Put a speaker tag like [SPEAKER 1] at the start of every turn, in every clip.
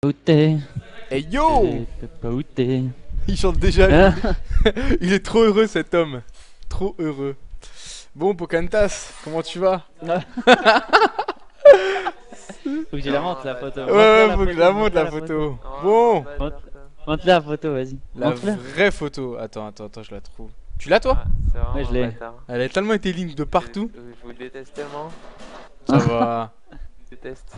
[SPEAKER 1] Où t'es?
[SPEAKER 2] Hey yo!
[SPEAKER 1] Où t'es?
[SPEAKER 2] Il chante déjà
[SPEAKER 1] Hein?
[SPEAKER 2] lui. Il est trop heureux cet homme. Trop heureux. Bon Pocantas, comment tu vas?
[SPEAKER 1] Faut que je la montre la photo.
[SPEAKER 2] Ouais,
[SPEAKER 1] Montre-la la
[SPEAKER 2] faut que je
[SPEAKER 1] photo,
[SPEAKER 2] la montre
[SPEAKER 1] montre-la
[SPEAKER 2] la
[SPEAKER 1] la photo.
[SPEAKER 2] photo. Bon,
[SPEAKER 1] Montre- Montre-la la photo, vas-y.
[SPEAKER 2] la
[SPEAKER 1] Montre-la.
[SPEAKER 2] vraie photo. Attends, je la trouve. Tu l'as toi?
[SPEAKER 3] Ah, c'est vraiment
[SPEAKER 1] Ouais, je
[SPEAKER 3] un
[SPEAKER 1] l'ai.
[SPEAKER 3] bâtard.
[SPEAKER 2] Elle a tellement été ligne de partout.
[SPEAKER 3] Je vous déteste tellement.
[SPEAKER 2] Ça va.
[SPEAKER 3] Je déteste.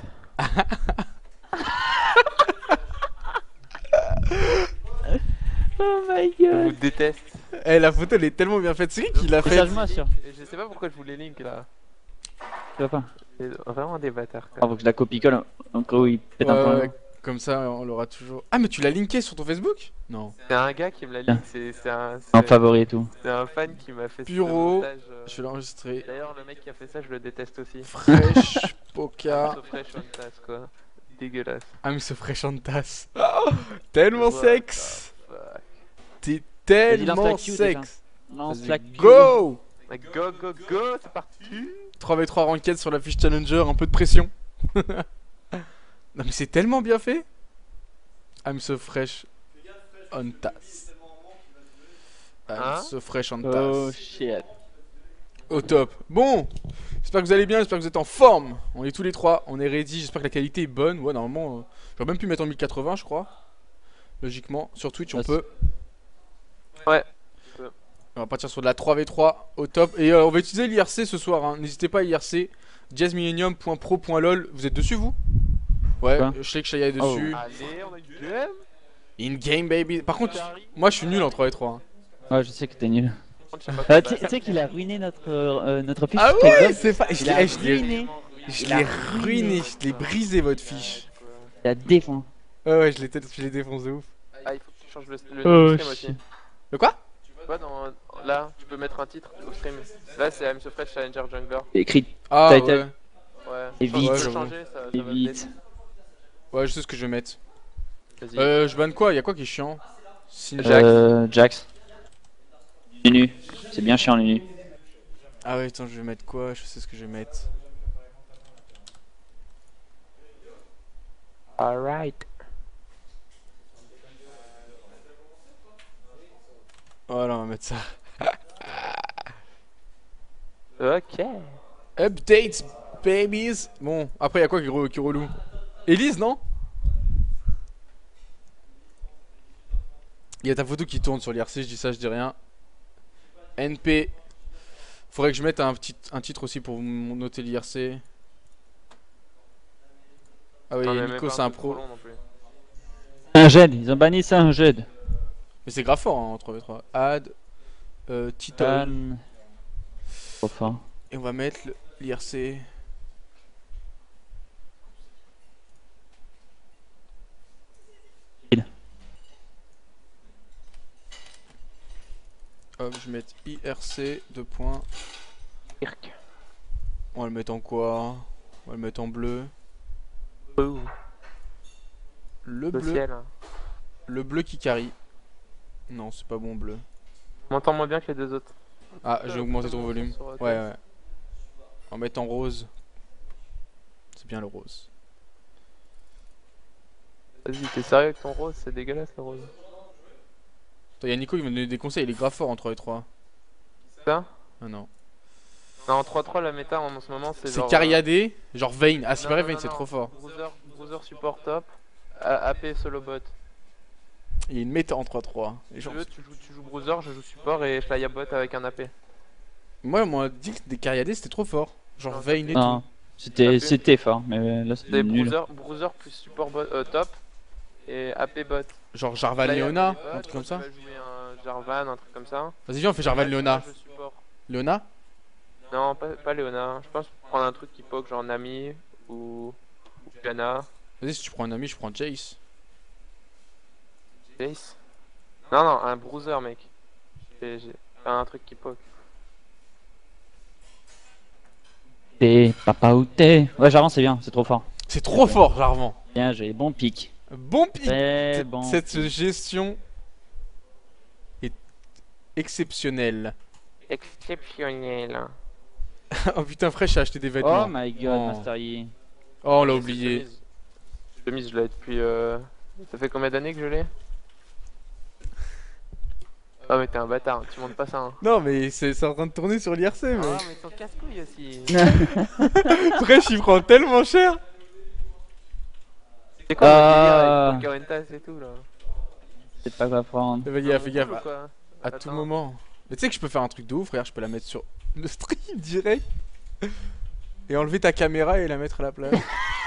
[SPEAKER 1] Oh my
[SPEAKER 3] Je
[SPEAKER 1] god.
[SPEAKER 3] vous déteste.
[SPEAKER 2] Eh, la photo elle est tellement bien faite. C'est qui l'a faite?
[SPEAKER 1] Message-moi sur.
[SPEAKER 3] Et je sais pas pourquoi je vous les link là.
[SPEAKER 1] Tu vois pas?
[SPEAKER 3] C'est vraiment des bâtards.
[SPEAKER 1] Ah,
[SPEAKER 3] Quoi.
[SPEAKER 1] faut que je la copie-colle en cas où il pète un
[SPEAKER 2] Ouais,
[SPEAKER 1] point.
[SPEAKER 2] ouais, comme ça on l'aura toujours. Ah mais tu l'as linké sur ton Facebook? Non.
[SPEAKER 3] C'est un gars qui me l'a link. C'est
[SPEAKER 1] En favori et tout.
[SPEAKER 3] c'est un fan qui m'a fait ce
[SPEAKER 2] Bureau.
[SPEAKER 3] montage.
[SPEAKER 2] Je vais l'enregistrer.
[SPEAKER 3] D'ailleurs, le mec qui a fait ça, je le déteste aussi.
[SPEAKER 2] Fresh Poca.
[SPEAKER 3] So fresh on tasse quoi. Dégueulasse.
[SPEAKER 2] I'm so fresh on tasse. Tellement
[SPEAKER 3] What
[SPEAKER 2] sexe.
[SPEAKER 3] the fuck.
[SPEAKER 2] T'es
[SPEAKER 1] Vas-y, lance la
[SPEAKER 2] tellement
[SPEAKER 1] queue,
[SPEAKER 2] sexe.
[SPEAKER 1] Lance
[SPEAKER 2] Vas-y,
[SPEAKER 1] la queue.
[SPEAKER 2] go!
[SPEAKER 3] Like, go, c'est parti.
[SPEAKER 2] 3v3 ranked sur la fiche challenger, un peu de pression. Non mais c'est tellement bien fait. I'm so fresh on tasse. I'm
[SPEAKER 3] Hein?
[SPEAKER 2] so fresh on
[SPEAKER 1] Oh
[SPEAKER 2] tasse.
[SPEAKER 1] shit.
[SPEAKER 2] Au top. Bon, j'espère que vous allez bien, j'espère que vous êtes en forme. On est tous les trois, on est ready, j'espère que la qualité est bonne. Ouais, normalement, j'aurais même pu mettre en 1080 je crois. Logiquement, sur Twitch on
[SPEAKER 1] Ah,
[SPEAKER 2] peut.
[SPEAKER 3] Ouais.
[SPEAKER 2] On va partir sur de la 3v3 au top. Et on va utiliser l'IRC ce soir, hein. N'hésitez pas à IRC. jazzmillennium.pro.lol. Vous êtes dessus vous? Ouais,
[SPEAKER 1] Quoi?
[SPEAKER 2] je sais que Shaya est dessus.
[SPEAKER 3] Allez, on a une game.
[SPEAKER 2] In game baby. Par contre, moi je suis nul en 3v3. Hein.
[SPEAKER 1] Ouais, je sais que t'es nul.
[SPEAKER 3] Je sais pas
[SPEAKER 1] Ah,
[SPEAKER 3] quoi
[SPEAKER 1] tu sais qu'il a ruiné notre fiche.
[SPEAKER 2] Ah
[SPEAKER 1] Kyle
[SPEAKER 2] ouais,
[SPEAKER 1] Bob.
[SPEAKER 2] c'est pas.
[SPEAKER 1] Il a
[SPEAKER 2] Je l'ai
[SPEAKER 1] ruiné.
[SPEAKER 2] je l'ai ruiné, je l'ai brisé votre fiche.
[SPEAKER 1] Il a défendu.
[SPEAKER 2] Ouais, je l'ai défoncé ouf.
[SPEAKER 3] Ah, il faut que tu changes le
[SPEAKER 1] Oh,
[SPEAKER 3] nom du stream aussi.
[SPEAKER 1] shit.
[SPEAKER 2] Le quoi?
[SPEAKER 3] Tu vois, là, tu peux mettre un titre au stream. Là, c'est I'm so fresh Challenger Jungler.
[SPEAKER 1] Écrit
[SPEAKER 2] Ah
[SPEAKER 1] Title.
[SPEAKER 2] ouais.
[SPEAKER 3] Ouais.
[SPEAKER 1] Et
[SPEAKER 3] Tu peux
[SPEAKER 1] vite.
[SPEAKER 2] Ouais, j'avoue.
[SPEAKER 3] changer, ça
[SPEAKER 1] et
[SPEAKER 3] va
[SPEAKER 1] vite.
[SPEAKER 2] Ouais, je sais ce que je vais mettre.
[SPEAKER 3] Vas-y.
[SPEAKER 2] Je banne quoi? Y'a quoi qui est chiant? Sin-
[SPEAKER 1] Jax. Nunu. C'est bien chiant, Nunu.
[SPEAKER 2] Ah ouais, attends, je vais mettre quoi? Je sais ce que je vais mettre.
[SPEAKER 3] Alright.
[SPEAKER 2] Voilà, on va mettre ça.
[SPEAKER 3] Ok.
[SPEAKER 2] Updates, babies. Bon, après, y'a quoi qui est relou? Elise, non? Y'a ta photo qui tourne sur l'IRC, je dis ça, je dis rien. NP. Faudrait que je mette un titre aussi pour noter l'IRC. Ah oui,
[SPEAKER 3] Non, mais
[SPEAKER 2] Nico,
[SPEAKER 3] même
[SPEAKER 2] c'est
[SPEAKER 3] pas
[SPEAKER 2] un
[SPEAKER 3] peu trop
[SPEAKER 2] pro.
[SPEAKER 3] long non plus.
[SPEAKER 1] Un jed. Ils ont banni ça, un jed.
[SPEAKER 2] Mais c'est grave fort hein, en 3v3. Add, title.
[SPEAKER 1] Trop fort.
[SPEAKER 2] Et on va mettre l'IRC. Hop, je vais mettre IRC, 2 points.
[SPEAKER 3] Irk.
[SPEAKER 2] On va le mettre en quoi? On va le mettre en bleu.
[SPEAKER 3] Ouh.
[SPEAKER 2] Le
[SPEAKER 3] Le
[SPEAKER 2] bleu.
[SPEAKER 3] ciel. Hein.
[SPEAKER 2] Le bleu qui carry. Non, c'est pas bon bleu.
[SPEAKER 3] On m'entend moins bien que les deux autres.
[SPEAKER 2] Ah, j'ai augmenté ton volume.
[SPEAKER 3] Sur,
[SPEAKER 2] Ouais, ouais. On va mettre en rose. C'est bien le rose.
[SPEAKER 3] Vas-y, t'es sérieux avec ton rose? C'est dégueulasse le rose.
[SPEAKER 2] Attends, y'a Nico qui m'a donné des conseils, il est grave fort en 3v3.
[SPEAKER 3] Ça?
[SPEAKER 2] Ah non.
[SPEAKER 3] Non, en 3-3, la méta en ce moment, c'est
[SPEAKER 2] C'est
[SPEAKER 3] genre.
[SPEAKER 2] cariadé, genre Vayne. Ah, c'est
[SPEAKER 3] non,
[SPEAKER 2] vrai,
[SPEAKER 3] non,
[SPEAKER 2] Vayne,
[SPEAKER 3] non,
[SPEAKER 2] c'est
[SPEAKER 3] non.
[SPEAKER 2] trop fort.
[SPEAKER 3] Bruiser support top. AP solo bot.
[SPEAKER 2] Il y a une méta en 3-3. Et
[SPEAKER 3] Si
[SPEAKER 2] genre,
[SPEAKER 3] tu veux, tu joues Bruiser, je joue support et Flya bot avec un AP.
[SPEAKER 2] moi, on m'a dit que des cariadés c'était trop fort. Genre
[SPEAKER 3] Non,
[SPEAKER 2] Vayne et
[SPEAKER 1] Non.
[SPEAKER 2] tout.
[SPEAKER 1] C'était fort, mais là c'est
[SPEAKER 3] C'est
[SPEAKER 1] nul.
[SPEAKER 3] Bruiser plus support bot, top et AP bot.
[SPEAKER 2] Genre Jarvan
[SPEAKER 3] Flya,
[SPEAKER 2] Leona,
[SPEAKER 3] bot,
[SPEAKER 2] un truc comme ça.
[SPEAKER 3] Tu vas jouer un Jarvan, un truc comme ça.
[SPEAKER 2] Vas-y, viens, on fait Jarvan Leona.
[SPEAKER 3] Je support.
[SPEAKER 2] Leona?
[SPEAKER 3] Non, pas Leona. Je pense prendre un truc qui poke, genre Nami ou Piana.
[SPEAKER 2] Vas-y, si tu prends un ami, je prends Jace.
[SPEAKER 3] Jace. Non, un Bruiser, mec. J'ai pas un truc qui poke.
[SPEAKER 1] T'es papa ou t'es. Ouais, j'avance, c'est bien, c'est trop fort.
[SPEAKER 2] C'est trop fort, Jarvan.
[SPEAKER 1] Bien, j'ai bon pic.
[SPEAKER 2] Bon pic.
[SPEAKER 1] Très bon.
[SPEAKER 2] Cette
[SPEAKER 1] pic.
[SPEAKER 2] gestion est exceptionnelle.
[SPEAKER 3] Exceptionnel.
[SPEAKER 2] Oh putain, Fresh a acheté des
[SPEAKER 1] Oh
[SPEAKER 2] vêtements.
[SPEAKER 1] my god,
[SPEAKER 2] Oh.
[SPEAKER 1] Master Yi.
[SPEAKER 2] Oh, on l'a oublié.
[SPEAKER 3] Chemise, je l'ai depuis. Ça fait combien d'années que je l'ai? Ah, mais t'es un bâtard, tu montes pas ça. Hein.
[SPEAKER 2] Non, mais c'est en train de tourner sur l'IRC,
[SPEAKER 3] Ah,
[SPEAKER 2] mec.
[SPEAKER 3] mais ton casse-couille aussi.
[SPEAKER 2] Fresh, il prend tellement cher.
[SPEAKER 3] C'est quoi le délire avec Pocahontas et tout là?
[SPEAKER 1] Je sais pas quoi prendre.
[SPEAKER 2] Fais gaffe.
[SPEAKER 3] Cool ou quoi?
[SPEAKER 2] À tout
[SPEAKER 3] Attends.
[SPEAKER 2] moment. Mais tu sais que je peux faire un truc de ouf, frère. Je peux la mettre sur le stream direct. Et enlever ta caméra et la mettre à la place.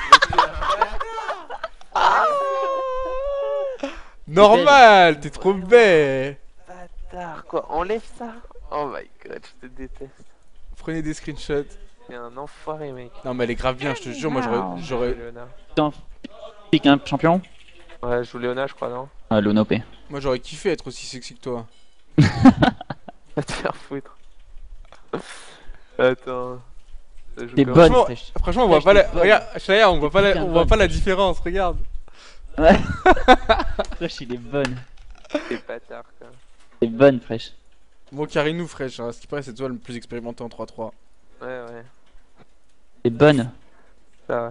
[SPEAKER 2] Normal, t'es trop bête.
[SPEAKER 3] Bâtard quoi, enlève ça. Oh my god, je te déteste.
[SPEAKER 2] Prenez des screenshots.
[SPEAKER 3] T'es un enfoiré mec.
[SPEAKER 2] Non, mais elle est grave bien, je te jure. Moi,
[SPEAKER 3] Je
[SPEAKER 2] j'aurais.
[SPEAKER 3] joue Léona.
[SPEAKER 1] Putain, pique un champion.
[SPEAKER 3] Ouais, je joue Léona, je crois, non?
[SPEAKER 1] Ah, Luna OP.
[SPEAKER 2] Moi, j'aurais kiffé être aussi sexy que toi.
[SPEAKER 3] Va te faire foutre. Attends. Ça joue
[SPEAKER 1] T'es
[SPEAKER 3] comment?
[SPEAKER 1] bonne,
[SPEAKER 2] Franchement,
[SPEAKER 1] Fresh.
[SPEAKER 2] Franchement, on voit pas la. Regarde, Shaya, on voit pas
[SPEAKER 1] Putain,
[SPEAKER 2] on voit
[SPEAKER 1] bonne.
[SPEAKER 2] pas la différence. Regarde.
[SPEAKER 1] Ouais. Fresh, il est bonne.
[SPEAKER 3] T'es bâtard quoi.
[SPEAKER 1] C'est bonne, Fresh.
[SPEAKER 2] Bon, Karinou, Fresh. Hein, ce qui paraît, c'est toi le plus expérimenté en 3-3.
[SPEAKER 3] Ouais, ouais.
[SPEAKER 1] C'est bonne.
[SPEAKER 3] Ça, ouais.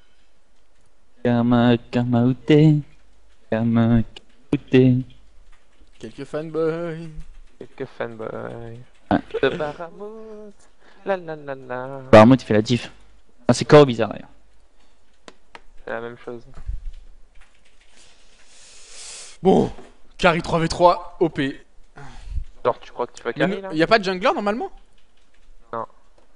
[SPEAKER 1] Karma outé. Karma outé.
[SPEAKER 2] Quelques fanboys.
[SPEAKER 3] Quelques fanboys.
[SPEAKER 1] Ouais.
[SPEAKER 3] De Baramut. La la la la.
[SPEAKER 1] Baramut, il fait la diff. Ah, c'est Koro bizarre d'ailleurs.
[SPEAKER 3] C'est la même chose.
[SPEAKER 2] Bon, Kari 3v3, OP.
[SPEAKER 3] Genre, tu crois que tu vas carry là?
[SPEAKER 2] Y a pas de jungler normalement?
[SPEAKER 3] Non.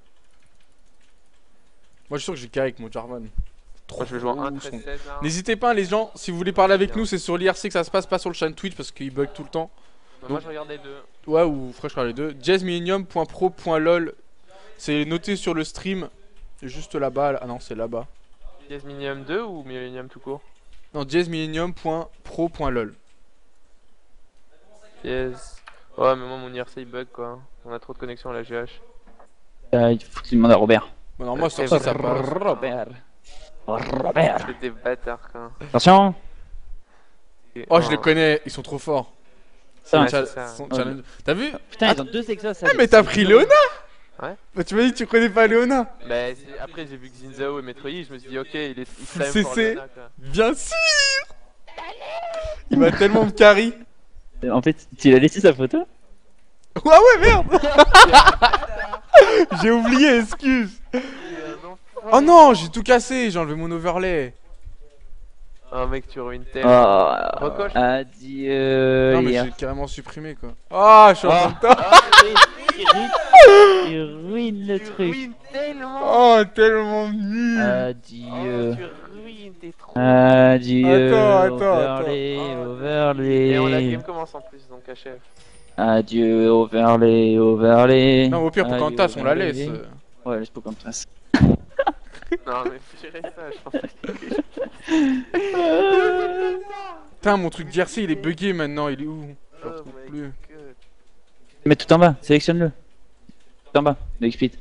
[SPEAKER 2] Moi, je suis sûr que je vais carry avec mon Jarvan.
[SPEAKER 3] Moi je vais jouer en
[SPEAKER 2] Trop
[SPEAKER 3] 1
[SPEAKER 2] son.
[SPEAKER 3] 13 16 là.
[SPEAKER 2] N'hésitez pas, les gens, si vous voulez parler avec nous, c'est sur l'IRC que ça se passe, pas sur le channel Twitch parce qu'il bug tout le temps.
[SPEAKER 3] Moi je regarde les deux.
[SPEAKER 2] Ouais, ou Fresh regarde les deux. jazzmillennium.pro.lol. C'est noté sur le stream. Juste là-bas. Ah non, c'est là-bas.
[SPEAKER 3] Yes Millennium 2 ou Millennium tout court?
[SPEAKER 2] Non, jazzmillennium.pro.lol.
[SPEAKER 3] Yes. Ouais, mais moi mon IRC il bug quoi. On a trop de connexion à la GH.
[SPEAKER 1] Il faut que tu demandes à Robert.
[SPEAKER 2] Bon, non, moi, sur
[SPEAKER 3] C'est
[SPEAKER 2] ça passe.
[SPEAKER 1] Robert. Robert.
[SPEAKER 3] C'est des bâtards quoi.
[SPEAKER 1] Attention.
[SPEAKER 2] Oh, je les connais, ils sont trop forts.
[SPEAKER 1] Putain,
[SPEAKER 3] Ouais,
[SPEAKER 2] Cha-
[SPEAKER 3] c'est ça.
[SPEAKER 2] son
[SPEAKER 1] Ouais.
[SPEAKER 2] challenge- T'as vu?
[SPEAKER 1] Putain, ils ont deux exos.
[SPEAKER 2] Ah, mais t'as pris Léona?
[SPEAKER 3] Ouais.
[SPEAKER 2] Bah, tu m'as dit que tu connais pas Léona.
[SPEAKER 3] Bah, après j'ai vu que Zinzao et Metroid, je me suis dit ok, il
[SPEAKER 2] Full
[SPEAKER 3] time for
[SPEAKER 2] CC.
[SPEAKER 3] Léona, quoi.
[SPEAKER 2] Bien sûr. Il m'a tellement me carry.
[SPEAKER 1] En fait, tu l'as laissé sa photo?
[SPEAKER 2] Ouais, ouais, merde. J'ai oublié, excuse. Oh non, j'ai tout cassé, j'ai enlevé mon overlay.
[SPEAKER 3] Oh mec, tu ruines
[SPEAKER 1] Oh,
[SPEAKER 3] tellement. Recoche.
[SPEAKER 1] adieu.
[SPEAKER 2] Non, mais
[SPEAKER 1] hier.
[SPEAKER 2] j'ai carrément supprimé quoi. Ah, je suis en train de
[SPEAKER 1] Il ruine le
[SPEAKER 3] Tu
[SPEAKER 1] truc.
[SPEAKER 3] ruines tellement.
[SPEAKER 2] Oh, tellement nul.
[SPEAKER 1] Adieu.
[SPEAKER 3] Tu ruines, t'es trop.
[SPEAKER 1] Adieu.
[SPEAKER 2] Attends.
[SPEAKER 1] Overlay,
[SPEAKER 3] Et la
[SPEAKER 1] overlay.
[SPEAKER 3] game commence en plus, donc achève.
[SPEAKER 1] Adieu, overlay, overlay.
[SPEAKER 2] Non, au pire, pour
[SPEAKER 1] Adieu,
[SPEAKER 2] Kantas, on la
[SPEAKER 1] overlay.
[SPEAKER 2] laisse.
[SPEAKER 1] Ouais, laisse pour Kantas.
[SPEAKER 3] Non mais j'irai ça, je pense pas que
[SPEAKER 2] Putain, mon truc d'IRC il est bugué maintenant, il est où? Je le
[SPEAKER 3] Oh
[SPEAKER 2] retrouve
[SPEAKER 3] my
[SPEAKER 2] plus.
[SPEAKER 3] god.
[SPEAKER 1] Mets tout en bas, sélectionne-le. Tout en bas, le XSplit.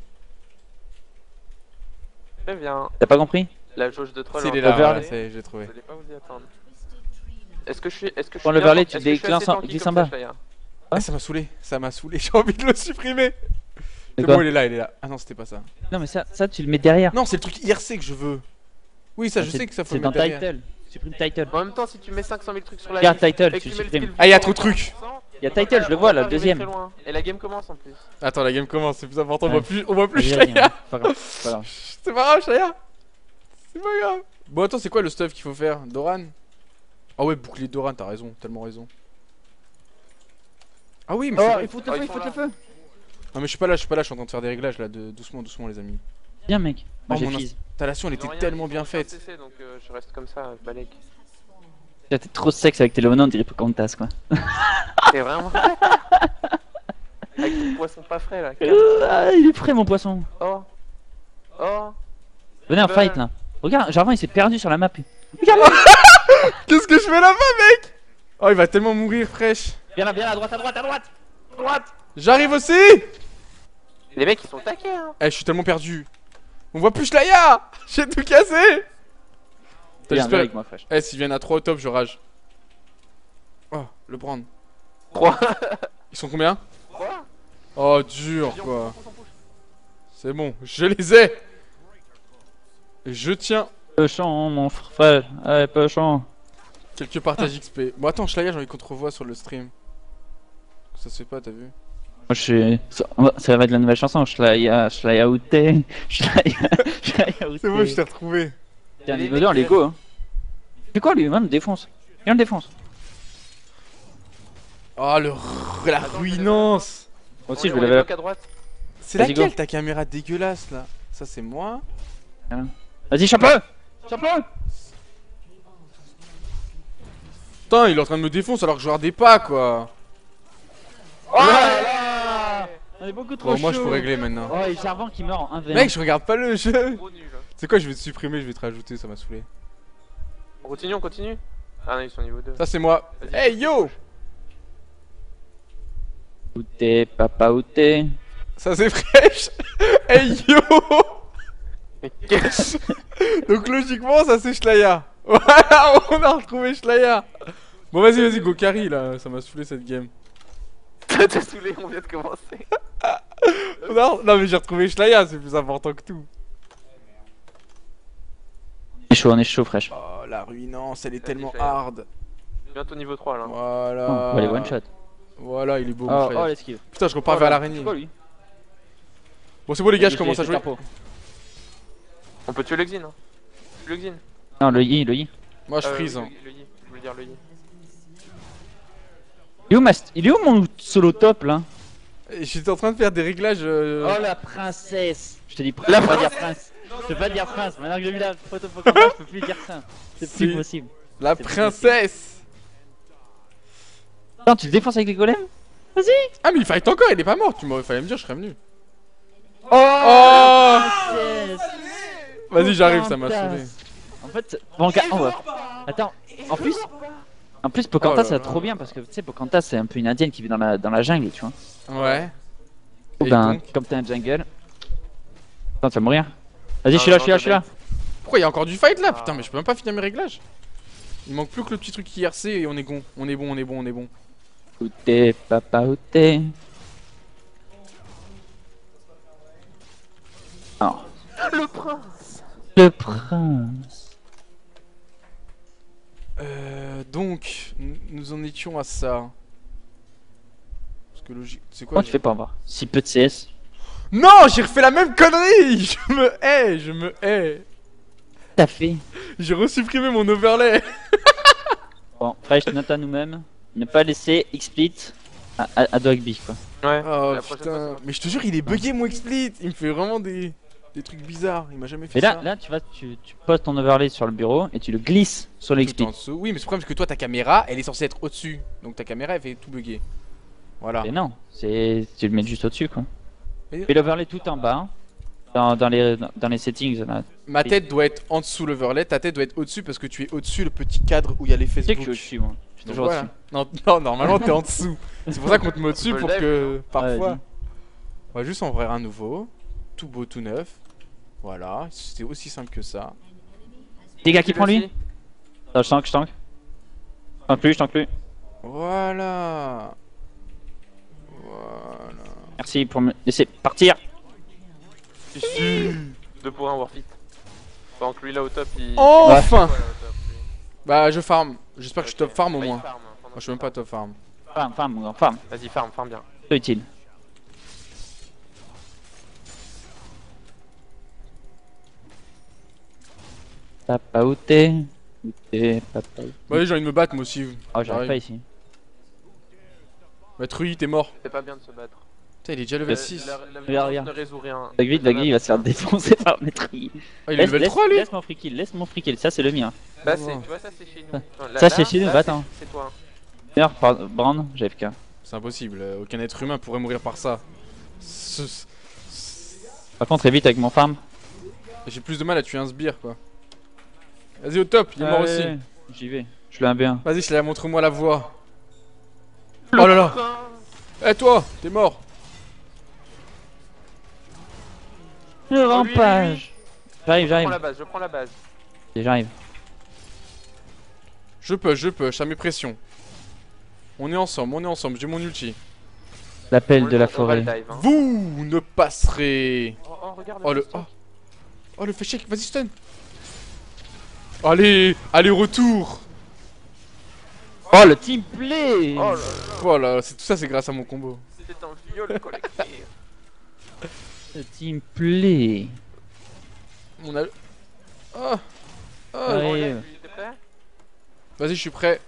[SPEAKER 3] Très bien.
[SPEAKER 1] T'as pas compris?
[SPEAKER 3] La jauge de troll.
[SPEAKER 2] C'est, il est
[SPEAKER 3] en
[SPEAKER 2] là,
[SPEAKER 3] overlay.
[SPEAKER 2] voilà, ça y est, j'ai trouvé.
[SPEAKER 3] Vous allez pas vous y attendre. Est-ce que je suis
[SPEAKER 1] Prends le
[SPEAKER 3] bien
[SPEAKER 1] overlay,
[SPEAKER 3] tant-
[SPEAKER 1] tu
[SPEAKER 3] est-ce que je suis
[SPEAKER 1] déclenches
[SPEAKER 3] assez
[SPEAKER 1] en-
[SPEAKER 3] tanky
[SPEAKER 1] glisse
[SPEAKER 3] comme
[SPEAKER 1] en bas.
[SPEAKER 3] ça, Shaya
[SPEAKER 2] Ah, ça m'a saoulé, j'ai envie de le supprimer.
[SPEAKER 1] C'est
[SPEAKER 2] C'est
[SPEAKER 1] quoi
[SPEAKER 2] bon, il est là. Ah non, c'était pas ça.
[SPEAKER 1] Non, mais ça, tu le mets derrière.
[SPEAKER 2] Non, c'est le truc IRC que je veux. Oui, ça, je
[SPEAKER 1] C'est-
[SPEAKER 2] sais que ça faut
[SPEAKER 1] C'est
[SPEAKER 2] le
[SPEAKER 1] dans
[SPEAKER 2] mettre derrière.
[SPEAKER 1] title. Supprime title.
[SPEAKER 3] En même temps, si tu mets 500 000 trucs sur la
[SPEAKER 1] Regarde
[SPEAKER 3] liste
[SPEAKER 1] title,
[SPEAKER 3] et que
[SPEAKER 1] tu
[SPEAKER 3] tu mets le
[SPEAKER 1] supprimes.
[SPEAKER 3] skill
[SPEAKER 2] Ah, y a trop de trucs.
[SPEAKER 1] Il y a title, je le vois là, le
[SPEAKER 3] on va
[SPEAKER 1] deuxième.
[SPEAKER 3] arriver très loin. Et la game commence en plus.
[SPEAKER 2] Attends, la game commence, c'est plus important,
[SPEAKER 1] Ouais.
[SPEAKER 2] on voit plus
[SPEAKER 1] Vas-y,
[SPEAKER 2] Shaya.
[SPEAKER 1] hein. Pas grave, pas grave.
[SPEAKER 2] C'est pas grave, Shaya. C'est pas grave. Bon, attends, c'est quoi le stuff qu'il faut faire? Doran? Ah ouais, bouclier Doran, t'as raison, tellement raison. Ah oui, mais c'est
[SPEAKER 1] Oh,
[SPEAKER 2] vrai.
[SPEAKER 1] il faut
[SPEAKER 3] Oh,
[SPEAKER 1] le
[SPEAKER 3] ils
[SPEAKER 1] feu, il
[SPEAKER 3] sont
[SPEAKER 1] faut
[SPEAKER 3] là.
[SPEAKER 1] le feu.
[SPEAKER 2] Non, mais je suis pas là, je suis en train de faire des réglages là, doucement, les amis.
[SPEAKER 1] Bien, mec. Moi,
[SPEAKER 2] Oh,
[SPEAKER 1] j'ai
[SPEAKER 2] mon
[SPEAKER 1] fise.
[SPEAKER 2] Installation, elle
[SPEAKER 3] Ils ont
[SPEAKER 2] était
[SPEAKER 3] rien,
[SPEAKER 2] tellement
[SPEAKER 3] ils
[SPEAKER 2] bien
[SPEAKER 3] ont aucun
[SPEAKER 2] faite.
[SPEAKER 3] CC, donc je reste comme ça, balèque.
[SPEAKER 1] T'es trop sexe avec tes Léona, on dirait Pocahontas quoi.
[SPEAKER 3] C'est vraiment. Avec ton poisson pas frais là.
[SPEAKER 1] Ah, il est prêt mon poisson.
[SPEAKER 3] Oh. Oh.
[SPEAKER 1] Venez un
[SPEAKER 3] Bah.
[SPEAKER 1] fight là. Regarde, Jarvan il s'est perdu sur la map.
[SPEAKER 2] Qu'est-ce que je fais là-bas, mec? Oh, il va tellement mourir, fraîche.
[SPEAKER 1] Viens là, à droite, à droite, à droite. Droite.
[SPEAKER 2] J'arrive aussi.
[SPEAKER 3] Les mecs ils sont taqués hein.
[SPEAKER 2] Eh, je suis tellement perdu. On voit plus Shlaya. J'ai tout cassé. Putain,
[SPEAKER 1] Viens
[SPEAKER 2] j'espère-
[SPEAKER 1] avec moi, fraîche.
[SPEAKER 2] Eh, s'ils viennent à 3 au top, je rage. Oh, le brand.
[SPEAKER 3] 3.
[SPEAKER 2] Ils sont combien?
[SPEAKER 3] 3.
[SPEAKER 2] Oh, dur, quoi. C'est bon, je les ai. Je tiens
[SPEAKER 1] Peuchon, mon frère. Allez, Peuchon.
[SPEAKER 2] Quelques partages XP. Bon, attends, Shlaya, j'ai envie qu'on te revoie sur le stream. Ça se fait pas, t'as vu?
[SPEAKER 1] Moi, je suis. Ça va être la nouvelle chanson. Shlaya outé. Shlaya outé.
[SPEAKER 2] C'est bon, je t'ai retrouvé.
[SPEAKER 1] C'est un niveau 2 en Lego, hein. C'est quoi lui, même défonce. Viens le défonce.
[SPEAKER 2] Oh, la ruinance.
[SPEAKER 1] Moi aussi, je
[SPEAKER 3] On
[SPEAKER 1] vais
[SPEAKER 3] est
[SPEAKER 1] level
[SPEAKER 3] bloqué à droite.
[SPEAKER 2] C'est
[SPEAKER 1] Vas-y,
[SPEAKER 2] laquelle
[SPEAKER 1] go.
[SPEAKER 2] ta caméra dégueulasse là? Ça, c'est moi.
[SPEAKER 1] up. Vas-y, chope-le. Chope-le.
[SPEAKER 2] Putain, il est en train de me défoncer alors que je regardais pas quoi.
[SPEAKER 1] Oh là là. On est beaucoup trop
[SPEAKER 2] Bon, moi je
[SPEAKER 1] chaud.
[SPEAKER 2] peux régler maintenant.
[SPEAKER 1] Oh, et Jarvan qui meurt en 1v1.
[SPEAKER 2] Mec, je regarde pas le jeu.
[SPEAKER 3] Trop nul.
[SPEAKER 2] C'est quoi, je vais te supprimer, je vais te rajouter, ça m'a saoulé.
[SPEAKER 3] On continue, on continue. Ah non, ils sont niveau 2.
[SPEAKER 2] Ça, c'est moi.
[SPEAKER 3] Vas-y.
[SPEAKER 2] Hey yo!
[SPEAKER 1] Où t'es, papa, où t'es?
[SPEAKER 2] Ça, c'est fraîche. Hey yo!
[SPEAKER 3] Mais qu'est-ce
[SPEAKER 2] Donc, logiquement, ça, c'est Shlaya. Voilà, on a retrouvé Shlaya. Bon, vas-y, go carry là, ça m'a saoulé cette game.
[SPEAKER 3] que t'es saoulé, on vient de commencer.
[SPEAKER 2] Non, mais j'ai retrouvé Shlaya, c'est plus important que tout.
[SPEAKER 1] On est chaud, fraîche.
[SPEAKER 2] Oh, la ruinance, elle est
[SPEAKER 3] Vas-y,
[SPEAKER 2] tellement
[SPEAKER 3] Shlaya.
[SPEAKER 2] hard.
[SPEAKER 3] Bientôt niveau 3 là.
[SPEAKER 2] Voilà.
[SPEAKER 1] On va les one shot.
[SPEAKER 2] Voilà, il est beau, mon
[SPEAKER 1] Oh,
[SPEAKER 2] Shlaya.
[SPEAKER 1] oh l'esquive.
[SPEAKER 2] Putain, je repars vers l'araignée.
[SPEAKER 1] C'est quoi lui?
[SPEAKER 2] Bon, c'est bon, les gars, je
[SPEAKER 1] Il
[SPEAKER 2] commence
[SPEAKER 1] fait
[SPEAKER 2] à jouer.
[SPEAKER 1] tempo.
[SPEAKER 3] On peut tuer le Xin. Hein. Le Xin.
[SPEAKER 1] Non, le yi, le yi.
[SPEAKER 2] Moi, je freeze.
[SPEAKER 3] Oui,
[SPEAKER 2] Hein.
[SPEAKER 3] le Yi. Je voulais dire le Yi.
[SPEAKER 1] Il est où mon solo top là?
[SPEAKER 2] J'étais en train de faire des réglages.
[SPEAKER 1] Oh la princesse! Je te dis prince, je peux pas dire prince. Je peux pas dire prince, maintenant que j'ai vu la photo Pokémon, je peux plus dire ça. C'est plus
[SPEAKER 2] Si.
[SPEAKER 1] possible.
[SPEAKER 2] La
[SPEAKER 1] c'est
[SPEAKER 2] princesse!
[SPEAKER 1] Attends, tu le défonces avec les golems? Vas-y!
[SPEAKER 2] Ah, mais il fight encore, il est pas mort. Tu m'aurais fallu me dire, je serais venu.
[SPEAKER 1] Oh!
[SPEAKER 2] Oh! Vas-y, j'arrive, ça m'a saoulé.
[SPEAKER 1] En fait, attends, en plus Pocahontas
[SPEAKER 2] Oh là
[SPEAKER 1] c'est
[SPEAKER 2] là.
[SPEAKER 1] trop bien parce que tu sais, Pocahontas c'est un peu une indienne qui vit dans la jungle, tu vois.
[SPEAKER 2] Ouais. Et
[SPEAKER 1] Ben,
[SPEAKER 2] donc
[SPEAKER 1] comme t'es un jungle. Attends, tu vas mourir. Vas-y,
[SPEAKER 3] Non,
[SPEAKER 1] je suis là,
[SPEAKER 3] non,
[SPEAKER 1] je suis là, je suis là.
[SPEAKER 2] Pourquoi il y a encore du fight là?
[SPEAKER 3] Ah.
[SPEAKER 2] Putain, mais je peux même pas finir mes réglages. Il manque plus que le petit truc IRC et on est bon. On est bon, on est bon, on est bon.
[SPEAKER 1] Où t'es, papa, où t'es? Oh.
[SPEAKER 3] Le prince.
[SPEAKER 1] Le prince.
[SPEAKER 2] Donc, nous en étions à ça. Parce que logique. C'est quoi?
[SPEAKER 1] Comment tu fais pour avoir si peu de CS?
[SPEAKER 2] Non, j'ai refait la même connerie! Je me hais, je me hais.
[SPEAKER 1] T'as fait?
[SPEAKER 2] J'ai resupprimé mon overlay.
[SPEAKER 1] Bon, Fresh note à nous-mêmes. Ne pas laisser XSplit à Dogby quoi.
[SPEAKER 3] Ouais.
[SPEAKER 2] Oh
[SPEAKER 3] la prochaine fois,
[SPEAKER 2] putain.
[SPEAKER 3] ça
[SPEAKER 2] Mais je te jure, il est bugué mon explit. Il me fait vraiment des trucs bizarres. Il m'a jamais fait
[SPEAKER 1] Mais là,
[SPEAKER 2] ça.
[SPEAKER 1] là tu poses ton overlay sur le bureau et tu le glisses sur le
[SPEAKER 2] Tout
[SPEAKER 1] XSplit.
[SPEAKER 2] en dessous. Oui, mais c'est le problème, c'est que toi, ta caméra, elle est censée être au-dessus. Donc ta caméra, elle fait tout bugger. Voilà.
[SPEAKER 1] Et non, c'est tu le mets juste au-dessus quoi.
[SPEAKER 2] Et-
[SPEAKER 1] Fais l'overlay tout en bas, dans les settings là.
[SPEAKER 2] Ma tête doit être en dessous l'overlay, ta tête doit être au-dessus parce que tu es au-dessus le petit cadre où il y a les
[SPEAKER 1] Tu sais que
[SPEAKER 2] Facebook.
[SPEAKER 1] je suis au-dessus moi. Je suis
[SPEAKER 2] Donc
[SPEAKER 1] toujours
[SPEAKER 2] voilà.
[SPEAKER 1] au-dessus.
[SPEAKER 2] Non, non, normalement t'es en dessous. C'est pour ça qu'on te met au-dessus
[SPEAKER 3] On peut
[SPEAKER 2] pour
[SPEAKER 3] le
[SPEAKER 2] que
[SPEAKER 1] Ouais,
[SPEAKER 2] parfois.
[SPEAKER 1] vas-y.
[SPEAKER 2] On va juste en ouvrir un nouveau. Tout beau, tout neuf. Voilà, c'était aussi simple que ça.
[SPEAKER 1] Les gars qui prend lui?
[SPEAKER 3] aussi.
[SPEAKER 1] Attends, je tank. Je tank plus.
[SPEAKER 2] Voilà. Voilà.
[SPEAKER 1] Merci pour me laisser partir.
[SPEAKER 3] 2 pour 1 worth it. Pendant que lui là au top il.
[SPEAKER 2] Enfin.
[SPEAKER 3] Ouais, au top, lui.
[SPEAKER 2] Bah je farm. J'espère que je
[SPEAKER 3] Ok.
[SPEAKER 2] top farm au
[SPEAKER 3] Ouais, il
[SPEAKER 2] moins.
[SPEAKER 3] farm, hein, pendant
[SPEAKER 2] Moi je suis même pas top farm.
[SPEAKER 1] Farm, mon grand, farm.
[SPEAKER 3] Vas-y, farm bien.
[SPEAKER 1] C'est utile. Papa où t'es? Où t'es, papa où t'es?
[SPEAKER 2] Bah allez, j'ai envie de me battre moi aussi.
[SPEAKER 1] Oh, j'arrive pas ici.
[SPEAKER 2] Bah Truy, t'es mort.
[SPEAKER 3] C'est pas bien de se battre.
[SPEAKER 2] Putain, il est déjà level 6.
[SPEAKER 3] La
[SPEAKER 1] Regarde,
[SPEAKER 3] violence
[SPEAKER 1] regarde.
[SPEAKER 3] ne résout rien.
[SPEAKER 1] Dogby, il va se faire défoncer par Maîtrise.
[SPEAKER 2] Ah, il est level 3 lui.
[SPEAKER 1] Laisse mon free kill, ça c'est le mien.
[SPEAKER 3] Là,
[SPEAKER 2] Ouais.
[SPEAKER 3] c'est, tu vois, ça c'est chez nous. Non,
[SPEAKER 1] Ça, c'est chez nous, va, attends.
[SPEAKER 3] C'est toi.
[SPEAKER 1] D'ailleurs, Brand, JFK.
[SPEAKER 2] C'est impossible, aucun être humain pourrait mourir par ça.
[SPEAKER 1] Par contre, évite avec mon farm.
[SPEAKER 2] J'ai plus de mal à tuer un sbire quoi. Vas-y au top, il est mort aussi.
[SPEAKER 1] Allez, j'y vais. Je l'ai un bien.
[SPEAKER 2] Vas-y, Shlaya, montre-moi la voie. Oh là là. Eh toi, t'es mort.
[SPEAKER 1] Le rampage. J'arrive,
[SPEAKER 3] Je prends la base.
[SPEAKER 1] J'arrive.
[SPEAKER 2] Je push, à mes pressions. On est ensemble, j'ai mon ulti.
[SPEAKER 1] L'appel de la
[SPEAKER 3] On va
[SPEAKER 1] forêt.
[SPEAKER 3] le dive, hein.
[SPEAKER 2] Vous ne passerez.
[SPEAKER 3] Oh, regarde.
[SPEAKER 2] Oh le
[SPEAKER 3] petit
[SPEAKER 2] oh le fait shake, vas-y stun. Allez, allez, retour.
[SPEAKER 1] Oh le team play.
[SPEAKER 3] Oh là là,
[SPEAKER 2] Voilà, tout ça, c'est grâce à mon combo.
[SPEAKER 3] c'est un viol collectif.
[SPEAKER 1] Le team play.
[SPEAKER 2] On a... Oh. Oh.
[SPEAKER 1] Ouais.
[SPEAKER 3] Bon, gars, t'es prêt?
[SPEAKER 2] Vas-y, je suis prêt.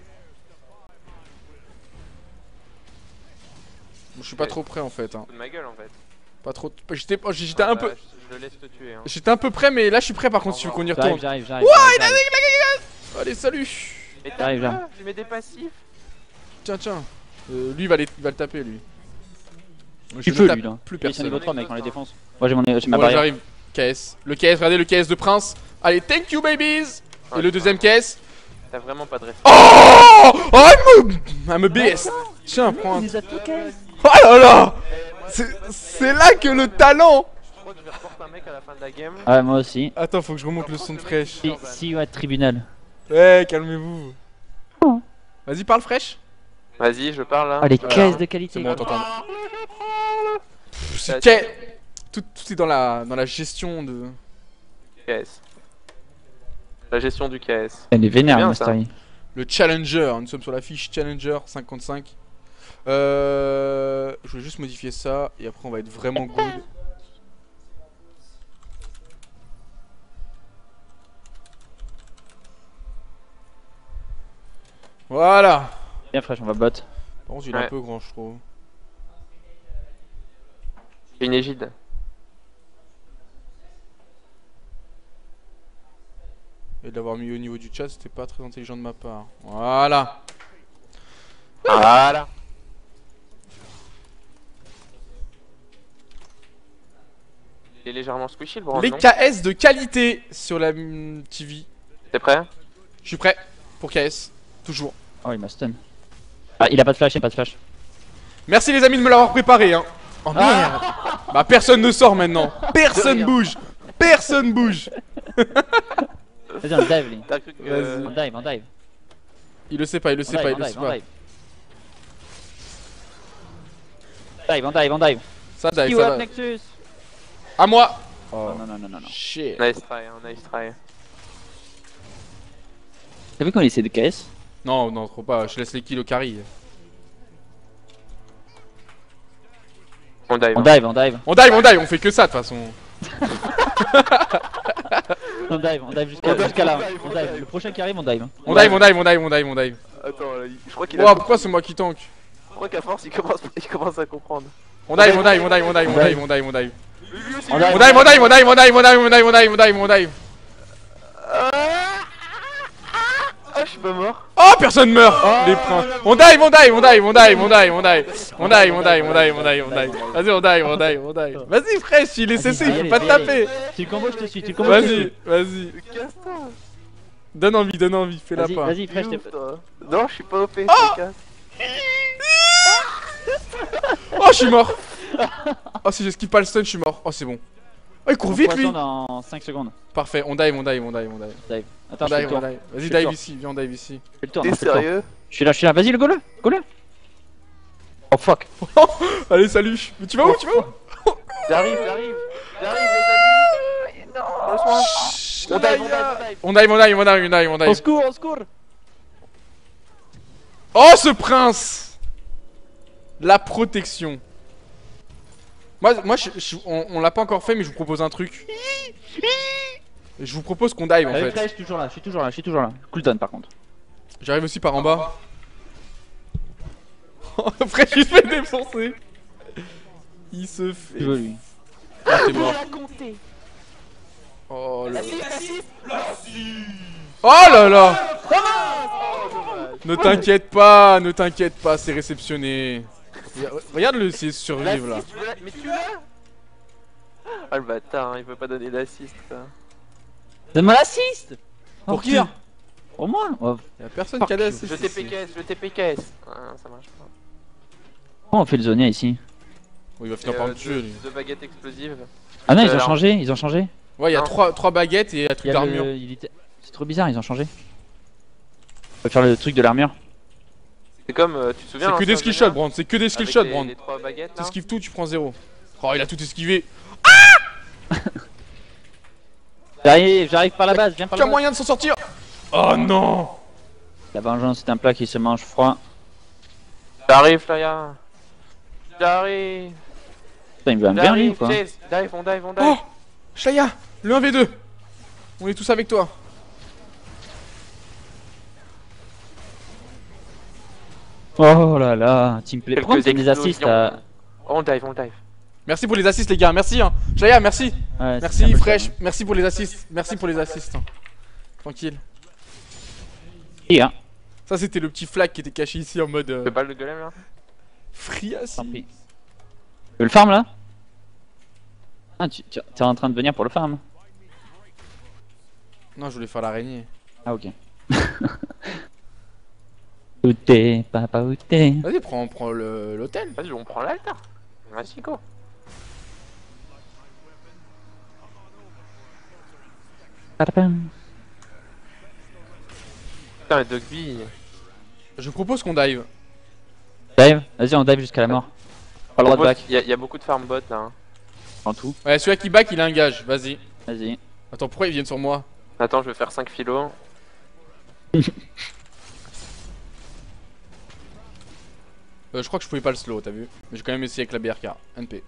[SPEAKER 2] Je suis pas trop prêt en fait. Hein.
[SPEAKER 3] Fous de ma gueule en fait.
[SPEAKER 2] Pas trop. J'étais un peu.
[SPEAKER 3] Je le laisse te tuer. Hein.
[SPEAKER 2] J'étais un peu prêt, mais là je suis prêt par contre si tu veux qu'on y retourne.
[SPEAKER 1] J'arrive.
[SPEAKER 2] Allez, salut.
[SPEAKER 3] Mais
[SPEAKER 1] J'arrive,
[SPEAKER 3] t'as
[SPEAKER 1] là.
[SPEAKER 3] je mets des passifs.
[SPEAKER 2] Tiens. Lui il va le taper lui. Je
[SPEAKER 1] Tu
[SPEAKER 2] ne
[SPEAKER 1] peux
[SPEAKER 2] tape
[SPEAKER 1] lui là.
[SPEAKER 2] Plus
[SPEAKER 1] Il est
[SPEAKER 2] personne.
[SPEAKER 1] niveau 3 mec, on les défonce. Moi j'ai ma
[SPEAKER 2] Bon,
[SPEAKER 1] barrière.
[SPEAKER 2] j'arrive. KS. Le KS, regardez le KS de Prince. Allez, thank you babies. Et le deuxième KS.
[SPEAKER 3] T'as vraiment pas de respect.
[SPEAKER 2] Oh, I'm a BS. Tiens, prends un.
[SPEAKER 1] les a piqués.
[SPEAKER 2] Oh là là. C'est là que le talent.
[SPEAKER 3] Je crois que je vais reporter un mec à la fin de la game.
[SPEAKER 1] Ouais, moi aussi.
[SPEAKER 2] Attends, faut que je remonte le son de fraîche.
[SPEAKER 1] See you at tribunal.
[SPEAKER 2] Ouais, calmez-vous. Vas-y, parle fraîche.
[SPEAKER 3] Vas-y, je parle là.
[SPEAKER 1] Ah, les
[SPEAKER 2] Voilà.
[SPEAKER 1] caisses de
[SPEAKER 2] C'est
[SPEAKER 1] qualité.
[SPEAKER 2] bon, on t'entend.
[SPEAKER 3] T'as-
[SPEAKER 2] Tout est dans la gestion de.
[SPEAKER 3] KS. La gestion du KS.
[SPEAKER 1] Elle est vénère,
[SPEAKER 3] bien,
[SPEAKER 1] Mastery.
[SPEAKER 2] Le Challenger. Nous sommes sur la fiche Challenger 55. Je vais juste modifier ça et après on va être vraiment good. Voilà.
[SPEAKER 1] Bien fraîche, on va bot.
[SPEAKER 2] Par contre, il est un
[SPEAKER 3] Ouais.
[SPEAKER 2] peu grand, je trouve.
[SPEAKER 3] J'ai une égide.
[SPEAKER 2] Et de l'avoir mis au niveau du chat, c'était pas très intelligent de ma part. Voilà.
[SPEAKER 3] Voilà. Il est légèrement squishy le bronze,
[SPEAKER 2] Les
[SPEAKER 3] non?
[SPEAKER 2] KS de qualité sur la TV.
[SPEAKER 3] T'es prêt?
[SPEAKER 2] Je suis prêt pour KS. Toujours.
[SPEAKER 1] Oh, il m'a stun. Ah, il a pas de flash,
[SPEAKER 2] Merci les amis de me l'avoir préparé hein. Oh merde. Bah personne ne sort maintenant. Personne
[SPEAKER 3] rien.
[SPEAKER 2] bouge. Personne bouge.
[SPEAKER 1] Vas-y, on dive, lui.
[SPEAKER 3] T'as cru que.
[SPEAKER 2] Vas-y.
[SPEAKER 1] On dive.
[SPEAKER 2] Il le sait pas, il le sait pas, il le sait pas.
[SPEAKER 1] On dive.
[SPEAKER 2] Ça dive,
[SPEAKER 1] You
[SPEAKER 2] ça
[SPEAKER 1] up,
[SPEAKER 2] dive.
[SPEAKER 1] Nexus.
[SPEAKER 2] À moi.
[SPEAKER 1] Oh non.
[SPEAKER 2] Shit.
[SPEAKER 3] Nice try, hein, nice try.
[SPEAKER 1] T'as vu qu'on essaie de KS?
[SPEAKER 2] Non, non, trop pas. Je laisse les kills au carry.
[SPEAKER 3] On dive.
[SPEAKER 1] On
[SPEAKER 3] hein.
[SPEAKER 1] dive.
[SPEAKER 2] On dive, on fait que ça de toute façon.
[SPEAKER 1] On dive jusqu'à là. On dive. Le prochain qui arrive, on dive.
[SPEAKER 2] On dive.
[SPEAKER 3] Attends, je crois qu'il
[SPEAKER 2] Wow, pourquoi c'est moi qui tank?
[SPEAKER 3] Je crois qu'à force il commence à comprendre.
[SPEAKER 2] On dive.
[SPEAKER 1] On dive.
[SPEAKER 3] Ah, je suis pas mort.
[SPEAKER 2] Oh, personne meurt. Les princes. On dive. Vas-y, on dive. Vas-y, fraîche, il est cessé, il veut pas te taper.
[SPEAKER 1] Tu le combo, je te suis. Tu le combo, je te suis.
[SPEAKER 2] Vas-y.
[SPEAKER 3] Casse-toi.
[SPEAKER 2] Donne envie, fais la
[SPEAKER 1] Vas-y,
[SPEAKER 2] part.
[SPEAKER 1] vas-y, fraîche, t'es.
[SPEAKER 3] Non, je suis pas OP, je me casse.
[SPEAKER 2] Oh, je suis mort. Oh, si je skip pas le stun, je suis mort. Oh, c'est bon. Oh, il court vite lui.
[SPEAKER 1] Dans 5 secondes.
[SPEAKER 2] Parfait, on dive.
[SPEAKER 1] Dive. Attends, je fais le tour.
[SPEAKER 2] Vas-y,
[SPEAKER 1] Je fais le
[SPEAKER 2] dive
[SPEAKER 1] tour.
[SPEAKER 2] ici, viens, on dive ici.
[SPEAKER 1] Je fais le tour.
[SPEAKER 3] T'es
[SPEAKER 1] non, je fais le tour.
[SPEAKER 3] sérieux?
[SPEAKER 1] Je suis là. Vas-y, le go-le. Oh fuck.
[SPEAKER 2] Allez, salut. Mais tu vas où?
[SPEAKER 3] J'arrive, les amis. Non.
[SPEAKER 2] On dive.
[SPEAKER 1] Au secours.
[SPEAKER 2] Oh, ce prince. La protection. Moi on l'a pas encore fait, mais je vous propose un truc. Je vous propose qu'on dive en
[SPEAKER 1] Avec
[SPEAKER 2] fait.
[SPEAKER 1] je suis toujours là. Cooldown par contre.
[SPEAKER 2] J'arrive aussi par en bas. Après, il se fait défoncer. Il se fait.
[SPEAKER 1] Je veux lui.
[SPEAKER 2] Ah, t'es mort. Oh là. Oh là là. Ne t'inquiète pas, c'est réceptionné. Regarde-le essayer de survivre là.
[SPEAKER 3] Mais tu l'as? Ah le bâtard, hein, il veut pas donner d'assist quoi.
[SPEAKER 1] Donne-moi l'assist.
[SPEAKER 2] Pour qui?
[SPEAKER 1] Au moins. Oh,
[SPEAKER 2] Y'a personne qui a d'assist
[SPEAKER 3] Je
[SPEAKER 2] ici.
[SPEAKER 3] t'ai PKS. Ah, ça marche pas.
[SPEAKER 1] comment on fait le zonia ici?
[SPEAKER 2] Oh, il va finir par me tuer lui.
[SPEAKER 3] Deux baguettes explosives.
[SPEAKER 1] Ah non, ils ont
[SPEAKER 3] Alors.
[SPEAKER 1] changé.
[SPEAKER 2] Ouais, y'a
[SPEAKER 3] Non.
[SPEAKER 2] 3 baguettes et un truc
[SPEAKER 1] Il y a
[SPEAKER 2] d'armure.
[SPEAKER 1] C'est trop bizarre, ils ont changé. On va faire le truc de l'armure.
[SPEAKER 3] C'est comme, tu te souviens?
[SPEAKER 2] C'est que des skill shots, Brand. C'est que des skill shots, Brand.
[SPEAKER 3] Les 3 baguettes là.
[SPEAKER 2] T'esquives tout, tu prends 0. Oh, il a tout esquivé.
[SPEAKER 1] J'arrive par la base, viens par
[SPEAKER 2] Aucun
[SPEAKER 1] la base.
[SPEAKER 2] moyen de s'en sortir. Oh non.
[SPEAKER 1] La vengeance c'est un plat qui se mange froid.
[SPEAKER 3] J'arrive, Flaya. J'arrive.
[SPEAKER 1] Putain, il me va me faire lui ou
[SPEAKER 3] J'arrive,
[SPEAKER 1] quoi?
[SPEAKER 3] Chase. Dive, on dive, on dive.
[SPEAKER 2] Oh Shaya, le 1v2. On est tous avec toi.
[SPEAKER 1] Oh là là, teamplay. Pourquoi on me fait des
[SPEAKER 3] explosions.
[SPEAKER 1] assists à...
[SPEAKER 3] Oh, on dive, on dive.
[SPEAKER 2] Merci pour les assists les gars, merci hein. Shaya, merci.
[SPEAKER 1] Ouais, c'est un
[SPEAKER 2] Merci
[SPEAKER 1] peu
[SPEAKER 2] Fresh,
[SPEAKER 1] ça,
[SPEAKER 2] merci pour les assists. Merci pour les assists. Hein. Tranquille.
[SPEAKER 1] Et hein,
[SPEAKER 2] Ça c'était le petit flag qui était caché ici en mode
[SPEAKER 3] C'est pas le golem là?
[SPEAKER 2] free
[SPEAKER 1] tant
[SPEAKER 2] assis.
[SPEAKER 1] pis. Tu veux le farm là? Ah, t'es en train de venir pour le farm?
[SPEAKER 2] Non, je voulais faire l'araignée.
[SPEAKER 1] Ah ok. Où t'es, papa, où t'es?
[SPEAKER 2] Vas-y, prends l'hôtel.
[SPEAKER 3] Vas-y, on prend l'altar. Vas-y, go.
[SPEAKER 1] Padapam.
[SPEAKER 3] Putain, mais Dogby.
[SPEAKER 2] Je propose qu'on dive.
[SPEAKER 1] Dive, vas-y on dive jusqu'à la mort. Pas le droit de back,
[SPEAKER 3] Il y a beaucoup de farm bot là. Hein.
[SPEAKER 1] en tout.
[SPEAKER 2] Ouais, celui-là qui back, il a un gage. Vas-y.
[SPEAKER 1] Vas-y.
[SPEAKER 2] Attends, pourquoi ils viennent sur moi?
[SPEAKER 3] Attends, je vais faire 5 filos.
[SPEAKER 2] Je crois que je pouvais pas le slow, t'as vu? Mais j'ai quand même essayé avec la BRK. NP.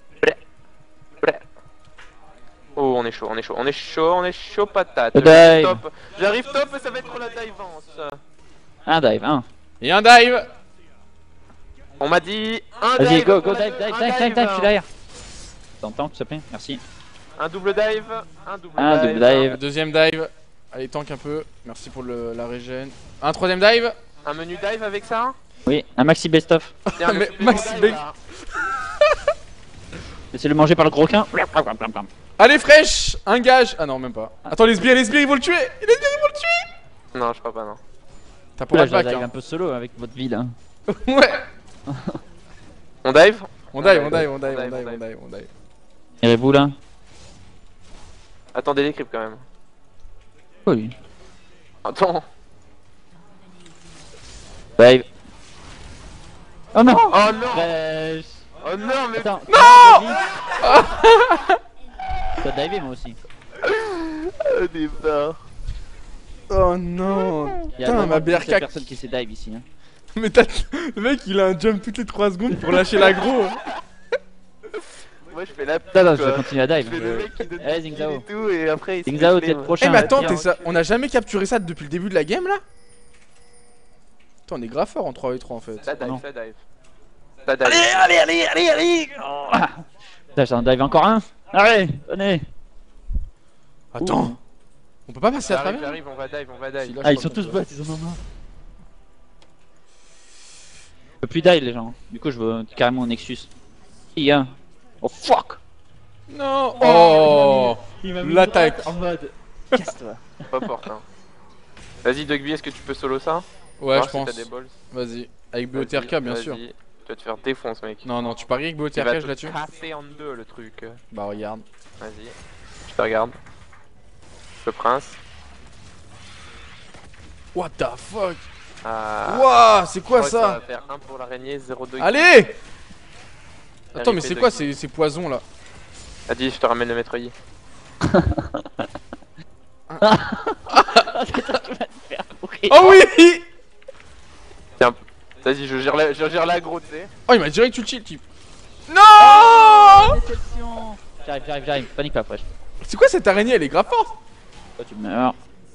[SPEAKER 3] Oh, on est chaud, on est chaud, on est chaud, on est chaud patate.
[SPEAKER 1] Le
[SPEAKER 3] J'arrive
[SPEAKER 1] dive.
[SPEAKER 3] top. J'arrive top et ça va être la divance.
[SPEAKER 1] Un dive, un.
[SPEAKER 2] Et un dive.
[SPEAKER 3] On m'a dit un
[SPEAKER 1] Vas-y,
[SPEAKER 3] dive.
[SPEAKER 1] go,
[SPEAKER 3] pour
[SPEAKER 1] go,
[SPEAKER 3] la-
[SPEAKER 1] dive, dive,
[SPEAKER 3] un
[SPEAKER 1] dive, dive, dive, je suis derrière. T'entends, s'il te plaît? Merci.
[SPEAKER 3] Un double dive, un double
[SPEAKER 1] Un
[SPEAKER 3] dive.
[SPEAKER 1] double dive.
[SPEAKER 2] Deuxième dive. Allez, tank un peu. Merci pour la régène. Un troisième dive.
[SPEAKER 3] Un menu dive avec ça.
[SPEAKER 1] Oui, un maxi best-of.
[SPEAKER 3] Tiens, le
[SPEAKER 2] Mais
[SPEAKER 3] supplément
[SPEAKER 2] Maxi
[SPEAKER 3] dive,
[SPEAKER 2] Bake.
[SPEAKER 3] là.
[SPEAKER 1] Laissez-le manger par le gros quin.
[SPEAKER 2] Allez, Fresh. Un gage. Ah non, même pas. Attends, les sbires, ils vont le tuer. Les sbires, ils vont le tuer.
[SPEAKER 3] Non, je crois pas, non.
[SPEAKER 2] T'as pour
[SPEAKER 1] Là,
[SPEAKER 2] le
[SPEAKER 1] je
[SPEAKER 2] back,
[SPEAKER 1] dive
[SPEAKER 2] hein.
[SPEAKER 1] un peu solo avec votre ville. Hein.
[SPEAKER 2] Ouais.
[SPEAKER 3] On dive.
[SPEAKER 2] On dive, on dive, on dive, on dive, on dive, on dive.
[SPEAKER 1] Irez-vous là?
[SPEAKER 3] Attendez les creeps quand même.
[SPEAKER 1] Oui.
[SPEAKER 3] Attends.
[SPEAKER 1] Dive. Oh non!
[SPEAKER 3] Oh non.
[SPEAKER 1] Fresh.
[SPEAKER 3] Oh non, mais.
[SPEAKER 1] Attends. Non! T'as divé moi aussi.
[SPEAKER 3] Au départ.
[SPEAKER 2] Oh non.
[SPEAKER 1] Il y a
[SPEAKER 2] Putain,
[SPEAKER 1] vraiment
[SPEAKER 2] ma
[SPEAKER 1] une seule
[SPEAKER 2] BRK.
[SPEAKER 1] personne qui sait dive ici. Hein.
[SPEAKER 2] Mais le mec, il a un jump toutes les 3 secondes pour lâcher l'aggro.
[SPEAKER 3] Moi je fais la pute.
[SPEAKER 1] Non, non, je
[SPEAKER 3] quoi.
[SPEAKER 1] vais continuer à
[SPEAKER 3] Je
[SPEAKER 1] dive.
[SPEAKER 3] fais le mec qui donne
[SPEAKER 1] Eh,
[SPEAKER 3] des
[SPEAKER 1] Zingzao.
[SPEAKER 3] kills et tout et après il se
[SPEAKER 1] Zingzao,
[SPEAKER 3] fait
[SPEAKER 1] t'es le
[SPEAKER 3] flemme.
[SPEAKER 1] prochain.
[SPEAKER 2] Eh mais attends,
[SPEAKER 1] Tiens,
[SPEAKER 2] on a jamais capturé ça depuis le début de la game là? Attends, on est grave fort en 3v3 en fait.
[SPEAKER 3] Ça dive,
[SPEAKER 1] Non.
[SPEAKER 3] ça dive. Ça dive.
[SPEAKER 1] allez! Oh. Putain, j'en dive encore un! Allez, venez!
[SPEAKER 2] Attends, on peut pas passer à
[SPEAKER 3] J'arrive,
[SPEAKER 2] travers?
[SPEAKER 3] j'arrive, on va dive, on va
[SPEAKER 2] Si,
[SPEAKER 3] dive.
[SPEAKER 2] là,
[SPEAKER 1] Ah,
[SPEAKER 2] je
[SPEAKER 1] ils
[SPEAKER 2] crois
[SPEAKER 1] sont
[SPEAKER 2] qu'on
[SPEAKER 1] tous
[SPEAKER 2] peut.
[SPEAKER 1] bots, ils en ont marre. Je peux plus dive les gens. Du coup, je veux carrément un Nexus. Il a. Oh fuck!
[SPEAKER 2] Non. Oh.
[SPEAKER 1] Il m'a
[SPEAKER 2] mis l'attaque.
[SPEAKER 1] en mode. Casse-toi.
[SPEAKER 3] Pas porte hein. Vas-y Dugby, est-ce que tu peux solo ça?
[SPEAKER 2] Ouais,
[SPEAKER 3] Voir
[SPEAKER 2] je
[SPEAKER 3] si
[SPEAKER 2] pense.
[SPEAKER 3] t'as des balls.
[SPEAKER 2] Vas-y. Avec
[SPEAKER 3] Vas-y,
[SPEAKER 2] BOTRK, bien sûr.
[SPEAKER 3] vas-y. Tu vas te faire défonce mec.
[SPEAKER 2] Non, non, tu paries avec
[SPEAKER 3] Il va
[SPEAKER 2] BOTRK, je
[SPEAKER 3] te
[SPEAKER 2] là-dessus?
[SPEAKER 3] casser en deux le truc.
[SPEAKER 2] Bah, regarde.
[SPEAKER 3] Vas-y. Je te regarde. Le prince.
[SPEAKER 2] What the fuck?
[SPEAKER 3] Ah.
[SPEAKER 2] Wouah, c'est quoi
[SPEAKER 3] Ouais, ça va
[SPEAKER 2] ça?
[SPEAKER 3] faire 1 pour l'araignée, 0,2.
[SPEAKER 2] Allez! Attends, mais
[SPEAKER 3] RIP
[SPEAKER 2] c'est quoi
[SPEAKER 3] Dugby.
[SPEAKER 2] ces poisons là?
[SPEAKER 3] Vas-y, je te ramène le maître Yi.
[SPEAKER 2] Oh oui!
[SPEAKER 3] Tiens, vas-y, je gère l'aggro, tu sais.
[SPEAKER 2] Oh, il m'a direct ulti le type. Non!
[SPEAKER 1] Déception! J'arrive, panique pas, fraîche.
[SPEAKER 2] C'est quoi cette araignée? Elle est grave forte!
[SPEAKER 1] Toi, tu meurs.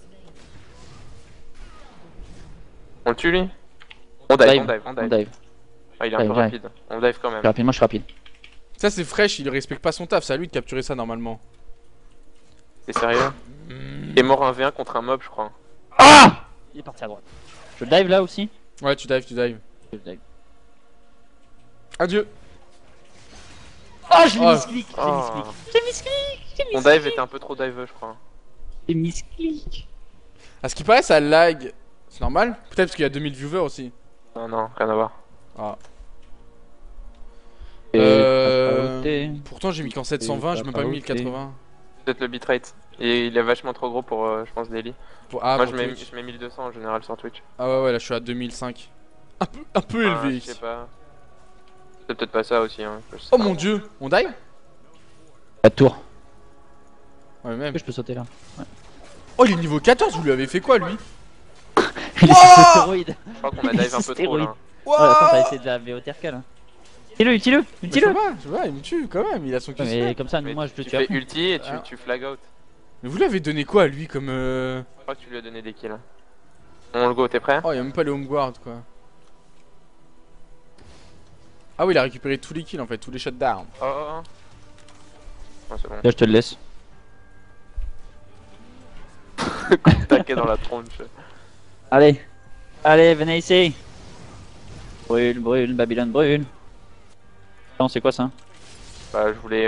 [SPEAKER 3] On le tue lui? On dive, on dive, on
[SPEAKER 1] On
[SPEAKER 3] dive.
[SPEAKER 1] dive.
[SPEAKER 3] Ah, il est un peu
[SPEAKER 1] Dive.
[SPEAKER 3] rapide. On dive quand même.
[SPEAKER 1] Rapidement, je suis rapide.
[SPEAKER 2] Ça, c'est fraîche, il respecte pas son taf, c'est à lui de capturer ça normalement.
[SPEAKER 3] T'es sérieux?
[SPEAKER 2] Hmm.
[SPEAKER 3] Il est mort 1v1 contre un mob, je crois.
[SPEAKER 1] Ah! Il est parti à droite. Je dive là aussi?
[SPEAKER 2] Ouais, tu dives, tu dives.
[SPEAKER 1] Je dive.
[SPEAKER 2] Adieu!
[SPEAKER 1] Oh, je l'ai
[SPEAKER 2] Oh.
[SPEAKER 1] misclick! J'ai
[SPEAKER 3] Oh.
[SPEAKER 1] misclick! J'ai misclick! J'ai
[SPEAKER 3] Mon
[SPEAKER 1] misclick!
[SPEAKER 3] dive était un peu trop diveux, je crois.
[SPEAKER 1] J'ai misclick!
[SPEAKER 2] À ce qui paraît, ça lag. C'est normal? Peut-être parce qu'il y a 2000 viewers aussi.
[SPEAKER 3] Non, non, rien à voir.
[SPEAKER 2] Ah.
[SPEAKER 1] Et
[SPEAKER 2] Pourtant, j'ai mis qu'en 720, j'ai même pas mis 1080.
[SPEAKER 3] Peut-être le bitrate. Et il est vachement trop gros pour, je pense, Daily.
[SPEAKER 2] Ah,
[SPEAKER 3] Moi,
[SPEAKER 2] pour
[SPEAKER 3] je
[SPEAKER 2] Twitch.
[SPEAKER 3] mets 1200 en général sur Twitch.
[SPEAKER 2] Ah ouais, ouais, là je suis à 2005. Un peu
[SPEAKER 3] Ah,
[SPEAKER 2] élevé
[SPEAKER 3] je sais
[SPEAKER 2] ici.
[SPEAKER 3] pas. C'est peut-être pas ça aussi, hein. Je sais
[SPEAKER 2] Oh
[SPEAKER 3] pas.
[SPEAKER 2] mon dieu, on dive?
[SPEAKER 1] La tour.
[SPEAKER 2] Ouais, même.
[SPEAKER 1] Je peux sauter là.
[SPEAKER 2] Oh, il est niveau 14, vous lui avez fait quoi lui?
[SPEAKER 1] Il est sous stéroïde.
[SPEAKER 3] Je crois qu'on a dive un peu trop là.
[SPEAKER 1] Oh, attends, t'as essayé de la VOTRK là. Ulti-le, ulti-le,
[SPEAKER 2] Mais je
[SPEAKER 1] ulti-le.
[SPEAKER 2] vois, il me tue quand même, il a son
[SPEAKER 1] Ouais,
[SPEAKER 2] QC.
[SPEAKER 1] mais comme ça,
[SPEAKER 3] Mais
[SPEAKER 1] moi je peux
[SPEAKER 3] tu
[SPEAKER 1] tuer
[SPEAKER 3] fais
[SPEAKER 1] après.
[SPEAKER 3] ulti et
[SPEAKER 2] Ah.
[SPEAKER 3] tu flag out.
[SPEAKER 2] Mais vous lui avez donné quoi à lui comme
[SPEAKER 3] Je crois que tu lui as donné des kills. On le go, t'es prêt?
[SPEAKER 2] Oh, il y a même pas les home guard quoi. Ah oui, il a récupéré tous les kills en fait, tous les shutdowns.
[SPEAKER 3] Oh, oh, oh. Oh, c'est bon.
[SPEAKER 1] Là, je te le laisse.
[SPEAKER 3] Taquet dans la tronche.
[SPEAKER 1] Allez, allez, venez ici. Brûle, brûle, Babylone brûle. Non, c'est quoi ça?
[SPEAKER 3] Bah, je voulais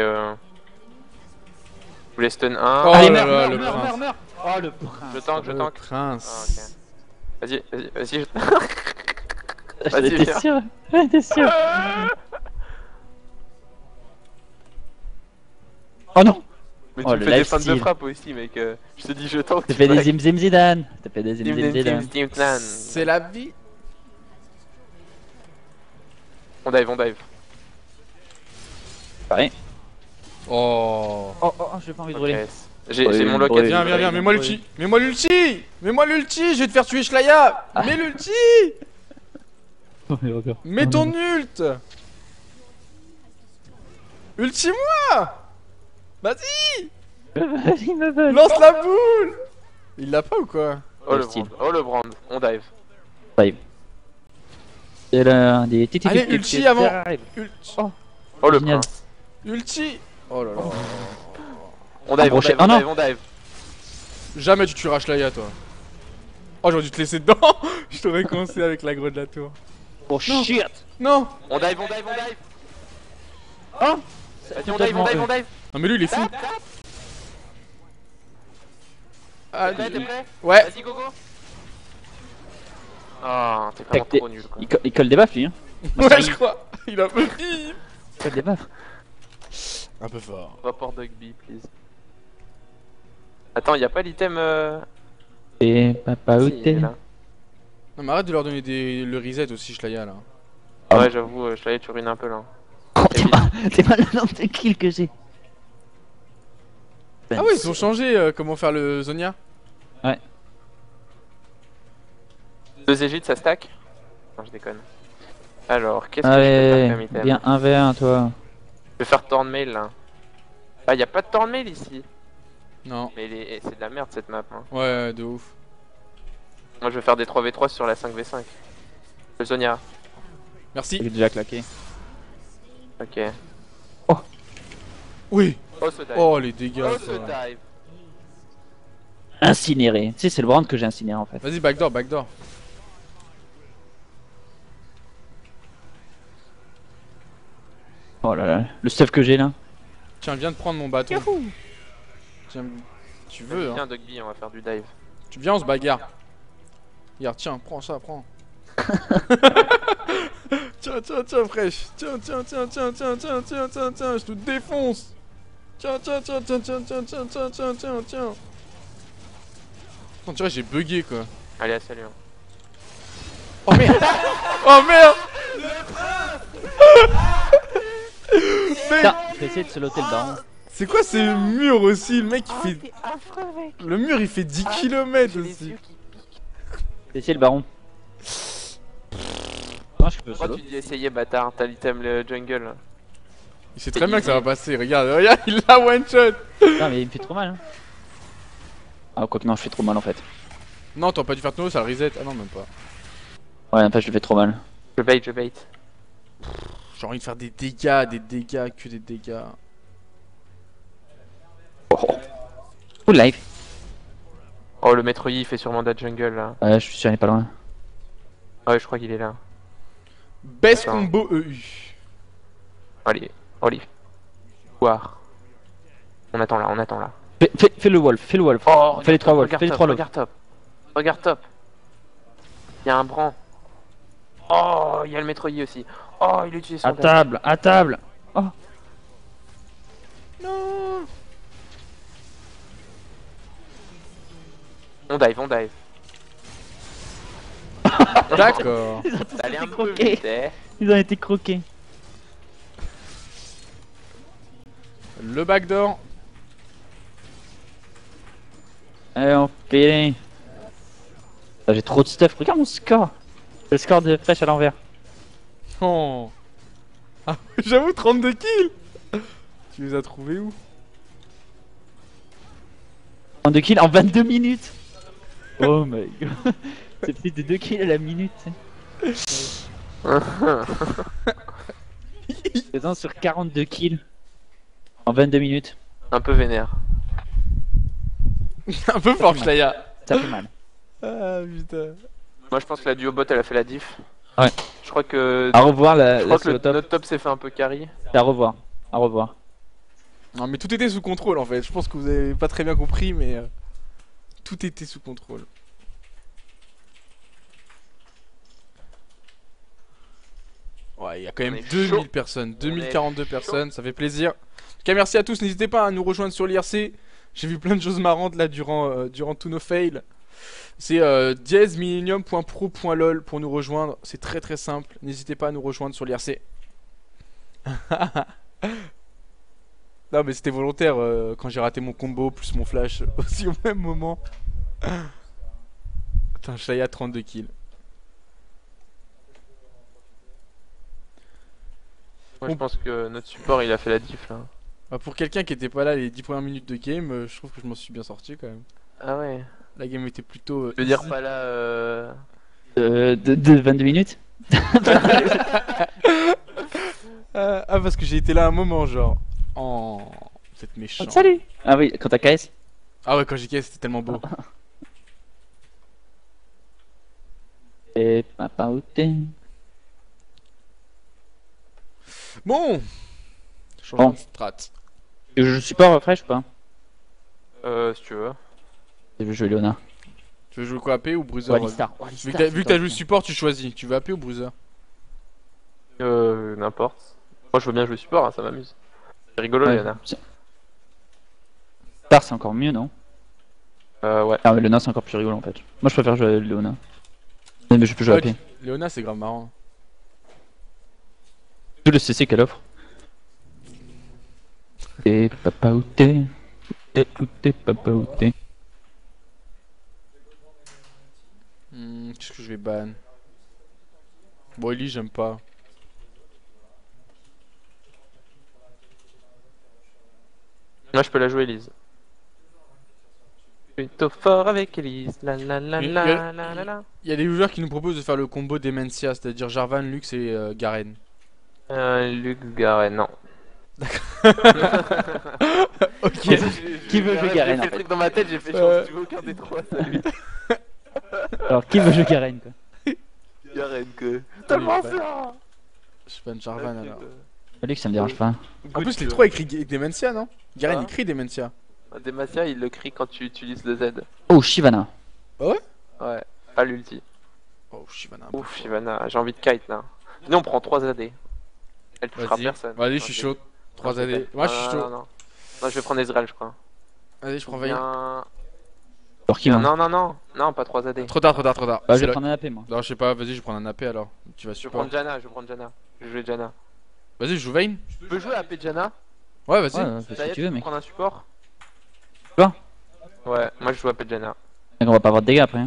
[SPEAKER 3] stun 1.
[SPEAKER 2] Oh
[SPEAKER 1] Allez,
[SPEAKER 2] là
[SPEAKER 1] meurs,
[SPEAKER 2] là,
[SPEAKER 1] meurs,
[SPEAKER 2] le
[SPEAKER 1] meurs,
[SPEAKER 2] prince.
[SPEAKER 1] meurs, meurs. Oh, le prince.
[SPEAKER 3] Je tank, je
[SPEAKER 2] Le
[SPEAKER 3] tank.
[SPEAKER 2] prince.
[SPEAKER 3] Vas-y, vas-y, vas-y.
[SPEAKER 1] J'étais
[SPEAKER 3] viens.
[SPEAKER 1] sûr, j'étais sûr. Oh non!
[SPEAKER 3] Mais
[SPEAKER 1] Oh,
[SPEAKER 3] tu me
[SPEAKER 1] le
[SPEAKER 3] fais des
[SPEAKER 1] life
[SPEAKER 3] fans de
[SPEAKER 1] steal.
[SPEAKER 3] frappe aussi, mec. Je te dis, je tank.
[SPEAKER 1] T'as fait des zim zim zidane. T'as fait des zim zim zidane.
[SPEAKER 2] C'est la vie.
[SPEAKER 3] On dive, on dive.
[SPEAKER 1] Pareil.
[SPEAKER 2] Oh.
[SPEAKER 1] Oh, oh, oh, j'ai pas envie de brûler.
[SPEAKER 3] Ok. J'ai mon
[SPEAKER 1] Brûle,
[SPEAKER 3] locket.
[SPEAKER 2] Viens, viens, viens, mets-moi l'ulti. Mets-moi l'ulti. Mets-moi l'ulti, je vais te faire tuer Shlaya. Mets l'ulti. Mets ton ult. Ulti-moi. Vas-y.
[SPEAKER 1] Ils me veulent.
[SPEAKER 2] Lance la boule. Il l'a pas ou quoi?
[SPEAKER 3] Oh le
[SPEAKER 1] Style.
[SPEAKER 3] brand, oh le brand, on dive.
[SPEAKER 1] C'est l'heure des titi.
[SPEAKER 2] Allez, ulti avant. Ulti.
[SPEAKER 3] Oh le
[SPEAKER 1] Génial.
[SPEAKER 3] prince.
[SPEAKER 2] Ulti. Oh là là.
[SPEAKER 3] On dive, on
[SPEAKER 1] Embroché.
[SPEAKER 3] dive,
[SPEAKER 1] Oh
[SPEAKER 3] on
[SPEAKER 1] non.
[SPEAKER 3] dive, on dive.
[SPEAKER 2] Jamais tu tueras Shlaya toi. Oh, j'aurais dû te laisser dedans. Je t'aurais commencé avec l'agro de la tour.
[SPEAKER 1] Oh shit!
[SPEAKER 2] Non.
[SPEAKER 3] On dive, on dive, on dive.
[SPEAKER 1] Oh!
[SPEAKER 3] Vas-y, on dive, on dive, on dive.
[SPEAKER 2] Non mais lui il est fou. Ah,
[SPEAKER 3] T'es prêt, t'es prêt?
[SPEAKER 2] ouais.
[SPEAKER 3] Vas-y, go go. Ah, t'es vraiment
[SPEAKER 1] Tac,
[SPEAKER 3] trop nul quoi.
[SPEAKER 1] Il colle des baffes lui, hein?
[SPEAKER 2] Ouais, je crois. Il a un peu vite.
[SPEAKER 1] Il colle des baffes.
[SPEAKER 2] Un peu fort.
[SPEAKER 3] Report Dogby, please. Attends, y'a pas l'item
[SPEAKER 1] Et papa où
[SPEAKER 3] si,
[SPEAKER 1] t'es?
[SPEAKER 3] là.
[SPEAKER 2] Non mais arrête de leur donner le reset aussi Shlaya là.
[SPEAKER 1] Ah
[SPEAKER 3] Ouais,
[SPEAKER 1] bon.
[SPEAKER 3] j'avoue, je t'allais tu ruines un peu là.
[SPEAKER 1] Oh, t'es mal le nombre de kills que j'ai.
[SPEAKER 2] Ah ouais, ils ont changé comment faire le Zonia.
[SPEAKER 1] Ouais.
[SPEAKER 3] 2 Égyptes, ça stack? Non, je déconne. Alors, qu'est-ce que je peux faire
[SPEAKER 1] Allez,
[SPEAKER 3] comme item?
[SPEAKER 1] bien 1v1 toi.
[SPEAKER 3] Je vais faire Tornmail là. Ah, y'a pas de Tornmail ici.
[SPEAKER 2] Non.
[SPEAKER 3] Mais c'est de la merde cette map. Hein.
[SPEAKER 2] Ouais, de ouf.
[SPEAKER 3] Moi je vais faire des 3v3 sur la 5v5. Le Zonia.
[SPEAKER 2] Merci.
[SPEAKER 1] J'ai déjà claqué.
[SPEAKER 3] Ok.
[SPEAKER 2] Oui.
[SPEAKER 3] Oh ce dive.
[SPEAKER 2] Oh les dégâts.
[SPEAKER 3] Oh
[SPEAKER 2] ça.
[SPEAKER 3] ce dive.
[SPEAKER 1] Incinéré. Tu sais, c'est le brand que j'ai incinéré en fait.
[SPEAKER 2] Vas-y, backdoor, backdoor.
[SPEAKER 1] Oh là là, le stuff que j'ai là.
[SPEAKER 2] Tiens, viens de prendre mon bâton. Tiens, tu veux hein.
[SPEAKER 3] Viens Dogby, on va faire du dive.
[SPEAKER 2] Tu viens, on se bagarre. Regarde, tiens, prends ça, prends. Tiens, tiens, tiens, fraîche. Tiens, tiens, tiens, tiens, tiens, tiens, tiens, tiens, tiens, je te défonce. Tiens, tiens, tiens, tiens, tiens, tiens, tiens, tiens, tiens, tiens, tiens. Attends, tu vois, j'ai bugué quoi.
[SPEAKER 3] Allez, à salut. Hein.
[SPEAKER 2] Oh merde. Oh merde.
[SPEAKER 1] Putain, je vais essayer de soloter le baron.
[SPEAKER 2] C'est quoi ces murs aussi? Le mec il fait. Le mur il fait 10 km aussi.
[SPEAKER 1] J'ai essayé le baron. Moi je peux
[SPEAKER 3] Pourquoi
[SPEAKER 1] solo.
[SPEAKER 3] tu dis essayer bâtard? T'as l'item le jungle. Là.
[SPEAKER 2] Il sait très bien que ça va passer. Regarde, regarde, il l'a one shot.
[SPEAKER 1] Non mais il me fait trop mal hein. Ah quoique non, je fais trop mal en fait.
[SPEAKER 2] Non, t'aurais pas dû faire ton ça le reset. Ah non, même pas.
[SPEAKER 1] Ouais, en fait je le fais trop mal.
[SPEAKER 3] Je bait, je bait.
[SPEAKER 2] J'ai envie de faire des dégâts, que des dégâts.
[SPEAKER 1] Full life.
[SPEAKER 3] Oh le maître Yi il fait sûrement de la jungle là.
[SPEAKER 1] Ouais, je suis sûr, il est pas loin.
[SPEAKER 3] Ouais, je crois qu'il est là.
[SPEAKER 2] Best
[SPEAKER 3] Attends.
[SPEAKER 2] combo EU.
[SPEAKER 3] Allez, Olive. Voir. On attend là, on attend là.
[SPEAKER 1] Fais le wolf, fais le wolf.
[SPEAKER 3] Oh,
[SPEAKER 1] Fais les 3 wolves,
[SPEAKER 3] regarde
[SPEAKER 1] fais les
[SPEAKER 3] top,
[SPEAKER 1] 3 wolves.
[SPEAKER 3] regarde top. Regarde top. Il y a un bran. Oh, il y a le maître Yi aussi. Oh, il utilise son
[SPEAKER 1] À
[SPEAKER 3] dash.
[SPEAKER 1] table, à table. Oh.
[SPEAKER 2] Non.
[SPEAKER 3] On dive, on dive.
[SPEAKER 2] D'accord.
[SPEAKER 3] Ça allait un peu
[SPEAKER 1] croqués.
[SPEAKER 3] vite, eh.
[SPEAKER 1] Ils ont été croqués.
[SPEAKER 2] Le backdoor.
[SPEAKER 1] Allez, on fait. Ah, j'ai trop de stuff, regarde mon score. Le score de Fresh à l'envers.
[SPEAKER 2] Oh. Ah, j'avoue, 32 kills. Tu les as trouvés où?
[SPEAKER 1] 32 kills en 22 minutes. Oh my god. C'est plus de 2 kills à la minute. Présent sur 42 kills en 22 minutes.
[SPEAKER 3] Un peu vénère.
[SPEAKER 2] Un peu fort, Shlaya.
[SPEAKER 1] Ça fait mal.
[SPEAKER 2] Ah putain.
[SPEAKER 3] Moi je pense que la duo bot elle a fait la diff.
[SPEAKER 1] Ouais.
[SPEAKER 3] Je crois que,
[SPEAKER 1] À revoir la,
[SPEAKER 3] je crois
[SPEAKER 1] la
[SPEAKER 3] que
[SPEAKER 1] solo top.
[SPEAKER 3] notre top s'est fait un peu carry.
[SPEAKER 1] À revoir. À revoir.
[SPEAKER 2] Non mais tout était sous contrôle en fait. Je pense que vous avez pas très bien compris mais tout était sous contrôle. Ouais, il y a quand
[SPEAKER 3] On
[SPEAKER 2] même
[SPEAKER 3] est
[SPEAKER 2] 2000
[SPEAKER 3] chaud.
[SPEAKER 2] personnes,
[SPEAKER 3] On
[SPEAKER 2] 2042
[SPEAKER 3] est
[SPEAKER 2] personnes, ça fait plaisir. En tout cas, merci à tous, n'hésitez pas à nous rejoindre sur l'IRC. J'ai vu plein de choses marrantes là durant tous nos fails. C'est dièse-millennium.pro.lol pour nous rejoindre, c'est très très simple. N'hésitez pas à nous rejoindre sur l'IRC. Non mais c'était volontaire quand j'ai raté mon combo plus mon flash aussi au même moment. Putain, Shaya 32 kills.
[SPEAKER 3] Moi je pense que notre support il a fait la diff là.
[SPEAKER 2] Bah, pour quelqu'un qui était pas là les 10 premières minutes de game, je trouve que je m'en suis bien sorti quand même.
[SPEAKER 3] Ah ouais.
[SPEAKER 2] La game était plutôt.
[SPEAKER 3] Je veux dire
[SPEAKER 2] easy.
[SPEAKER 3] pas là.
[SPEAKER 1] De 22 minutes.
[SPEAKER 2] Ah, parce que j'ai été là un moment, genre. Oh, vous êtes méchant.
[SPEAKER 1] Salut. Ah oui, quand t'as KS.
[SPEAKER 2] Ah ouais, quand j'ai cassé, c'était tellement beau.
[SPEAKER 1] Et papa où t'es.
[SPEAKER 2] Bon, changement
[SPEAKER 1] Bon.
[SPEAKER 2] de strat.
[SPEAKER 1] Je support Fresh ou pas?
[SPEAKER 3] Si tu veux.
[SPEAKER 1] Je veux jouer Léona.
[SPEAKER 2] Tu veux jouer quoi, AP ou Bruiser?
[SPEAKER 1] Ou Alistar.
[SPEAKER 2] Vu que t'as joué support, tu choisis. Tu veux AP ou Bruiser?
[SPEAKER 3] N'importe. Moi je veux bien jouer support, hein, ça m'amuse. C'est rigolo,
[SPEAKER 1] Ouais.
[SPEAKER 3] Léona.
[SPEAKER 1] Star c'est encore mieux, non?
[SPEAKER 3] Ouais.
[SPEAKER 1] Ah mais Léona c'est encore plus rigolo en fait. Moi je préfère jouer Léona. Mais je peux jouer
[SPEAKER 2] Ouais,
[SPEAKER 1] AP.
[SPEAKER 2] Léona, c'est grave marrant.
[SPEAKER 1] Tout le CC qu'elle offre. Et papa où t'es? Où t'es papa où t'es?
[SPEAKER 2] Qu'est-ce que je vais ban? Bon, Ellie, j'aime pas.
[SPEAKER 3] Moi je peux la jouer, Elise. Plutôt fort avec Elise. La la la
[SPEAKER 2] Mais
[SPEAKER 3] la la la la.
[SPEAKER 2] Il y a des joueurs qui nous proposent de faire le combo Dementia, c'est-à-dire Jarvan, Lux et Garen.
[SPEAKER 3] Lux Garen, non.
[SPEAKER 2] Ok.
[SPEAKER 1] Qui veut jouer Garen,
[SPEAKER 3] J'ai
[SPEAKER 1] en
[SPEAKER 3] fait le
[SPEAKER 1] fait
[SPEAKER 3] truc dans ma tête, j'ai fait chance, tu veux aucun des trois, salut.
[SPEAKER 1] Alors qui veut jouer Garen quoi?
[SPEAKER 3] Garen que. Tellement
[SPEAKER 2] bah.
[SPEAKER 3] ça.
[SPEAKER 2] Je ban Jarvan alors.
[SPEAKER 1] Lui que ça me dérange pas.
[SPEAKER 2] En plus, les trois écrit Dementia, non? Garen
[SPEAKER 3] Ah.
[SPEAKER 2] écrit Dementia.
[SPEAKER 3] Demacia il le crie quand tu utilises le Z.
[SPEAKER 1] Oh Shyvana.
[SPEAKER 3] Ouais, pas l'ulti.
[SPEAKER 2] Oh, Shyvana. un peu
[SPEAKER 3] Ouf,
[SPEAKER 2] fort.
[SPEAKER 3] Shyvana, j'ai envie de kite là. Sinon on prend 3 AD. Elle touchera
[SPEAKER 2] Vas-y,
[SPEAKER 3] personne.
[SPEAKER 2] vas-y, je suis chaud. 3 AD. Moi, je suis chaud.
[SPEAKER 3] Non, je vais prendre Ezreal, je crois.
[SPEAKER 2] Vas-y, je prends Vayne.
[SPEAKER 1] Alors qui moi?
[SPEAKER 3] Non, pas 3 AD.
[SPEAKER 2] Trop tard.
[SPEAKER 1] Bah je
[SPEAKER 2] C'est
[SPEAKER 1] vais
[SPEAKER 2] le-
[SPEAKER 1] prendre un AP moi.
[SPEAKER 2] Non, je sais pas, vas-y, je vais prendre un AP alors. Tu vas
[SPEAKER 3] Je vais
[SPEAKER 2] support.
[SPEAKER 3] prendre Janna, je vais jouer Janna.
[SPEAKER 2] Vas-y, je joue Vayne.
[SPEAKER 3] Tu peux jouer AP Janna?
[SPEAKER 2] Ouais, vas-y.
[SPEAKER 1] Ouais, fais ce que
[SPEAKER 3] D'ailleurs,
[SPEAKER 1] tu veux
[SPEAKER 3] peux
[SPEAKER 1] mec.
[SPEAKER 3] prendre un support?
[SPEAKER 1] Quoi?
[SPEAKER 3] Ouais, moi je joue AP Janna.
[SPEAKER 1] Mec, on va pas avoir de dégâts après. Hein.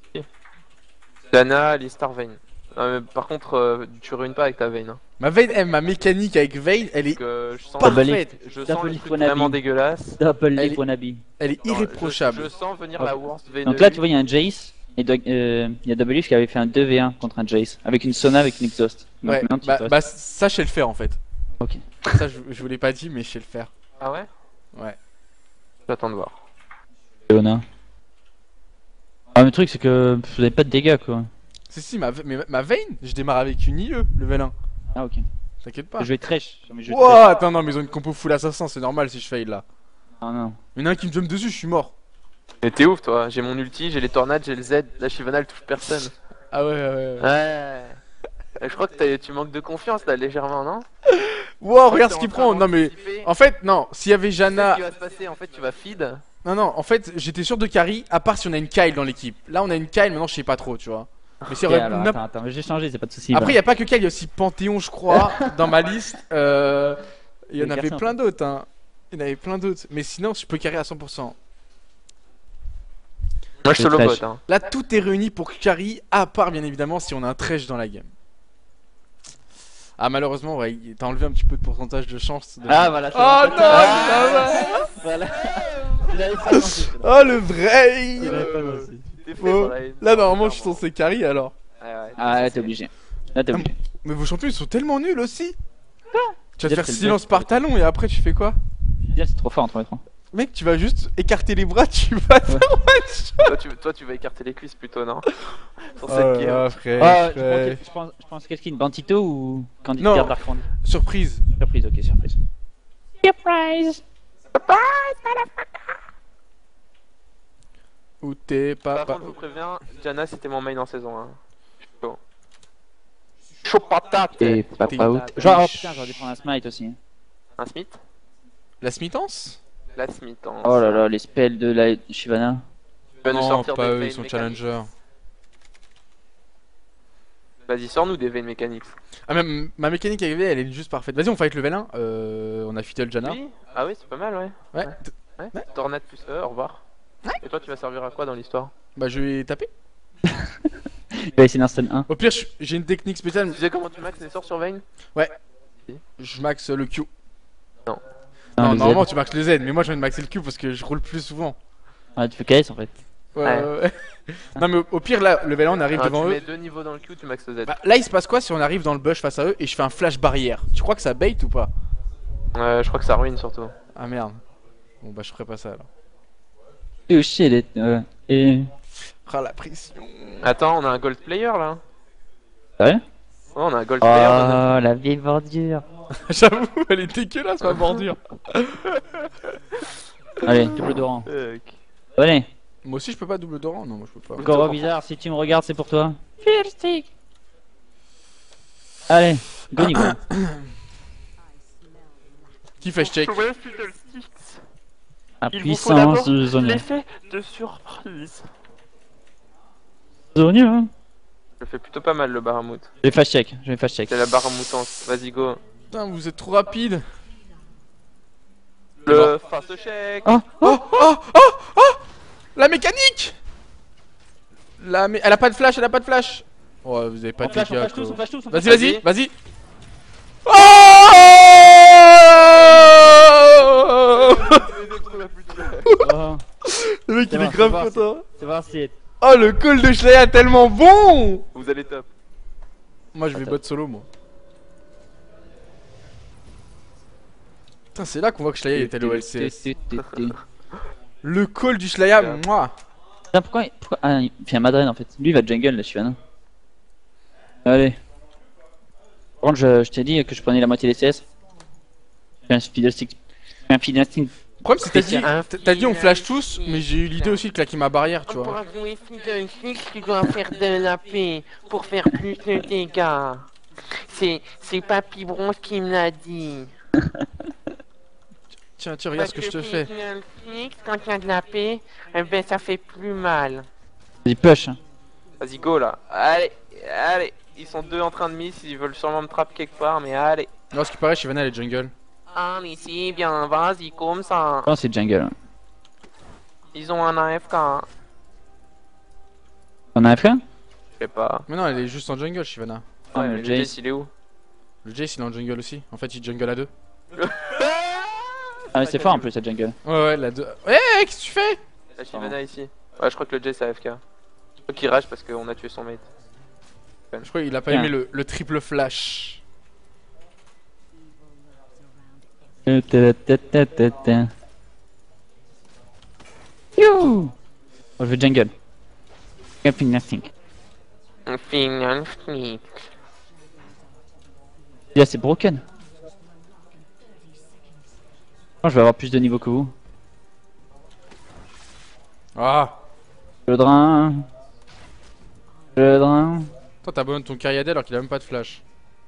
[SPEAKER 3] Janna, Alistar, Vayne. Non, mais par contre, tu ruines pas avec ta Vayne. Hein.
[SPEAKER 2] Ma Vayne, ma mécanique avec Vayne, elle est
[SPEAKER 3] Donc, je sens,
[SPEAKER 2] parfaite.
[SPEAKER 3] je sens
[SPEAKER 1] Double
[SPEAKER 3] le
[SPEAKER 1] if
[SPEAKER 3] truc
[SPEAKER 1] wannabe.
[SPEAKER 3] vraiment dégueulasse.
[SPEAKER 1] Double
[SPEAKER 2] Elle
[SPEAKER 1] leap
[SPEAKER 2] est-
[SPEAKER 1] wannabe.
[SPEAKER 2] Elle est
[SPEAKER 3] Non,
[SPEAKER 2] irréprochable.
[SPEAKER 3] Je sens venir la worst Vayne.
[SPEAKER 1] Donc là tu vois il y a un Jace. Et il y a Double Leaf qui avait fait un 2v1 contre un Jace. Avec une Sona avec une exhaust. Donc
[SPEAKER 2] Ouais,
[SPEAKER 1] maintenant, tu te
[SPEAKER 2] bah ça, je sais le faire en fait.
[SPEAKER 1] Ok.
[SPEAKER 2] Ça, je vous l'ai pas dit, mais je sais le faire.
[SPEAKER 3] Ah ouais?
[SPEAKER 2] Ouais.
[SPEAKER 3] J'attends de voir.
[SPEAKER 1] Léona. Ah, mais le truc c'est que vous avez pas de dégâts quoi.
[SPEAKER 2] Si, ma Vayne, je démarre avec une IE, level 1.
[SPEAKER 1] Ah ok.
[SPEAKER 2] T'inquiète pas.
[SPEAKER 1] Je vais trash. Mais je vais
[SPEAKER 2] Wow,
[SPEAKER 1] trash.
[SPEAKER 2] attends, non, mais ils ont une compo full assassin, c'est normal si je fail là.
[SPEAKER 1] Ah non.
[SPEAKER 2] Il y en a un qui me jump dessus, je suis mort.
[SPEAKER 3] Mais t'es ouf toi, j'ai mon ulti, j'ai les tornades, j'ai le Z, la Shyvana elle touche personne.
[SPEAKER 2] Ah ouais.
[SPEAKER 3] Ouais. Je crois que tu manques de confiance là légèrement, non?
[SPEAKER 2] Wow, regarde ce qu'il prend. Non, mais en fait, non, s'il y avait
[SPEAKER 3] Ce
[SPEAKER 2] Janna.
[SPEAKER 3] qui va se passer, en fait tu vas feed.
[SPEAKER 2] Non, en fait, j'étais sûr de carry, à part si on a une Kyle dans l'équipe. Là, on a une Kyle, maintenant je sais pas trop, tu vois. Mais c'est
[SPEAKER 1] Ok,
[SPEAKER 2] vrai.
[SPEAKER 1] alors, attends, j'ai changé, c'est pas de soucis.
[SPEAKER 2] Après, il y a pas que Kyle, il y a aussi Panthéon, je crois, dans ma liste. Il y en
[SPEAKER 1] Des
[SPEAKER 2] avait
[SPEAKER 1] personnes,
[SPEAKER 2] plein d'autres, hein. Il y en avait plein d'autres. Mais sinon, je peux carry à 100%.
[SPEAKER 3] Moi je
[SPEAKER 1] Le
[SPEAKER 3] solo
[SPEAKER 1] trash.
[SPEAKER 3] bot hein.
[SPEAKER 2] Là, tout est réuni pour carry, à part bien évidemment si on a un trash dans la game. Ah, malheureusement, ouais, t'as enlevé un petit peu de pourcentage de chance.
[SPEAKER 1] Ah voilà. c'est
[SPEAKER 2] Oh
[SPEAKER 1] bon.
[SPEAKER 2] non,
[SPEAKER 1] Ah, voilà. Je l'avais pas lancé, celui-là.
[SPEAKER 2] Oh le vrai.
[SPEAKER 1] Je l'avais pas lancé.
[SPEAKER 3] T'es fait,
[SPEAKER 2] Bon.
[SPEAKER 3] pareil.
[SPEAKER 2] Là, normalement, je suis censé carry alors.
[SPEAKER 3] Ouais, ouais,
[SPEAKER 1] Ah
[SPEAKER 3] censé.
[SPEAKER 1] t'es obligé. Là t'es obligé.
[SPEAKER 2] Mais vos champions ils sont tellement nuls aussi. Tu vas te
[SPEAKER 1] Dire
[SPEAKER 2] faire
[SPEAKER 1] c'est le
[SPEAKER 2] silence
[SPEAKER 1] best.
[SPEAKER 2] par talon et après tu fais quoi?
[SPEAKER 1] Dire, c'est trop fort en 3v3.
[SPEAKER 2] Mec, tu vas juste écarter les bras, tu vas te
[SPEAKER 3] Toi tu vas écarter les cuisses plutôt non? Sur
[SPEAKER 2] Oh
[SPEAKER 3] cette
[SPEAKER 2] là
[SPEAKER 3] game.
[SPEAKER 2] là, frère,
[SPEAKER 1] Ah,
[SPEAKER 2] frère.
[SPEAKER 1] je pense quel skin, Bantito ou Candy
[SPEAKER 2] Non.
[SPEAKER 1] Dark Front?
[SPEAKER 2] Surprise.
[SPEAKER 1] Surprise, ok, surprise. Surprise.
[SPEAKER 2] Où t'es,
[SPEAKER 3] Par
[SPEAKER 2] papa?
[SPEAKER 3] contre je vous préviens, Janna c'était mon main en saison 1. Chaud. Chaud patate.
[SPEAKER 1] Et pas
[SPEAKER 2] T'es-
[SPEAKER 1] out. Genre, oh putain, j'aurais dû prendre un smite aussi.
[SPEAKER 3] Un Smith?
[SPEAKER 2] La Smitance?
[SPEAKER 3] La Smith en.
[SPEAKER 1] Oh là là, les spells de la Shyvana.
[SPEAKER 3] Tu vas nous
[SPEAKER 2] Non,
[SPEAKER 3] sortir
[SPEAKER 2] pas
[SPEAKER 3] des
[SPEAKER 2] eux,
[SPEAKER 3] veins
[SPEAKER 2] ils sont
[SPEAKER 3] mécaniques.
[SPEAKER 2] challenger.
[SPEAKER 3] Vas-y, sors-nous des veins mécaniques.
[SPEAKER 2] Ah, même ma mécanique avec elle est juste parfaite. Vas-y, on fight level 1. On a Fiddle Janna.
[SPEAKER 3] Oui. Ah oui, c'est pas mal, ouais.
[SPEAKER 2] Ouais.
[SPEAKER 3] Ouais. Tornade plus au revoir. Et toi, tu vas servir à quoi dans l'histoire?
[SPEAKER 2] Bah, je vais taper.
[SPEAKER 1] Il va essayer d'un stun 1.
[SPEAKER 2] Au pire, j'ai une technique spéciale.
[SPEAKER 3] Tu sais comment tu max les sorts sur Vayne?
[SPEAKER 2] Je max le Q.
[SPEAKER 3] Non.
[SPEAKER 2] Non,
[SPEAKER 1] le Z.
[SPEAKER 2] normalement, tu maxes le Z. Mais moi, je viens de maxer le Q parce que je roule plus souvent.
[SPEAKER 1] Ouais, tu fais KS en fait.
[SPEAKER 2] Ouais,
[SPEAKER 3] Ouais.
[SPEAKER 2] ouais, ouais. Non, mais au pire, là, level 1, on arrive
[SPEAKER 3] Ah,
[SPEAKER 2] devant
[SPEAKER 3] tu
[SPEAKER 2] eux.
[SPEAKER 3] mets 2 niveaux dans le Q, tu max le Z.
[SPEAKER 2] Bah, là, il se passe quoi si on arrive dans le bush face à eux et je fais un flash barrière? Tu crois que ça bait ou pas?
[SPEAKER 3] Je crois que ça ruine surtout.
[SPEAKER 2] Ah merde. Bon, bah, je ferai pas ça alors.
[SPEAKER 1] Oh shit, et.
[SPEAKER 2] Ah, la pression.
[SPEAKER 3] Attends, on a un gold player là.
[SPEAKER 1] Sérieux?
[SPEAKER 3] Ouais, on a un gold player. dans notre-
[SPEAKER 1] Oh, la vieille bordure.
[SPEAKER 2] J'avoue, elle est dégueulasse, ma bordure.
[SPEAKER 1] Allez, double de rang.
[SPEAKER 3] Fuck.
[SPEAKER 1] Allez,
[SPEAKER 2] Moi aussi, je peux pas double Doran. Non, moi, je peux pas.
[SPEAKER 1] Goro bizarre, si tu me regardes, c'est pour toi. Stick. Allez, go Nico.
[SPEAKER 2] Qui fait check?
[SPEAKER 3] Ouais, Fiddle Sticks.
[SPEAKER 1] La
[SPEAKER 3] Il vous faut d'abord
[SPEAKER 1] puissance de Zonia.
[SPEAKER 3] l'effet de surprise.
[SPEAKER 1] Zonia, hein.
[SPEAKER 3] Je le fais plutôt pas mal le Bahamut.
[SPEAKER 1] Je vais flash check, je vais flash check.
[SPEAKER 3] C'est la Bahamoutance. Vas-y, go.
[SPEAKER 2] Putain, vous êtes trop rapide.
[SPEAKER 3] Le fast check.
[SPEAKER 1] Oh,
[SPEAKER 2] Oh, oh, oh, oh! La mécanique! Elle a pas de flash, elle a pas de flash. Oh, vous avez pas
[SPEAKER 1] on
[SPEAKER 2] de
[SPEAKER 1] flash, on
[SPEAKER 2] dégâts,
[SPEAKER 1] flash tous,
[SPEAKER 2] quoi.
[SPEAKER 1] on flash tous.
[SPEAKER 2] Vas-y, vas-y, vas-y. Oh!
[SPEAKER 1] Oh,
[SPEAKER 2] Le mec, il
[SPEAKER 1] C'est
[SPEAKER 2] est
[SPEAKER 1] bon,
[SPEAKER 2] grave
[SPEAKER 1] c'est bon,
[SPEAKER 2] content.
[SPEAKER 1] c'est voir si.
[SPEAKER 2] Oh, le call de Shlaya tellement bon!
[SPEAKER 3] Vous allez top.
[SPEAKER 2] Moi, je vais
[SPEAKER 1] Attends.
[SPEAKER 2] bot solo, moi. Putain, c'est là qu'on voit que Shlaya était le LCS. Le call du Shlaya, moi.
[SPEAKER 1] Putain, pourquoi Ah, il fait un Madren en fait. Lui il va jungle là, Shyvana. Allez. Par contre, je t'ai dit que je prenais la moitié des CS. J'ai un fiddlestick. Un fiddlestick.
[SPEAKER 2] Le problème, c'est que
[SPEAKER 3] Un
[SPEAKER 2] t'as dit on flash tous, mais j'ai eu l'idée aussi de claquer ma barrière, tu vois.
[SPEAKER 4] Pour jouer Fiddle Sticks, tu dois faire de la paix pour faire plus de dégâts. C'est Papy Bronze qui me l'a dit.
[SPEAKER 2] Tiens, regarde ce que je te fais.
[SPEAKER 4] Fiddle Sticks, quand il y a de la paix, eh ben ça fait plus mal.
[SPEAKER 1] Vas-y, push.
[SPEAKER 3] Vas-y, go là. Allez, allez. Ils sont deux en train de miss. Ils veulent sûrement me trapper quelque part, mais allez.
[SPEAKER 2] Non, ce qui paraît, Shyvana elle est jungle.
[SPEAKER 4] Allez, c'est bien, vas-y, comme ça.
[SPEAKER 1] Je pense que c'est jungle. Hein.
[SPEAKER 3] Ils ont un AFK. Hein.
[SPEAKER 1] On a un FK?
[SPEAKER 3] Je sais pas.
[SPEAKER 2] Mais non, elle est juste en jungle, Shyvana.
[SPEAKER 1] Ah,
[SPEAKER 3] Ouais,
[SPEAKER 1] mais
[SPEAKER 3] mais
[SPEAKER 1] le
[SPEAKER 3] le
[SPEAKER 1] Jace.
[SPEAKER 3] Jace, il est où?
[SPEAKER 2] Le Jace il est en jungle aussi. En fait, il jungle à deux.
[SPEAKER 1] Ah, mais c'est fort en plus cette jungle.
[SPEAKER 2] Ouais, la deux. Ouais, qu'est-ce que tu fais?
[SPEAKER 3] La Shyvana ici. Ouais, je crois que le Jace est AFK. Je crois qu'il rage parce qu'on a tué son mate.
[SPEAKER 2] Je crois qu'il a pas
[SPEAKER 1] Tiens.
[SPEAKER 2] aimé le triple flash.
[SPEAKER 1] You. Oh, je vais jungle. Camping nothing.
[SPEAKER 4] Fiddle Sticks.
[SPEAKER 1] Là, c'est broken. Je vais avoir plus de niveau que vous.
[SPEAKER 2] Ah!
[SPEAKER 1] Le drain. Le drain.
[SPEAKER 2] Toi, t'abandonnes ton Kyriadel alors qu'il a même pas de flash.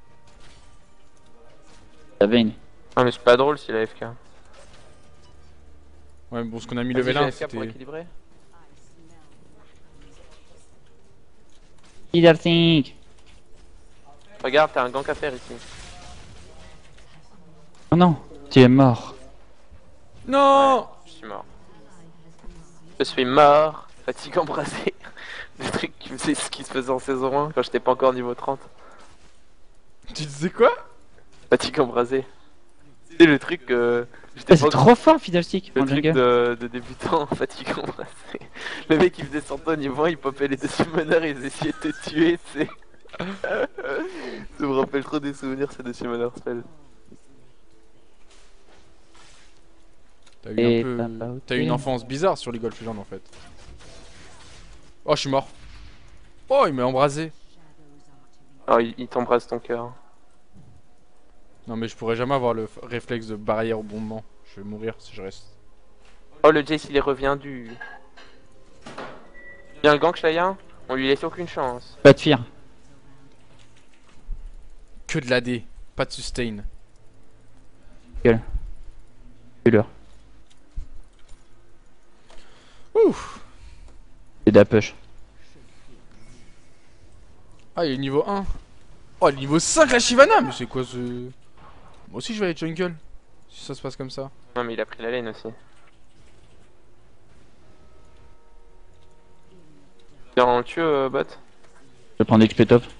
[SPEAKER 1] La veine.
[SPEAKER 3] Ah, mais c'est pas drôle s'il a AFK.
[SPEAKER 2] Ouais, mais bon, ce qu'on a mis
[SPEAKER 3] Vas-y,
[SPEAKER 2] level
[SPEAKER 3] j'ai
[SPEAKER 2] 1,
[SPEAKER 3] AFK pour
[SPEAKER 2] c'était.
[SPEAKER 3] équilibrer.
[SPEAKER 1] Either think.
[SPEAKER 3] Regarde, t'as un gank à faire ici.
[SPEAKER 1] Oh non, tu es mort.
[SPEAKER 2] Non!
[SPEAKER 3] Je suis mort. Je suis mort. Fatigue embrasée. Des trucs qui faisaient ce qui se faisait en saison 1 quand j'étais pas encore niveau 30.
[SPEAKER 2] Tu disais quoi?
[SPEAKER 3] Fatigue embrasée. C'est le truc j'étais
[SPEAKER 1] C'est
[SPEAKER 3] pas
[SPEAKER 1] trop fort Fiddlestick
[SPEAKER 3] le
[SPEAKER 1] en
[SPEAKER 3] truc
[SPEAKER 1] jungle.
[SPEAKER 3] de débutant, fatigue embrasée. Le mec il faisait 100 tonnes, il popait les deux summoners, ils essayaient de te tuer, tu sais. Ça me rappelle trop des souvenirs ces deux summoners spell.
[SPEAKER 2] T'as eu
[SPEAKER 1] Et
[SPEAKER 2] un peu...
[SPEAKER 1] bah,
[SPEAKER 2] T'as eu une
[SPEAKER 1] ok.
[SPEAKER 2] enfance bizarre sur League of Legends en fait. Oh, je suis mort. Oh, il m'a embrasé.
[SPEAKER 3] Alors il t'embrasse ton cœur.
[SPEAKER 2] Non mais je pourrais jamais avoir le réflexe de barrière au bon moment. Je vais mourir si je reste.
[SPEAKER 3] Oh le Jace il est revient du... Bien le gank Shaya, on lui laisse aucune chance.
[SPEAKER 1] Pas de fear.
[SPEAKER 2] Que de l'AD, pas de sustain.
[SPEAKER 1] Tueur.
[SPEAKER 2] Ouf.
[SPEAKER 1] C'est de la push.
[SPEAKER 2] Ah, il est niveau 1. Oh, il est niveau 5 la Shyvana. Mais c'est quoi ce... Moi aussi je vais aller jungle. Si ça se passe comme ça.
[SPEAKER 3] Non mais il a pris la lane aussi. Bien on le tue bot.
[SPEAKER 1] Je vais prendre XP top.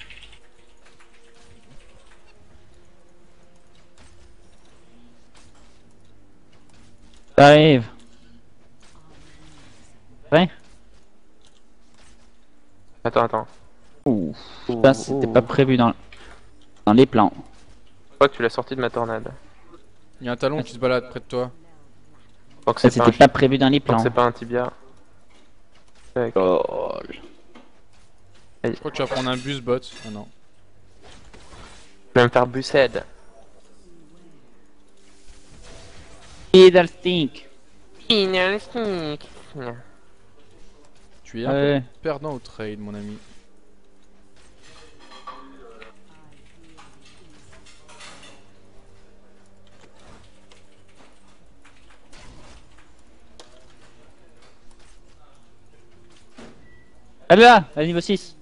[SPEAKER 1] Ça arrive. Ouais.
[SPEAKER 3] Attends.
[SPEAKER 1] Ouh. Ça c'était pas prévu dans les plans.
[SPEAKER 3] Je crois que tu l'as sorti de ma tornade.
[SPEAKER 2] Il y a un talon qui se balade près de toi.
[SPEAKER 3] Tant que
[SPEAKER 1] Ça
[SPEAKER 3] c'est pas,
[SPEAKER 1] c'était pas prévu dans les
[SPEAKER 3] tant que
[SPEAKER 1] plans.
[SPEAKER 3] c'est pas un tibia. Ouais,
[SPEAKER 1] Oh.
[SPEAKER 2] Je crois que tu vas prendre un bus bot. Ah non.
[SPEAKER 3] je vais me faire Bussed.
[SPEAKER 1] Fiddlestick.
[SPEAKER 2] Tu es un
[SPEAKER 1] Ouais.
[SPEAKER 2] peu perdant au trade mon ami.
[SPEAKER 1] Elle est là, elle est niveau 6.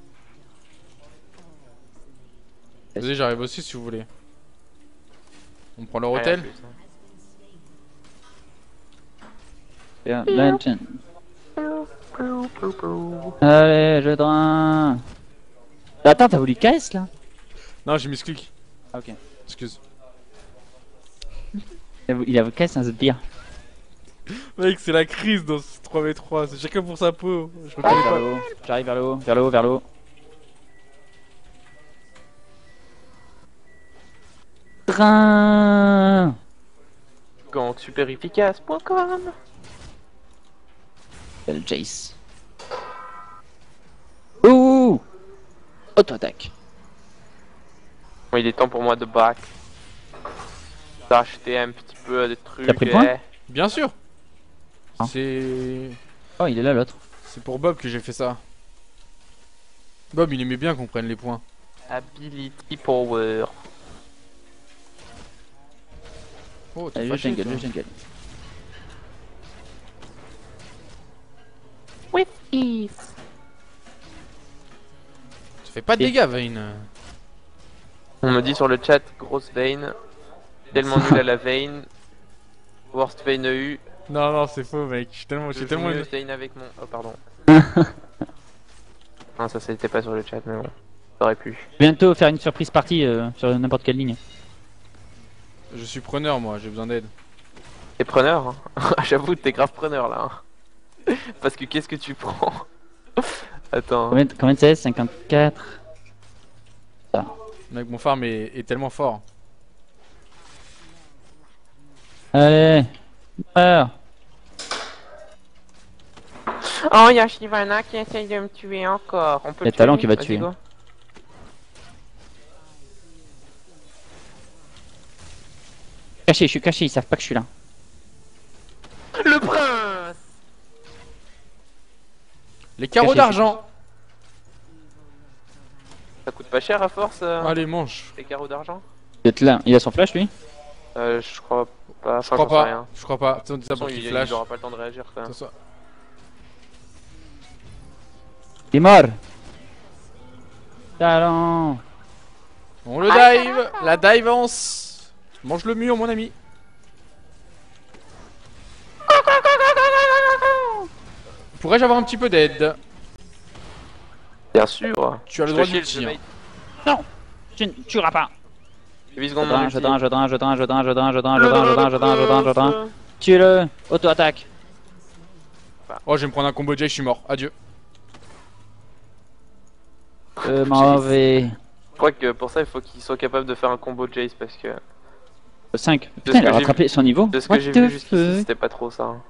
[SPEAKER 2] Vas-y, j'arrive aussi si vous voulez. On prend leur
[SPEAKER 3] Ouais,
[SPEAKER 2] hôtel.
[SPEAKER 3] en plus, hein.
[SPEAKER 1] Legend. Allez, je drain. Attends, t'as voulu KS là?
[SPEAKER 2] Non, j'ai mis ce clic.
[SPEAKER 1] Ah, ok.
[SPEAKER 2] Excuse.
[SPEAKER 1] Il a KS un sbire.
[SPEAKER 2] Mec, c'est la crise dans ce 3v3. C'est chacun pour sa peau. Je reconnais
[SPEAKER 1] Vers
[SPEAKER 2] pas.
[SPEAKER 1] le haut. J'arrive vers le haut, vers le haut, vers le haut. Drain.
[SPEAKER 3] Gank super efficace.com.
[SPEAKER 1] Le Jace. Ouh. Auto-attaque.
[SPEAKER 3] Bon, il est temps pour moi de back. D'acheter un petit peu de trucs.
[SPEAKER 1] T'as pris le point
[SPEAKER 2] Bien sûr.
[SPEAKER 1] Ah.
[SPEAKER 2] C'est
[SPEAKER 1] Oh, il est là l'autre.
[SPEAKER 2] pour Bob que j'ai fait ça. Bob, il aimait bien qu'on prenne les points.
[SPEAKER 3] Ability power.
[SPEAKER 2] Oh, t'es
[SPEAKER 1] Allez,
[SPEAKER 2] fâché,
[SPEAKER 1] jungle,
[SPEAKER 2] toi.
[SPEAKER 1] le jungle.
[SPEAKER 4] With ease.
[SPEAKER 2] Ça fait pas de dégâts, Vayne.
[SPEAKER 3] On me dit sur le chat, grosse Vayne. Tellement nul à la Vayne. Worst Vayne EU.
[SPEAKER 2] Non, non, c'est faux, mec. J'ai
[SPEAKER 3] Je joue
[SPEAKER 2] tellement
[SPEAKER 3] mieux Vayne avec mon... Oh, pardon. Non, ça c'était pas sur le chat, mais bon. Ça aurait pu.
[SPEAKER 1] Bientôt faire une surprise partie sur n'importe quelle ligne.
[SPEAKER 2] Je suis preneur, moi. J'ai besoin d'aide.
[SPEAKER 3] T'es preneur hein. J'avoue, t'es grave preneur là. Hein. Parce que qu'est-ce que tu prends? Attends.
[SPEAKER 1] Combien de CS? 54.
[SPEAKER 2] Mec, mon farm est tellement fort.
[SPEAKER 1] Allez. Meurs.
[SPEAKER 4] Oh, y'a Shyvana qui essaye de me tuer encore. On peut
[SPEAKER 1] Y a
[SPEAKER 4] le
[SPEAKER 1] Talon
[SPEAKER 4] tuer,
[SPEAKER 1] qui va
[SPEAKER 4] lui
[SPEAKER 1] te tuer.
[SPEAKER 3] go.
[SPEAKER 1] Caché, je suis caché, ils savent pas que je suis là.
[SPEAKER 3] Le prince.
[SPEAKER 2] Les carreaux
[SPEAKER 1] Caché,
[SPEAKER 2] d'argent.
[SPEAKER 3] Ça coûte pas cher à force
[SPEAKER 2] Allez, mange.
[SPEAKER 3] les carreaux d'argent?
[SPEAKER 1] Il est là. Il a son flash lui?
[SPEAKER 3] Je crois pas.
[SPEAKER 2] Je crois pas. Je crois pas. Attends, dis ça
[SPEAKER 3] De toute
[SPEAKER 2] pour
[SPEAKER 3] façon,
[SPEAKER 2] qu'il
[SPEAKER 3] il
[SPEAKER 2] flash.
[SPEAKER 3] aura pas le temps de réagir quand même.
[SPEAKER 2] Attention.
[SPEAKER 1] Il est mort. Talent.
[SPEAKER 2] On le dive. La divance. Mange le mur, mon ami. Pourrais-je avoir un petit peu d'aide?
[SPEAKER 3] Bien sûr.
[SPEAKER 2] Tu as le
[SPEAKER 3] Je
[SPEAKER 2] droit
[SPEAKER 3] te
[SPEAKER 2] de
[SPEAKER 3] shield, je
[SPEAKER 2] dire.
[SPEAKER 3] mate.
[SPEAKER 1] Non, tu ne tueras pas.
[SPEAKER 3] 8
[SPEAKER 1] Je
[SPEAKER 3] secondes
[SPEAKER 1] drain,
[SPEAKER 3] mon
[SPEAKER 1] je
[SPEAKER 3] ulti.
[SPEAKER 1] drain, je drain, je drain, je drain, je drain, je drain, je drain, je drain, je drain, je drain, je drain. Tue-le. Auto-attaque.
[SPEAKER 2] Oh, je vais me prendre un combo Jay, je suis mort. Adieu.
[SPEAKER 1] Mauvais.
[SPEAKER 3] Je crois que pour ça il faut qu'il soit capable de faire un combo Jace parce que
[SPEAKER 1] 5.
[SPEAKER 3] De
[SPEAKER 1] Putain,
[SPEAKER 3] ce
[SPEAKER 1] il a
[SPEAKER 3] que j'ai
[SPEAKER 1] rattrapé son niveau.
[SPEAKER 3] de ce
[SPEAKER 1] What
[SPEAKER 3] que j'ai
[SPEAKER 1] the
[SPEAKER 3] vu jusqu'ici
[SPEAKER 1] fuck?
[SPEAKER 3] c'était pas trop ça. hein.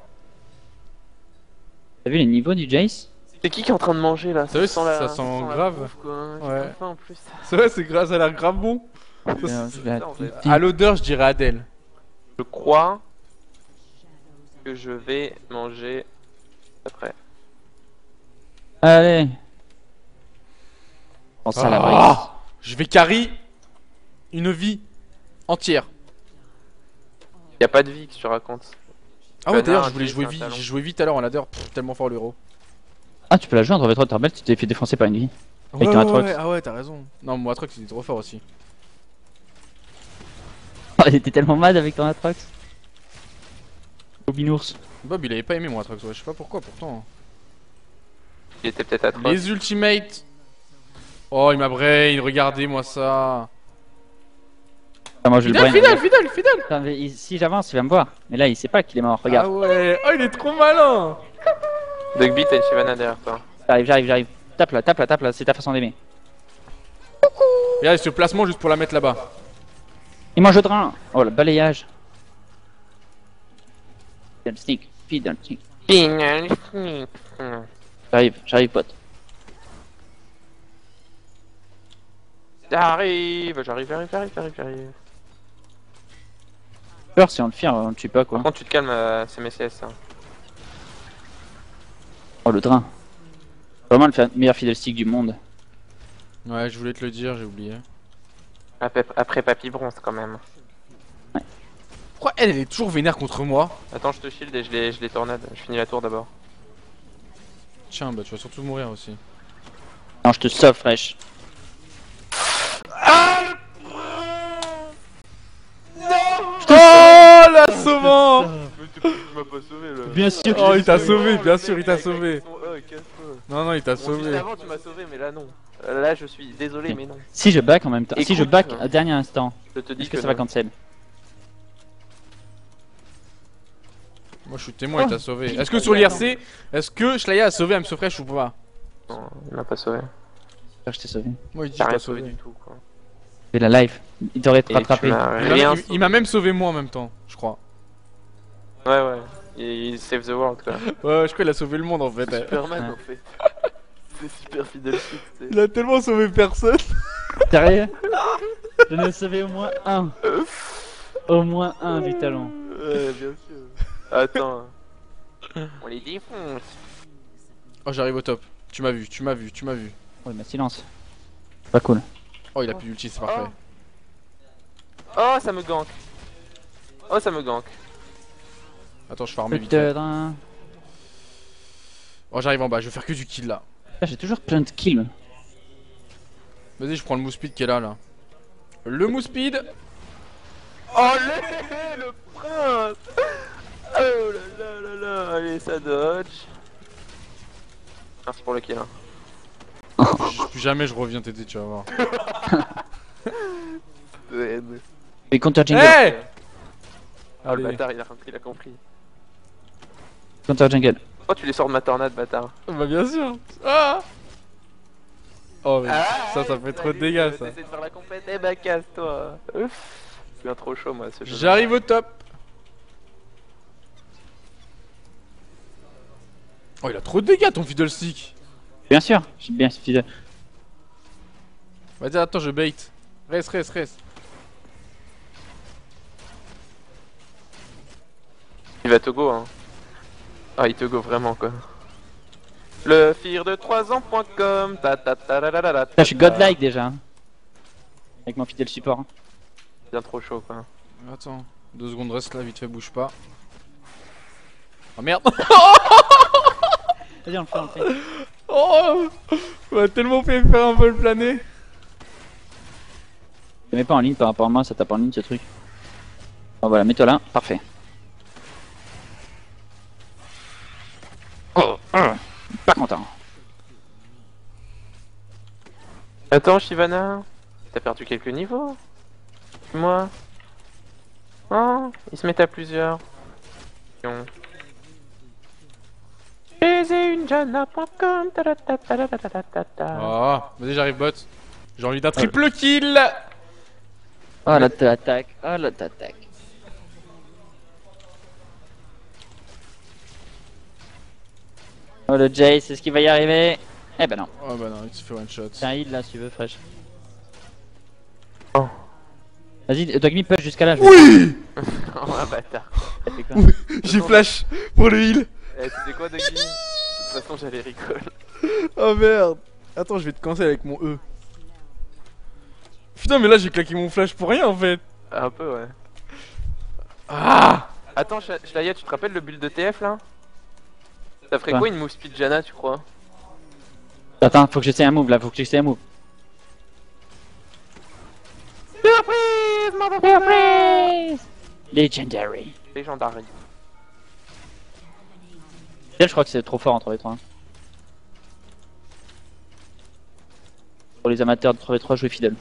[SPEAKER 1] T'as vu les niveaux du Jace?
[SPEAKER 3] C'est qui est en train de manger là?
[SPEAKER 2] Ça,
[SPEAKER 3] sent la-
[SPEAKER 2] ça sent
[SPEAKER 3] la
[SPEAKER 2] grave.
[SPEAKER 3] bouffe, quoi, hein. J'ai
[SPEAKER 2] Ouais.
[SPEAKER 3] pas faim, en plus.
[SPEAKER 2] C'est vrai, c'est grave, ça a l'air grave bon.
[SPEAKER 1] Je vais
[SPEAKER 3] ça, en fait.
[SPEAKER 2] À l'odeur, je dirais Adèle.
[SPEAKER 3] Je crois que je vais manger après.
[SPEAKER 1] Allez. On ça la brise.
[SPEAKER 2] Ah, je vais carry une vie entière.
[SPEAKER 3] Y a pas de vie que tu racontes.
[SPEAKER 2] Ah ouais,
[SPEAKER 3] Connard,
[SPEAKER 2] d'ailleurs, je voulais
[SPEAKER 3] Jay,
[SPEAKER 2] jouer
[SPEAKER 3] c'est un
[SPEAKER 2] vie.
[SPEAKER 3] talent.
[SPEAKER 2] J'ai joué vite à l'heure en ladder. Tellement fort le héros.
[SPEAKER 1] Ah, tu peux la jouer en V3 de Tarbell, tu t'es fait défoncer par une vie. Avec ton Atrox.
[SPEAKER 2] Ah ouais, t'as raison. Non, mon Atrox il est trop fort aussi.
[SPEAKER 1] Oh, il était tellement mad avec ton Atrox. Bobinours.
[SPEAKER 2] Bob il avait pas aimé mon Atrox, ouais, je sais pas pourquoi pourtant.
[SPEAKER 3] Il était peut-être atroce.
[SPEAKER 2] Les ultimates. Oh, il m'a brain, regardez moi ça.
[SPEAKER 1] Ah, moi je le
[SPEAKER 2] Fidèle,
[SPEAKER 1] brain.
[SPEAKER 2] fidèle.
[SPEAKER 1] Putain, mais si j'avance, il va me voir. Mais là, il sait pas qu'il est mort.
[SPEAKER 2] Ah
[SPEAKER 1] Regarde.
[SPEAKER 2] ouais, oh il est trop malin.
[SPEAKER 3] Dugby, t'as une Shyvana derrière toi.
[SPEAKER 1] J'arrive. Tape là, c'est ta façon d'aimer.
[SPEAKER 2] Regarde ce placement juste pour la mettre là-bas.
[SPEAKER 1] Et moi je drain. Oh, le balayage. Fidèle sneak.
[SPEAKER 4] Final sneak.
[SPEAKER 1] J'arrive, pote.
[SPEAKER 3] J'arrive.
[SPEAKER 1] Peur, si on le fait, on le tue pas quoi.
[SPEAKER 3] Par contre, tu te calmes, c'est mes CS. hein.
[SPEAKER 1] Oh, le drain. Vraiment le meilleur fiddle stick du monde.
[SPEAKER 2] Ouais, je voulais te le dire, j'ai oublié.
[SPEAKER 3] Après Papy Bronze, quand même.
[SPEAKER 2] Pourquoi elle est toujours vénère contre moi?
[SPEAKER 3] Attends, je te shield et je les tornade. Je finis la tour d'abord.
[SPEAKER 2] Tiens, bah tu vas surtout mourir aussi.
[SPEAKER 1] Non, je te sauve, fraîche.
[SPEAKER 2] Oh l'assommant.
[SPEAKER 3] Tu m'as pas sauvé là.
[SPEAKER 1] Bien sûr.
[SPEAKER 2] Oh il t'a sauvé, bien sûr il t'a sauvé. Non, il t'a
[SPEAKER 3] Juste
[SPEAKER 2] sauvé.
[SPEAKER 3] avant, tu m'as sauvé, mais là non. Là, je suis désolé, mais non.
[SPEAKER 1] Si je back en même temps, si je
[SPEAKER 3] Écoute,
[SPEAKER 1] back à dernier instant,
[SPEAKER 3] Je te dis
[SPEAKER 1] est-ce que ça va cancel?
[SPEAKER 2] Moi je suis témoin, il t'a sauvé. Est-ce que sur l'IRC, est-ce que Shlaya a sauvé Amsofresh ou pas?
[SPEAKER 3] Non, il m'a pas sauvé.
[SPEAKER 1] Je t'ai sauvé.
[SPEAKER 2] Moi il dit
[SPEAKER 3] T'as
[SPEAKER 2] qu'il
[SPEAKER 3] rien
[SPEAKER 2] t'a
[SPEAKER 3] sauvé
[SPEAKER 2] sauvé.
[SPEAKER 3] du tout, quoi.
[SPEAKER 1] C'est la live. Il t'aurait
[SPEAKER 3] Et
[SPEAKER 1] rattrapé.
[SPEAKER 3] tu m'as
[SPEAKER 2] Il m'a-
[SPEAKER 3] rien
[SPEAKER 2] il m'a même sauvé moi en même temps, je crois.
[SPEAKER 3] sauvé. Ouais. Il save the world, quoi.
[SPEAKER 2] Ouais, je crois qu'il a sauvé le monde en fait.
[SPEAKER 3] Superman,
[SPEAKER 1] Ouais.
[SPEAKER 3] en fait. C'est super fidèle, tu sais.
[SPEAKER 2] Il a tellement sauvé personne.
[SPEAKER 1] Sérieux? Je ne savais au moins un. Au moins un du talent.
[SPEAKER 3] Ouais, bien sûr. Attends. On les défonce.
[SPEAKER 2] Oh j'arrive au top. Tu m'as vu.
[SPEAKER 1] Oui, mais silence. Pas cool.
[SPEAKER 2] Oh il a plus d'ulti, c'est parfait.
[SPEAKER 3] Oh, ça me gank.
[SPEAKER 2] Attends, je farme vite fait.
[SPEAKER 1] Putain.
[SPEAKER 2] Oh j'arrive en bas, je vais faire que du kill là.
[SPEAKER 1] Ah, j'ai toujours plein de kills.
[SPEAKER 2] Vas-y, je prends le mousse speed qui est là. Le mousse speed.
[SPEAKER 3] Oh, le prince. Oh là. Allez, ça dodge. Merci pour le kill. Hein.
[SPEAKER 2] Plus jamais je reviens t'aider, tu vas voir.
[SPEAKER 1] Et counter jungle.
[SPEAKER 2] Hey
[SPEAKER 3] Oh, le
[SPEAKER 2] Allez.
[SPEAKER 3] bâtard, il a compris.
[SPEAKER 1] Counter jungle.
[SPEAKER 3] Oh, tu les sors de ma tornade, bâtard.
[SPEAKER 2] Bah bien sûr. Ah oh mais ça fait trop de dégâts ça.
[SPEAKER 3] T'essaies de faire la compète, eh bah casse-toi. C'est bien trop chaud, moi, ce jeu.
[SPEAKER 2] J'arrive au top. Oh il a trop de dégâts ton fiddlestick.
[SPEAKER 1] Bien sûr, j'ai bien fidèle.
[SPEAKER 2] Vas-y attends je bait. Reste.
[SPEAKER 3] Il va te go, hein. Ah, il te go vraiment, quoi. Le fir de 3ans.com.
[SPEAKER 1] Là, je suis godlike déjà. Avec mon fidèle support. hein.
[SPEAKER 3] Bien trop chaud, quoi.
[SPEAKER 2] Attends, 2 secondes reste là, vite fait bouge pas. Oh merde.
[SPEAKER 1] Vas-y, on le fait.
[SPEAKER 2] Oh on m'a tellement fait faire un vol plané.
[SPEAKER 1] Je mets pas en ligne par rapport à moi, ça tape en ligne ce truc. Bon, voilà, mets-toi là, parfait. Oh, pas content.
[SPEAKER 3] Attends, Shyvana, t'as perdu quelques niveaux. Moi. Oh, ils se mettent à plusieurs. Baiser une jana.com.
[SPEAKER 2] Oh, vas-y, j'arrive, bot. J'ai envie d'un triple kill.
[SPEAKER 1] Oh là t'attaques, oh là t'attaques. Oh le Jace, est-ce qu'il va y arriver? Eh ben non.
[SPEAKER 2] Oh bah non, il se fait one shot.
[SPEAKER 1] C'est un heal là si tu veux, fraîche.
[SPEAKER 3] Oh.
[SPEAKER 1] Vas-y, Dogme push jusqu'à là.
[SPEAKER 2] Oui.
[SPEAKER 3] Oh, un bâtard.
[SPEAKER 2] J'ai flash pour le heal.
[SPEAKER 3] Eh, tu sais quoi, Doggy? De toute façon, j'allais recall.
[SPEAKER 2] Oh merde. Attends, je vais te cancel avec mon E. Putain, mais là j'ai claqué mon flash pour rien en fait.
[SPEAKER 3] Un peu, ouais.
[SPEAKER 2] Ah.
[SPEAKER 3] Attends, Shlaya, tu te rappelles le build de TF là? Ça ferait
[SPEAKER 1] Ouais.
[SPEAKER 3] quoi une move speed Jana, tu crois?
[SPEAKER 1] Attends, faut que j'essaie un move là, faut que j'essaie un move.
[SPEAKER 3] Surprise, motherfucker!
[SPEAKER 1] Legendary.
[SPEAKER 3] Légendary.
[SPEAKER 1] Là, je crois que c'est trop fort en 3v3. Hein. Pour les amateurs de 3v3, jouer fidèle.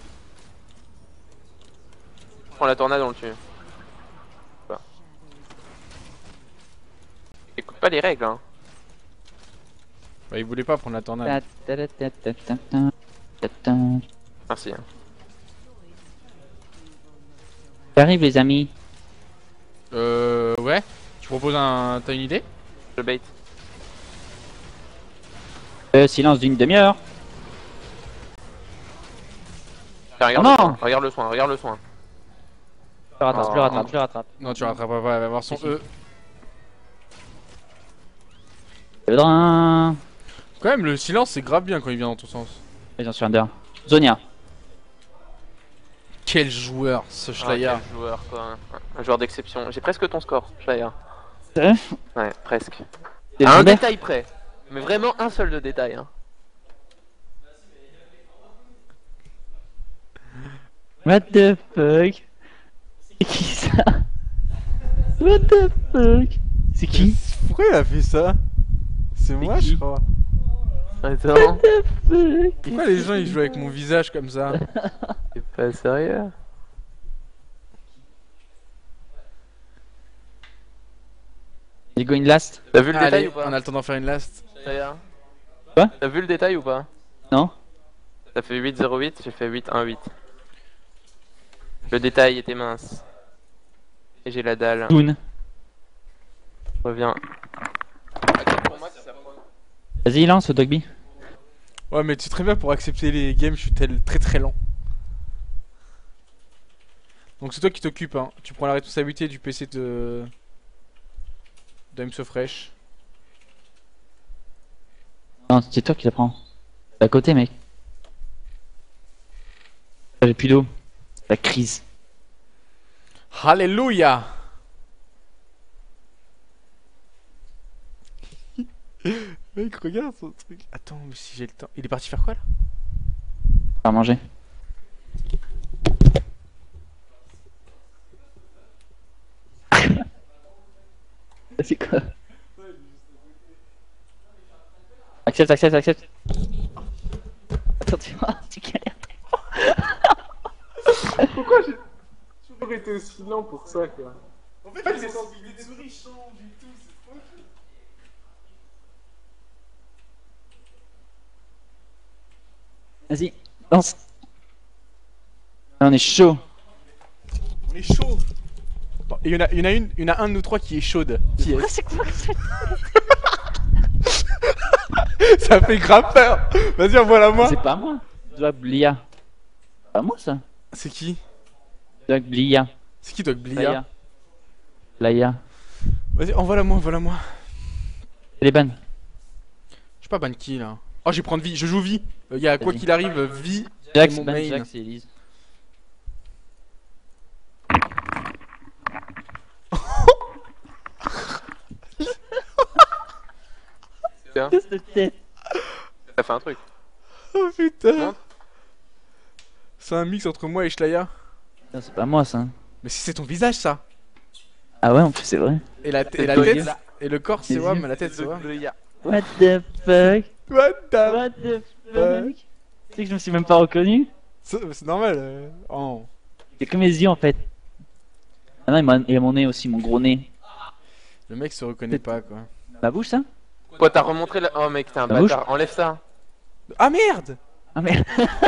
[SPEAKER 3] Prends la tornade, on le tue. Voilà. Écoute pas les règles, hein.
[SPEAKER 2] Bah, il voulait pas prendre la tornade.
[SPEAKER 3] Merci. Hein.
[SPEAKER 1] J'arrive les amis.
[SPEAKER 2] Ouais. Tu proposes un. T'as une idée?
[SPEAKER 3] Je bait.
[SPEAKER 1] Silence d'une demi-heure.
[SPEAKER 3] Tiens, regarde,
[SPEAKER 1] Oh
[SPEAKER 3] le
[SPEAKER 1] non.
[SPEAKER 3] soin, regarde le soin, regarde le soin.
[SPEAKER 1] Je le rattrape, je le
[SPEAKER 3] Oh.
[SPEAKER 1] rattrape, je le rattrape.
[SPEAKER 2] Non, tu rattraperas pas, elle va avoir son
[SPEAKER 1] Si.
[SPEAKER 2] E.
[SPEAKER 1] Le drain.
[SPEAKER 2] Quand même, le silence c'est grave bien quand il vient dans ton sens.
[SPEAKER 1] Ils ont sur Under. Zonia.
[SPEAKER 2] Quel joueur ce
[SPEAKER 3] Ah,
[SPEAKER 2] Shlaya.
[SPEAKER 3] quel joueur, quoi. Un joueur d'exception. J'ai presque ton score, Shlaya.
[SPEAKER 1] Hein?
[SPEAKER 3] Ouais, presque.
[SPEAKER 1] Des
[SPEAKER 3] À un
[SPEAKER 1] Lambert.
[SPEAKER 3] détail près. Mais vraiment un seul de détail, hein.
[SPEAKER 1] What the fuck? C'est qui ça? What the fuck? C'est qui?
[SPEAKER 2] Pourquoi il a fait ça? C'est moi,
[SPEAKER 1] qui
[SPEAKER 2] je crois.
[SPEAKER 3] Attends,
[SPEAKER 1] What the fuck?
[SPEAKER 2] Pourquoi les gens ils jouent avec mon visage comme ça?
[SPEAKER 3] t'es pas sérieux?
[SPEAKER 1] Il go in last?
[SPEAKER 3] T'as vu le détail
[SPEAKER 2] Allez,
[SPEAKER 3] ou pas?
[SPEAKER 2] on a le temps d'en faire une last.
[SPEAKER 3] Shlaya.
[SPEAKER 1] Quoi?
[SPEAKER 3] T'as vu le détail ou pas?
[SPEAKER 1] Non?
[SPEAKER 3] T'as fait 8-0-8, j'ai fait 8-1-8. Le détail était mince. Et j'ai la dalle.
[SPEAKER 1] Toon.
[SPEAKER 3] Reviens.
[SPEAKER 1] Vas-y, lance Dogby.
[SPEAKER 2] Ouais, mais tu sais très bien pour accepter les games, je suis très très lent. Donc c'est toi qui t'occupes, hein. Tu prends la responsabilité du PC de I'm So Fresh.
[SPEAKER 1] Non, c'est toi qui la prends. C'est à côté, mec. J'ai plus d'eau. La crise.
[SPEAKER 2] Alléluia. Mec, regarde son truc. Attends, mais si j'ai le temps. Il est parti faire quoi là?
[SPEAKER 1] À manger. C'est quoi? Accepte, accepte, accepte. Attends, tu vois, tu galères.
[SPEAKER 3] Pourquoi j'ai toujours été aussi lent pour ça, quoi?
[SPEAKER 2] En fait, les sensibilités de souris changent et tout, c'est trop cool.
[SPEAKER 1] Vas-y, lance. On est chaud.
[SPEAKER 2] On est chaud. Bon, et il y en a un de nous trois qui est chaude. Qui est
[SPEAKER 1] C'est quoi
[SPEAKER 2] Ça fait grave peur. Vas-y, envoie-la moi.
[SPEAKER 1] C'est pas moi. Doig Blia. Pas moi ça.
[SPEAKER 2] C'est qui?
[SPEAKER 1] Doig Blia.
[SPEAKER 2] C'est qui, Doc Blia?
[SPEAKER 1] Laïa. Laïa.
[SPEAKER 2] Vas-y, envoie-la moi, envoie-la moi.
[SPEAKER 1] Elle est ban.
[SPEAKER 2] Je sais pas ban qui là. Oh, je vais prendre vie, je joue vie. Il y a quoi
[SPEAKER 1] Vas-y.
[SPEAKER 2] qu'il arrive, vie.
[SPEAKER 1] Jax,
[SPEAKER 2] mon
[SPEAKER 1] ban
[SPEAKER 2] main.
[SPEAKER 1] Jax et Elise.
[SPEAKER 3] Tiens,
[SPEAKER 1] Test de tête.
[SPEAKER 3] t'as fait un truc.
[SPEAKER 2] Oh putain.
[SPEAKER 3] Montre.
[SPEAKER 2] C'est un mix entre moi et Shlaya.
[SPEAKER 1] Non, c'est pas moi ça.
[SPEAKER 2] Mais si c'est ton visage ça.
[SPEAKER 1] Ah ouais, en plus c'est vrai.
[SPEAKER 2] Et la,
[SPEAKER 3] C'est
[SPEAKER 2] et la
[SPEAKER 3] Doc.
[SPEAKER 2] tête, Et le corps c'est
[SPEAKER 1] Les
[SPEAKER 2] WAM,
[SPEAKER 1] yeux.
[SPEAKER 2] la tête c'est WAM.
[SPEAKER 1] What the fuck?
[SPEAKER 2] What the...
[SPEAKER 1] What the fuck? Tu sais que je me suis même pas reconnu?
[SPEAKER 2] C'est normal. Oh.
[SPEAKER 1] C'est que mes yeux en fait. Ah non, il a mon nez aussi, mon gros nez.
[SPEAKER 2] Le mec se reconnaît pas quoi.
[SPEAKER 1] Ma bouche ça?
[SPEAKER 3] Quoi, t'as remontré la... Oh mec, t'es un
[SPEAKER 1] La bouche
[SPEAKER 3] bâtard. Enlève ça.
[SPEAKER 2] Ah merde!
[SPEAKER 1] Ah merde.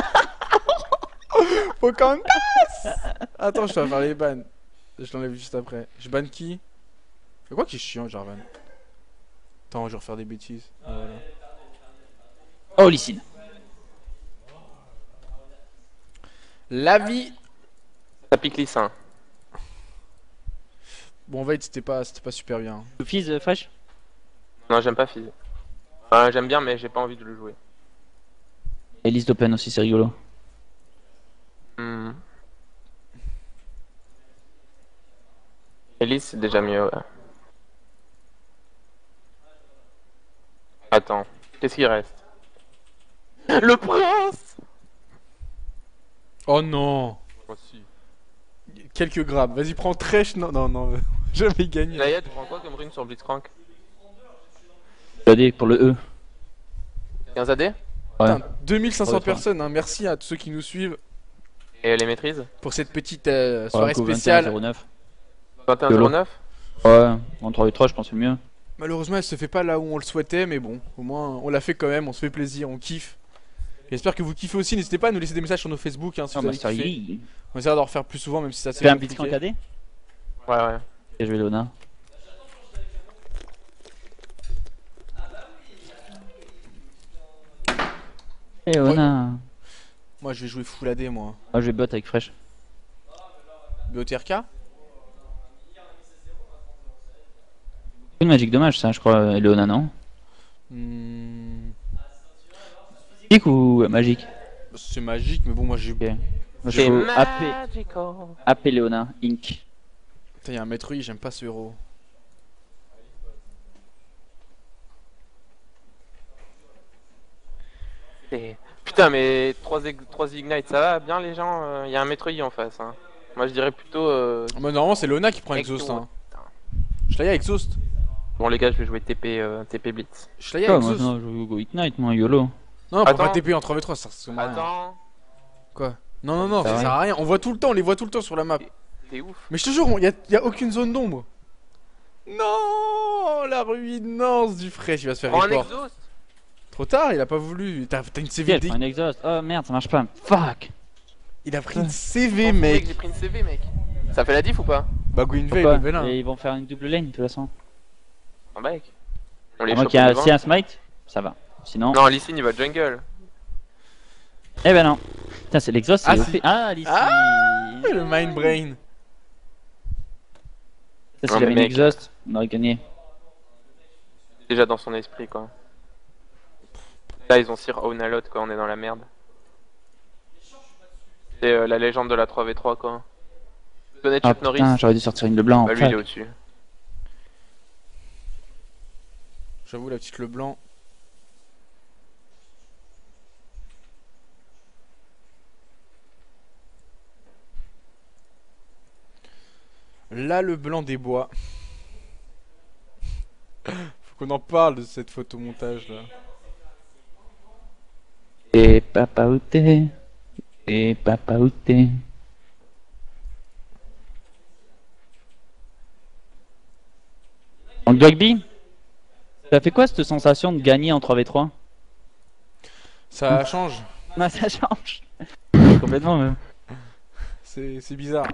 [SPEAKER 2] Pocahontas! Attends, je dois faire les bans. Je l'enlève juste après. Je banne qui? C'est quoi qui est chiant, Jarvan? Attends, je vais refaire des bêtises. Ah, voilà.
[SPEAKER 1] Oh, Lysine.
[SPEAKER 2] La vie!
[SPEAKER 3] Ça pique lisse, hein.
[SPEAKER 2] Bon, en fait, c'était pas super bien.
[SPEAKER 1] Fizz Fresh?
[SPEAKER 3] Non, j'aime pas Fizz. Enfin, j'aime bien, mais j'ai pas envie de le jouer.
[SPEAKER 1] Et liste d'open aussi, c'est rigolo.
[SPEAKER 3] Hmm. Elise, c'est déjà mieux, ouais. Attends, qu'est-ce qu'il reste? Le prince!
[SPEAKER 2] Oh non!
[SPEAKER 3] Oh si.
[SPEAKER 2] Quelques grammes. Vas-y, prends Trèche. Non, non, non. J'avais gagné.
[SPEAKER 3] Naya, tu prends quoi comme rune sur Blitzcrank?
[SPEAKER 1] AD pour le E.
[SPEAKER 3] 15 AD?
[SPEAKER 1] Ouais.
[SPEAKER 2] Putain, 2500
[SPEAKER 1] Ouais,
[SPEAKER 2] personnes. Hein. Merci à tous ceux qui nous suivent
[SPEAKER 3] Et elle les maîtrise?
[SPEAKER 2] pour cette petite
[SPEAKER 1] Ouais,
[SPEAKER 2] soirée
[SPEAKER 1] coup
[SPEAKER 2] spéciale.
[SPEAKER 1] 21-09.
[SPEAKER 3] 21-09?
[SPEAKER 1] Ouais, en 3v3, je pense que c'est mieux.
[SPEAKER 2] Malheureusement, elle se fait pas là où on le souhaitait, mais bon, au moins on l'a fait quand même, on se fait plaisir, on kiffe. J'espère que vous kiffez aussi, n'hésitez pas à nous laisser des messages sur nos Facebook hein, si
[SPEAKER 1] Oh,
[SPEAKER 2] vous avez
[SPEAKER 1] Master
[SPEAKER 2] kiffé.
[SPEAKER 1] Yi.
[SPEAKER 2] On essaiera d'en refaire plus souvent, même si ça
[SPEAKER 1] Tu
[SPEAKER 2] c'est
[SPEAKER 1] fais un
[SPEAKER 2] compliqué.
[SPEAKER 1] Blitzcrank AD?
[SPEAKER 3] Ouais, ouais.
[SPEAKER 1] Et je vais Léona. Léona.
[SPEAKER 2] Moi je vais jouer full AD moi.
[SPEAKER 1] Ah, je vais bot avec Fresh.
[SPEAKER 2] BOTRK?
[SPEAKER 1] Une Magic dommage ça, je crois, Léona, non?
[SPEAKER 2] Hmm,
[SPEAKER 1] Magique ou magique?
[SPEAKER 2] c'est magique, mais bon, moi j'ai.
[SPEAKER 1] Ok. Moi, je
[SPEAKER 3] C'est
[SPEAKER 1] joue AP.
[SPEAKER 3] magical.
[SPEAKER 1] AP Léona, Inc.
[SPEAKER 2] Putain, y'a un maître Yi, j'aime pas ce héros.
[SPEAKER 3] Putain, mais 3 Ignite, ça va bien les gens? Il y a un maître Yi en face. Hein. Moi je dirais plutôt.
[SPEAKER 2] Mais normalement, c'est Leona qui prend Exhaust. Hein. Shlaya Exhaust.
[SPEAKER 3] Bon, les gars, je vais jouer TP Blitz.
[SPEAKER 2] Shlaya
[SPEAKER 1] Oh, moi,
[SPEAKER 2] Exhaust.
[SPEAKER 1] non, je joue Go Ignite, moi, YOLO.
[SPEAKER 2] Non, pour
[SPEAKER 3] Attends.
[SPEAKER 2] pas TP en 3v3, ça sert à rien.
[SPEAKER 3] Attends,
[SPEAKER 2] Quoi? Non, non, non,
[SPEAKER 1] Ça
[SPEAKER 2] ça
[SPEAKER 1] va.
[SPEAKER 2] sert à rien. On voit tout le temps, on les voit tout le temps sur la map.
[SPEAKER 3] t'es ouf.
[SPEAKER 2] Mais je te jure, y a aucune zone d'ombre. Non, la ruinance du fraîche, il va se faire
[SPEAKER 3] Prends un
[SPEAKER 2] report.
[SPEAKER 3] exhaust.
[SPEAKER 2] Trop tard, il a pas voulu. T'as une
[SPEAKER 1] Ok,
[SPEAKER 2] CV.
[SPEAKER 1] elle prend une exhaust. Oh merde, ça marche pas. Fuck.
[SPEAKER 2] Il a pris une CV,
[SPEAKER 3] T'en fous,
[SPEAKER 2] mec.
[SPEAKER 3] J'ai pris une CV, mec. Ça fait la diff ou pas?
[SPEAKER 2] Bah, Gwynveil,
[SPEAKER 1] Pourquoi?
[SPEAKER 2] level 1.
[SPEAKER 1] Et ils vont faire une double lane de toute façon.
[SPEAKER 3] En back. On
[SPEAKER 1] À
[SPEAKER 3] les
[SPEAKER 1] moins
[SPEAKER 3] chope
[SPEAKER 1] qu'il y a
[SPEAKER 3] devant.
[SPEAKER 1] si un smite, ça va. Sinon.
[SPEAKER 3] Non, Lee Sin, il va jungle.
[SPEAKER 1] Eh ben non. Putain, c'est l'exhaust, c'est
[SPEAKER 2] Ah,
[SPEAKER 1] OP.
[SPEAKER 2] si.
[SPEAKER 1] Ah, Lissy.
[SPEAKER 2] Le mind brain.
[SPEAKER 1] Ça, si
[SPEAKER 3] Non,
[SPEAKER 1] j'avais
[SPEAKER 3] mais
[SPEAKER 1] une
[SPEAKER 3] mec.
[SPEAKER 1] exhaust, on aurait gagné.
[SPEAKER 3] Déjà dans son esprit, quoi. Là, ils ont Sir Ownalot, quoi. On est dans la merde. C'est la légende de la 3v3, quoi. Tu connais
[SPEAKER 1] Ah
[SPEAKER 3] Chuck Norris?
[SPEAKER 1] putain, j'aurais dû sortir une de blanc.
[SPEAKER 3] Bah, lui, il est
[SPEAKER 1] fuck.
[SPEAKER 3] au-dessus.
[SPEAKER 2] J'avoue, la petite Leblanc. Là, le blanc des bois. Faut qu'on en parle de cette photomontage là.
[SPEAKER 1] Et papa où t'es? Et papa où t'es? En rugby, ça fait quoi cette sensation de gagner en 3v3?
[SPEAKER 2] Ça change.
[SPEAKER 1] Bah ça change. Complètement même.
[SPEAKER 2] C'est bizarre.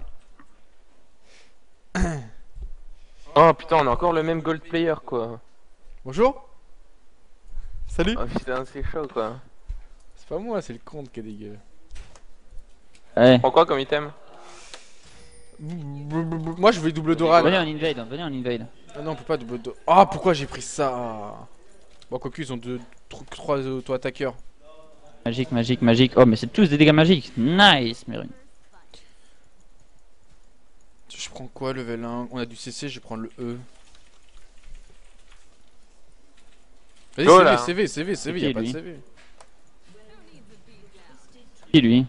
[SPEAKER 3] Oh putain, on a encore le même gold player, quoi.
[SPEAKER 2] Bonjour. Salut.
[SPEAKER 3] Oh putain, c'est chaud, quoi.
[SPEAKER 2] C'est pas moi, c'est le compte qui est dégueu.
[SPEAKER 1] Ouais.
[SPEAKER 3] Prends quoi comme item?
[SPEAKER 2] Moi je vais double Doran.
[SPEAKER 1] Venez en invade, venez en invade.
[SPEAKER 2] Ah non, on peut pas double Doran. Ah, pourquoi j'ai pris ça? Bon, quoique ils ont trois auto-attaqueurs.
[SPEAKER 1] Magique, magique, magique. Oh mais c'est tous des dégâts magiques. Nice, Mérune.
[SPEAKER 2] Je prends quoi, level 1? On a du CC, je vais prendre le E. Vas-y,
[SPEAKER 3] Go,
[SPEAKER 2] CV,
[SPEAKER 3] là.
[SPEAKER 2] CV, CV, CV,
[SPEAKER 1] qui,
[SPEAKER 2] y'a pas de
[SPEAKER 1] lui
[SPEAKER 2] CV.
[SPEAKER 1] Qui lui?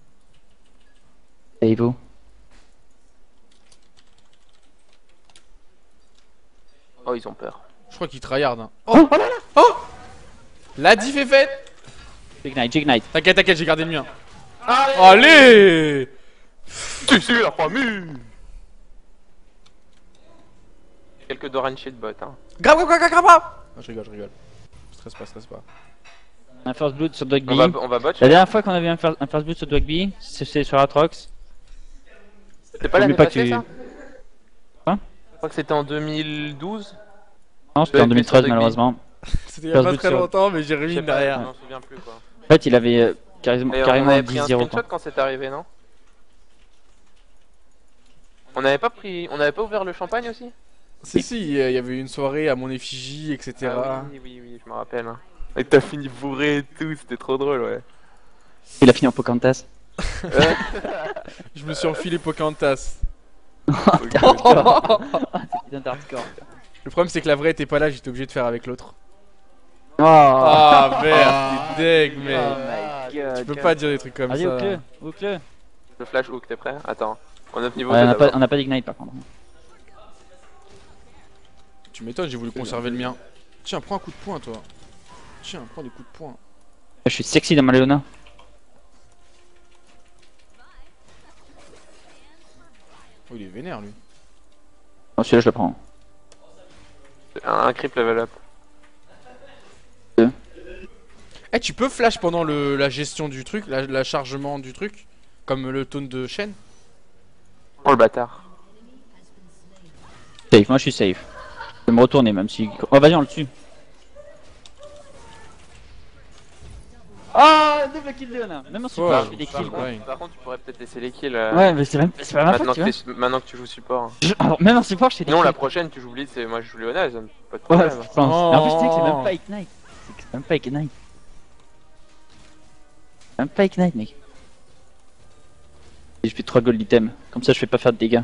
[SPEAKER 1] Et vous?
[SPEAKER 3] Oh, ils ont peur.
[SPEAKER 2] Je crois qu'il tryhard. Hein. Oh, oh là là. Oh. La diff est faite.
[SPEAKER 1] J'ignite.
[SPEAKER 2] T'inquiète, t'inquiète, j'ai gardé le mien. Allez.
[SPEAKER 3] Tu suis la famille. Quelques Doran shit bot hein.
[SPEAKER 2] Grave. Non, je rigole. Stresse pas.
[SPEAKER 1] Un first blood sur Dogby.
[SPEAKER 3] On va bot.
[SPEAKER 1] La dernière fois qu'on a vu un first blood sur Dogby, c'est sur Atrox.
[SPEAKER 3] C'était pas l'année
[SPEAKER 1] pas
[SPEAKER 3] passée
[SPEAKER 1] que-
[SPEAKER 3] ça?
[SPEAKER 1] Quoi?
[SPEAKER 3] Je crois que c'était en 2012.
[SPEAKER 1] Non, c'était en
[SPEAKER 3] Dogby
[SPEAKER 1] 2013
[SPEAKER 3] sur Dogby.
[SPEAKER 1] malheureusement.
[SPEAKER 2] C'était il y a pas
[SPEAKER 1] First
[SPEAKER 3] Je
[SPEAKER 2] très
[SPEAKER 1] blood
[SPEAKER 2] longtemps, mais j'ai
[SPEAKER 3] sais
[SPEAKER 2] remis
[SPEAKER 3] pas,
[SPEAKER 2] derrière.
[SPEAKER 3] je m'en souviens plus quoi.
[SPEAKER 1] En fait, il avait
[SPEAKER 3] Et on
[SPEAKER 1] carrément
[SPEAKER 3] avait pris un
[SPEAKER 1] 10-0.
[SPEAKER 3] screenshot quand c'est arrivé, non? On n'avait pas ouvert le champagne aussi?
[SPEAKER 2] Si, il y avait une soirée à mon effigie, etc.
[SPEAKER 3] Ah oui, je me rappelle. Hein. Et t'as fini bourré et tout, c'était trop drôle, ouais.
[SPEAKER 1] Il a fini en Pocahontas.
[SPEAKER 2] Je me suis enfilé Pocahontas.
[SPEAKER 1] Putain d'hardcore.
[SPEAKER 2] Le problème, c'est que la vraie était pas là, j'étais obligé de faire avec l'autre.
[SPEAKER 1] Oh,
[SPEAKER 2] Ah, merde, t'es deg, mec.
[SPEAKER 1] my god.
[SPEAKER 2] Tu peux pas dire des trucs comme
[SPEAKER 1] Vas-y,
[SPEAKER 2] ça.
[SPEAKER 1] hook-le.
[SPEAKER 3] Le flash hook, t'es prêt? Attends. On a niveau
[SPEAKER 1] Ouais,
[SPEAKER 3] 2 d'abord.
[SPEAKER 1] on a pas d'ignite par contre.
[SPEAKER 2] Tu m'étonnes, j'ai voulu conserver le mien. Tiens, prends un coup de poing, toi. Tiens, prends des coups de poing.
[SPEAKER 1] Je suis sexy dans ma Léona.
[SPEAKER 2] Oh, il est vénère, lui.
[SPEAKER 1] Bon, celui-là, je le prends.
[SPEAKER 3] Un creep level up.
[SPEAKER 2] Eh, tu peux flash pendant la gestion du truc, la chargement du truc, comme le taunt de chaîne.
[SPEAKER 3] Oh le bâtard.
[SPEAKER 1] Safe, moi je suis safe. Je vais me retourner même si. Oh, vas-y, on le tue. Ah, double kill de Léona. Même en support, je fais des kills.
[SPEAKER 2] ouais.
[SPEAKER 3] Par contre, tu pourrais peut-être laisser les kills
[SPEAKER 1] Ouais, mais c'est pas ma faute, tu vois.
[SPEAKER 3] maintenant que tu joues support.
[SPEAKER 1] Alors, même en support, je fais des
[SPEAKER 3] Non,
[SPEAKER 1] kills.
[SPEAKER 3] la prochaine, tu joues Blitz et moi je joue Léona, ça me- pas de
[SPEAKER 1] Ouais,
[SPEAKER 3] problème.
[SPEAKER 1] je pense. Et en plus, tu sais que c'est
[SPEAKER 2] Oh.
[SPEAKER 1] même pas Ignite. C'est même pas Ignite. Même pas Ignite, mec. Et je fais 3 gold item. Comme ça, je fais pas faire de dégâts.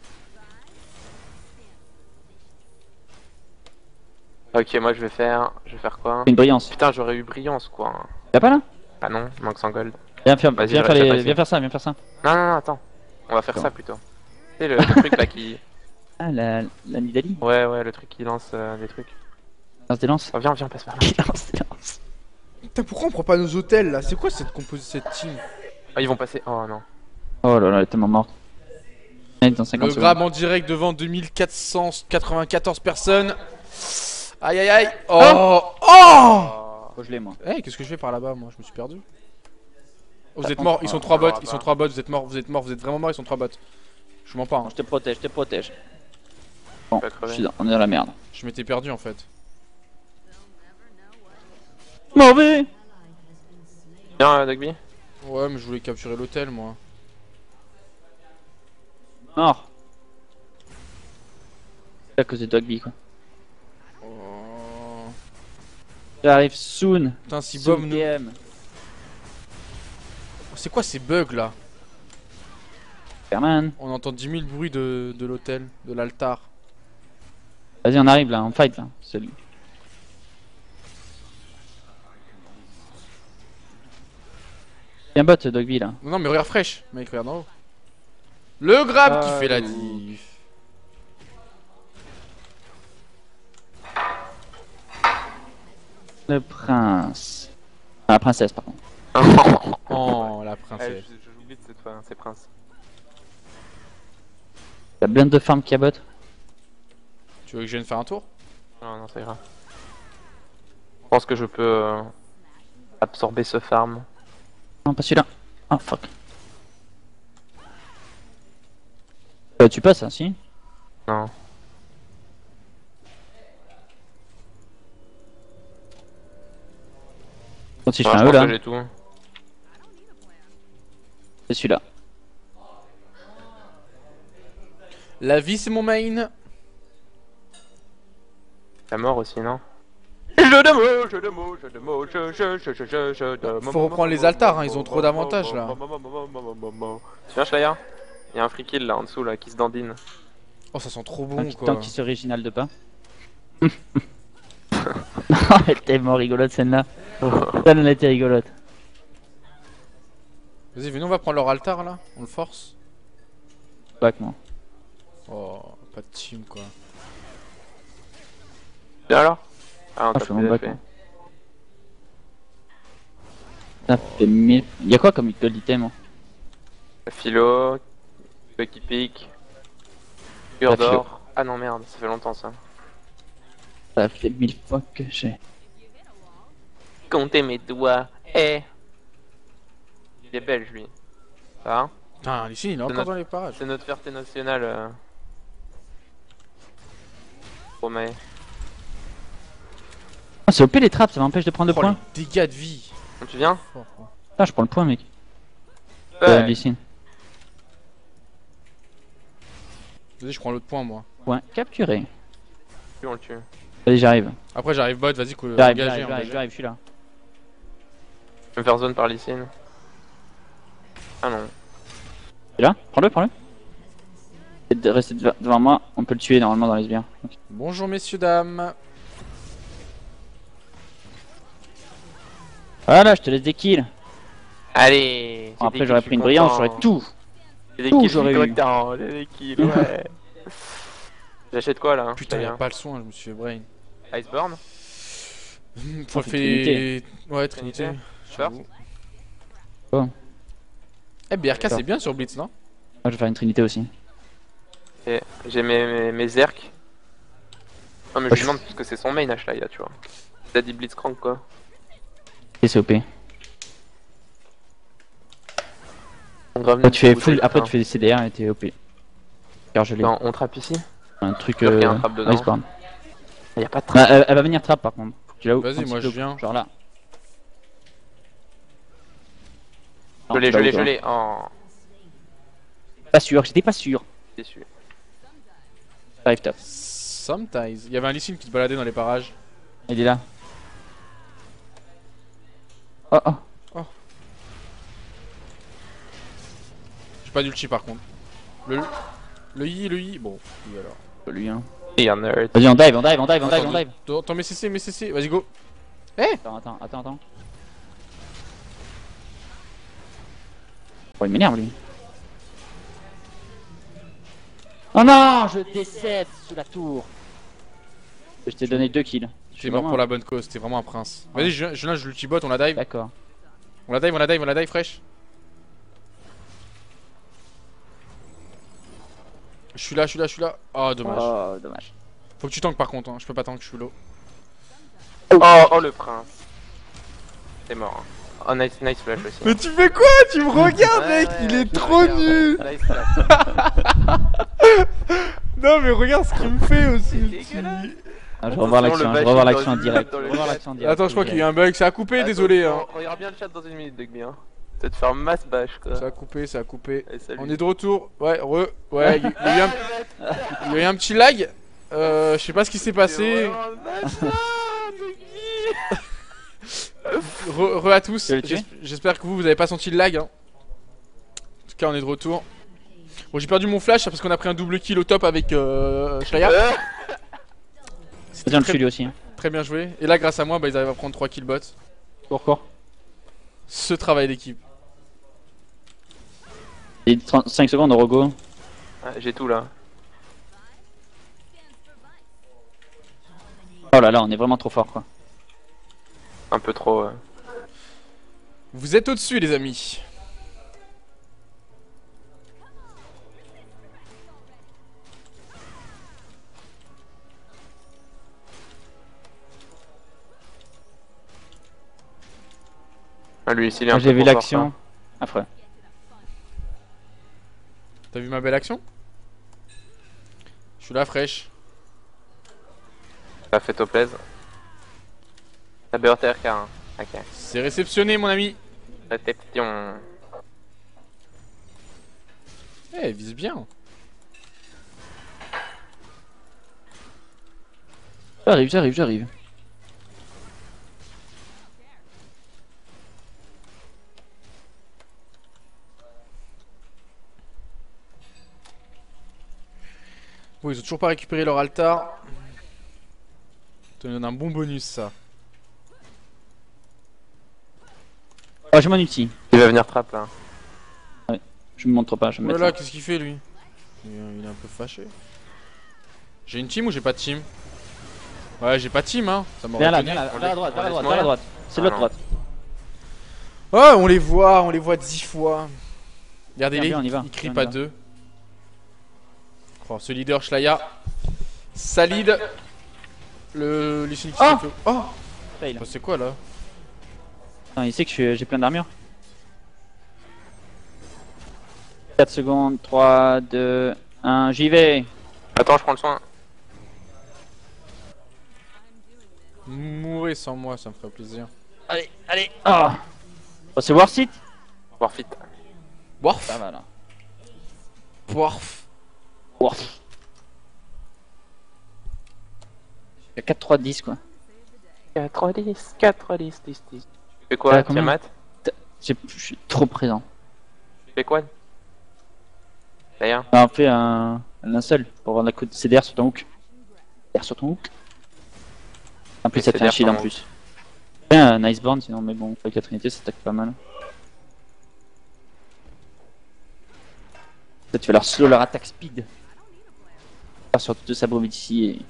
[SPEAKER 3] Ok, moi je vais faire quoi?
[SPEAKER 1] Une brillance.
[SPEAKER 3] Putain, j'aurais eu brillance quoi.
[SPEAKER 1] Y'a pas là?
[SPEAKER 3] Ah non, il manque 100 gold.
[SPEAKER 1] Viens faire,
[SPEAKER 3] Vas-y,
[SPEAKER 1] viens
[SPEAKER 3] je
[SPEAKER 1] faire,
[SPEAKER 3] reste
[SPEAKER 1] les...
[SPEAKER 3] pas ici.
[SPEAKER 1] viens faire ça, viens faire ça.
[SPEAKER 3] Non, attends. On va faire
[SPEAKER 1] Attends.
[SPEAKER 3] ça plutôt. Tu sais, le truc là qui.
[SPEAKER 1] Ah, la Nidalee.
[SPEAKER 3] Ouais, le truc qui lance des trucs.
[SPEAKER 1] Lance des lances.
[SPEAKER 3] Oh, viens, passe par là.
[SPEAKER 1] Lance des lances.
[SPEAKER 2] Putain, pourquoi on prend pas nos hôtels là? C'est quoi cette team?
[SPEAKER 3] Ah, ils vont passer. Oh non.
[SPEAKER 1] Oh là là, elle est tellement morte. Elle est dans 50
[SPEAKER 2] Le
[SPEAKER 1] secondes.
[SPEAKER 2] grab en direct devant 2494 personnes. Aïe aïe aïe. Oh.
[SPEAKER 1] Oh, je l'ai moi.
[SPEAKER 2] Eh, qu'est-ce que je fais par là-bas, moi? Je me suis perdu. Oh, vous êtes morts, ils sont 3 bots, vous êtes morts, vous êtes vraiment morts, ils sont 3 bots. Je mens pas, hein.
[SPEAKER 1] Je te protège. Bon,
[SPEAKER 3] Pas crever.
[SPEAKER 1] on est dans la merde.
[SPEAKER 2] Je m'étais perdu en fait.
[SPEAKER 1] Mauvais.
[SPEAKER 3] Viens, Dogby.
[SPEAKER 2] Ouais, mais je voulais capturer l'hôtel, moi.
[SPEAKER 1] Mort. C'est à cause de Dogby quoi.
[SPEAKER 2] Oh.
[SPEAKER 1] J'arrive soon.
[SPEAKER 2] Putain, si
[SPEAKER 1] Soon
[SPEAKER 2] Bob nous...
[SPEAKER 1] DM.
[SPEAKER 2] C'est quoi ces bugs là?
[SPEAKER 1] Superman.
[SPEAKER 2] On entend 10 000 bruits de l'hôtel, de l'altar.
[SPEAKER 1] Vas-y, on arrive là, on fight là. Salut. Bien bot Dogby là.
[SPEAKER 2] Non, mais regarde fraîche, mec, regarde en haut. Le grab qui
[SPEAKER 1] Ah,
[SPEAKER 2] fait la
[SPEAKER 1] oui.
[SPEAKER 2] diff.
[SPEAKER 1] Le prince. Ah, la princesse par contre.
[SPEAKER 2] Oh, la
[SPEAKER 3] Eh,
[SPEAKER 2] princesse.
[SPEAKER 3] j'oublie de cette fois, hein, c'est Prince.
[SPEAKER 1] Y'a plein de farms qui a bot.
[SPEAKER 2] Tu veux que je vienne faire un tour?
[SPEAKER 3] Non, ça ira. Je pense que je peux absorber ce farm.
[SPEAKER 1] Non, pas celui-là. Ah, fuck. Tu passes, hein, si?
[SPEAKER 3] Non.
[SPEAKER 1] Bon, si je
[SPEAKER 3] Ouais,
[SPEAKER 1] fais un
[SPEAKER 3] je
[SPEAKER 1] E
[SPEAKER 3] pense
[SPEAKER 1] là,
[SPEAKER 3] que j'ai tout.
[SPEAKER 1] c'est celui-là.
[SPEAKER 2] La vie, c'est mon main.
[SPEAKER 3] La mort aussi, non?
[SPEAKER 2] Faut reprendre les altars, hein, ils ont trop d'avantages, là.
[SPEAKER 3] Tu viens, Schleyer? Il y a un free kill là en dessous là qui se dandine.
[SPEAKER 2] Oh, ça sent trop
[SPEAKER 1] Un
[SPEAKER 2] bon,
[SPEAKER 1] petit
[SPEAKER 2] quoi.
[SPEAKER 1] tank qui s'original de pas. Elle est tellement rigolote celle-là. Ça elle était rigolote.
[SPEAKER 2] Vas-y, venez, on va prendre leur altar, là. On le force.
[SPEAKER 1] Back moi.
[SPEAKER 2] Oh, pas de team, quoi.
[SPEAKER 3] Bien alors. Ah, on
[SPEAKER 1] Ah,
[SPEAKER 3] t'a
[SPEAKER 1] je fais mon bac.
[SPEAKER 3] fait.
[SPEAKER 1] Hein. Ça fait 1000. Y'a quoi comme gold item? Hein?
[SPEAKER 3] Philo, qui pique,
[SPEAKER 1] La
[SPEAKER 3] cure
[SPEAKER 1] philo.
[SPEAKER 3] d'or. Ah non merde, ça fait longtemps ça.
[SPEAKER 1] Ça fait 1000 fois que j'ai.
[SPEAKER 3] Comptez mes doigts. Eh. Il est belge lui. Ça va?
[SPEAKER 2] Putain, Lee Sin, il est encore dans les parages.
[SPEAKER 3] C'est notre fierté nationale. Promets.
[SPEAKER 1] Ah, c'est OP les trappes, ça m'empêche de prendre le
[SPEAKER 2] Oh,
[SPEAKER 1] point.
[SPEAKER 2] les dégâts de vie.
[SPEAKER 3] Tu viens?
[SPEAKER 2] Oh, oh.
[SPEAKER 1] Ah, je prends le point, mec.
[SPEAKER 3] Ouais.
[SPEAKER 1] Lysine.
[SPEAKER 2] Vas-y, je prends l'autre point moi.
[SPEAKER 1] Point capturé.
[SPEAKER 3] On le tue.
[SPEAKER 1] Allez, j'arrive.
[SPEAKER 2] Après, j'arrive bot, vas-y,
[SPEAKER 1] J'arrive,
[SPEAKER 2] engagé.
[SPEAKER 1] j'arrive, je suis là.
[SPEAKER 3] Je vais me faire zone par Lysine. Ah non.
[SPEAKER 1] T'es là? Prends-le, prends-le. Restez devant moi, on peut le tuer normalement dans les sbires. Ok.
[SPEAKER 2] Bonjour messieurs, dames.
[SPEAKER 1] Voilà, je te laisse des kills.
[SPEAKER 3] Allez.
[SPEAKER 1] Bon, après, j'aurais pris une brillance, j'aurais tout.
[SPEAKER 3] J'ai des
[SPEAKER 1] tout,
[SPEAKER 3] kills,
[SPEAKER 1] j'aurais eu.
[SPEAKER 3] content. J'ai des kills, ouais. J'achète quoi là?
[SPEAKER 2] Putain, y'a pas le soin, je me suis fait brain.
[SPEAKER 3] Iceborne?
[SPEAKER 2] Faut
[SPEAKER 1] fait
[SPEAKER 2] faire.
[SPEAKER 1] Trinité.
[SPEAKER 2] Ouais, Trinité.
[SPEAKER 3] Trinité.
[SPEAKER 2] J'avoue.
[SPEAKER 1] Bon.
[SPEAKER 2] Eh, BRK c'est bien sur Blitz, non?
[SPEAKER 1] Ah, je vais faire une trinité aussi.
[SPEAKER 3] Et j'ai mes Zerk. Non mais je me demande parce que c'est son main Ashley là, tu vois. T'as dit Blitzcrank quoi.
[SPEAKER 1] Et c'est OP.
[SPEAKER 3] Grave
[SPEAKER 1] Après, tu fais
[SPEAKER 3] vous
[SPEAKER 1] full,
[SPEAKER 3] savez,
[SPEAKER 1] après
[SPEAKER 3] hein.
[SPEAKER 1] tu fais des CDR et t'es OP. Car je l'ai.
[SPEAKER 3] Non, on trappe ici.
[SPEAKER 1] Un truc
[SPEAKER 3] Sûr qu'il y a un trap dedans.
[SPEAKER 1] Iceborne.
[SPEAKER 3] Y'a pas de
[SPEAKER 1] Bah,
[SPEAKER 3] trappe.
[SPEAKER 1] elle va venir trap par contre. Faut que tu la ouvres
[SPEAKER 2] Vas-y,
[SPEAKER 1] un
[SPEAKER 2] moi,
[SPEAKER 1] petit
[SPEAKER 2] je
[SPEAKER 1] peu,
[SPEAKER 2] viens.
[SPEAKER 1] Genre là.
[SPEAKER 3] Je l'ai,
[SPEAKER 1] Non,
[SPEAKER 3] je
[SPEAKER 1] tu
[SPEAKER 3] l'ai,
[SPEAKER 1] la
[SPEAKER 3] je
[SPEAKER 1] ouvres,
[SPEAKER 3] l'ai. Oh,
[SPEAKER 1] Pas sûr, j'étais pas sûr.
[SPEAKER 3] déçu.
[SPEAKER 1] J'arrive top.
[SPEAKER 2] Sometimes. Il y avait un Lee Sin qui se baladait dans les parages.
[SPEAKER 1] Il est là. Oh oh.
[SPEAKER 2] J'ai pas d'ulti par contre. Le I. Bon, oui alors.
[SPEAKER 1] Lui hein.
[SPEAKER 3] Et un nerd.
[SPEAKER 1] Vas-y on dive, on dive, on dive, on dive, on dive.
[SPEAKER 2] Attends, mes CC. Vas-y, go.
[SPEAKER 1] Attends. Oh il m'énerve lui. Oh non, je décède sous la tour. Je t'ai donné 2 kills.
[SPEAKER 2] T'es mort pour la bonne cause, t'es vraiment un prince. Vas-y, je l'ulti bot, on la dive.
[SPEAKER 1] D'accord.
[SPEAKER 2] On la dive, fraîche. Je suis là. Oh, dommage.
[SPEAKER 1] Oh dommage.
[SPEAKER 2] Faut que tu tankes par contre, hein. Je peux pas tank, je suis low.
[SPEAKER 3] Oh le prince. T'es mort. Hein. Oh nice flash aussi.
[SPEAKER 2] Mais tu fais quoi? Tu me regardes,
[SPEAKER 3] Ouais,
[SPEAKER 2] mec.
[SPEAKER 3] ouais,
[SPEAKER 2] Il est
[SPEAKER 3] je
[SPEAKER 2] trop
[SPEAKER 3] regarde.
[SPEAKER 2] nul.
[SPEAKER 3] Nice flash.
[SPEAKER 2] Non, mais regarde ce qu'il me fait aussi.
[SPEAKER 3] Dégueulasse.
[SPEAKER 1] Ah, je vais revoir l'action, je vais revoir l'action en direct. Je vais revoir l'action en direct.
[SPEAKER 2] Attends, je crois qu'il y a eu un bug. Ça a coupé, désolé. Hein.
[SPEAKER 3] On regarde bien le chat dans une minute, Dugby. Hein. Tu vas te faire masse bâche quoi.
[SPEAKER 2] Ça a coupé.
[SPEAKER 3] Allez, salut.
[SPEAKER 2] On est de retour. Ouais, ouais, il y a eu un petit lag. Je sais pas ce qui s'est passé. Re à tous.
[SPEAKER 1] Tu veux le tuer
[SPEAKER 2] J'espère que vous avez pas senti le lag. Hein. En tout cas, on est de retour. Bon, j'ai perdu mon flash parce qu'on a pris un double kill au top avec Shlaya.
[SPEAKER 1] Vas-y on le tue lui aussi. Hein.
[SPEAKER 2] Très bien joué. Et là, grâce à moi, bah, ils arrivent à prendre 3 kills bot.
[SPEAKER 1] Cours.
[SPEAKER 2] Ce travail d'équipe.
[SPEAKER 1] Et 35 secondes, Rogo.
[SPEAKER 3] Ah, j'ai tout là.
[SPEAKER 1] Oh là là, on est vraiment trop fort quoi.
[SPEAKER 3] Un peu trop.
[SPEAKER 2] Vous êtes au-dessus, les amis.
[SPEAKER 3] Ah, lui ici il est un peu
[SPEAKER 1] J'ai vu
[SPEAKER 3] trop fort,
[SPEAKER 1] l'action. Affreux.
[SPEAKER 2] T'as vu ma belle action? Je suis là, fraîche.
[SPEAKER 3] ça. Fait au plaise. T'as BRTRK hein. Ok.
[SPEAKER 2] C'est réceptionné, mon ami.
[SPEAKER 3] Réception.
[SPEAKER 2] Eh, vise bien.
[SPEAKER 1] J'arrive.
[SPEAKER 2] Bon, ils ont toujours pas récupéré leur altar. Ça nous donne un bon bonus, ça.
[SPEAKER 1] Oh, j'ai mon ulti.
[SPEAKER 3] Il va venir trap là.
[SPEAKER 1] Je me montre pas, je vais me
[SPEAKER 2] Oh là
[SPEAKER 1] mettre
[SPEAKER 2] là,
[SPEAKER 1] là.
[SPEAKER 2] qu'est-ce qu'il fait, lui? Il est un peu fâché. J'ai une team ou j'ai pas de team? Ouais, j'ai pas team, hein. Ça m'aurait
[SPEAKER 1] Viens là,
[SPEAKER 2] étonné.
[SPEAKER 1] viens là, vers la droite, vers la droite,
[SPEAKER 3] laisse-moi
[SPEAKER 1] vers la
[SPEAKER 3] là.
[SPEAKER 1] droite. C'est
[SPEAKER 3] Ah,
[SPEAKER 1] l'autre
[SPEAKER 3] non.
[SPEAKER 1] droite.
[SPEAKER 2] Ouais, on les voit 10 fois. Regardez-les,
[SPEAKER 1] Viens, on y va.
[SPEAKER 2] ils crient
[SPEAKER 1] Viens, on
[SPEAKER 2] pas
[SPEAKER 1] y va.
[SPEAKER 2] deux. Oh, ce leader Shlaya. Salide. Le Lucien qui
[SPEAKER 1] Oh
[SPEAKER 2] se fait- Oh
[SPEAKER 1] Fail.
[SPEAKER 2] bah, c'est quoi là?
[SPEAKER 1] Attends, il sait que j'ai plein d'armure. 4 secondes, 3, 2, 1, j'y vais.
[SPEAKER 3] Attends, je prends le soin.
[SPEAKER 2] Mourrez sans moi, ça me ferait plaisir.
[SPEAKER 1] Allez, allez. Ah. Oh, c'est Warsit.
[SPEAKER 3] Warfit.
[SPEAKER 2] Warf.
[SPEAKER 1] Ça va là.
[SPEAKER 2] Warf.
[SPEAKER 1] Warf. Il y a 4, 3, 10 quoi.
[SPEAKER 3] 4 10, 4 10, 10, 10. Tu fais quoi,
[SPEAKER 1] Ah, combien?
[SPEAKER 3] Tiamat?
[SPEAKER 1] Je suis trop présent.
[SPEAKER 3] Tu fais quoi? D'ailleurs,
[SPEAKER 1] On fait un linceul pour avoir la côte CDR sur ton hook. CDR sur ton hook. En plus,
[SPEAKER 3] Et
[SPEAKER 1] ça te fait un
[SPEAKER 3] CDR
[SPEAKER 1] shield en
[SPEAKER 3] sur mon
[SPEAKER 1] plus. Fais un Iceborne sinon, mais bon, avec la Trinité, ça attaque pas mal. Peut-être tu vas leur slow leur attaque speed. Sur deux sabres d'ici et.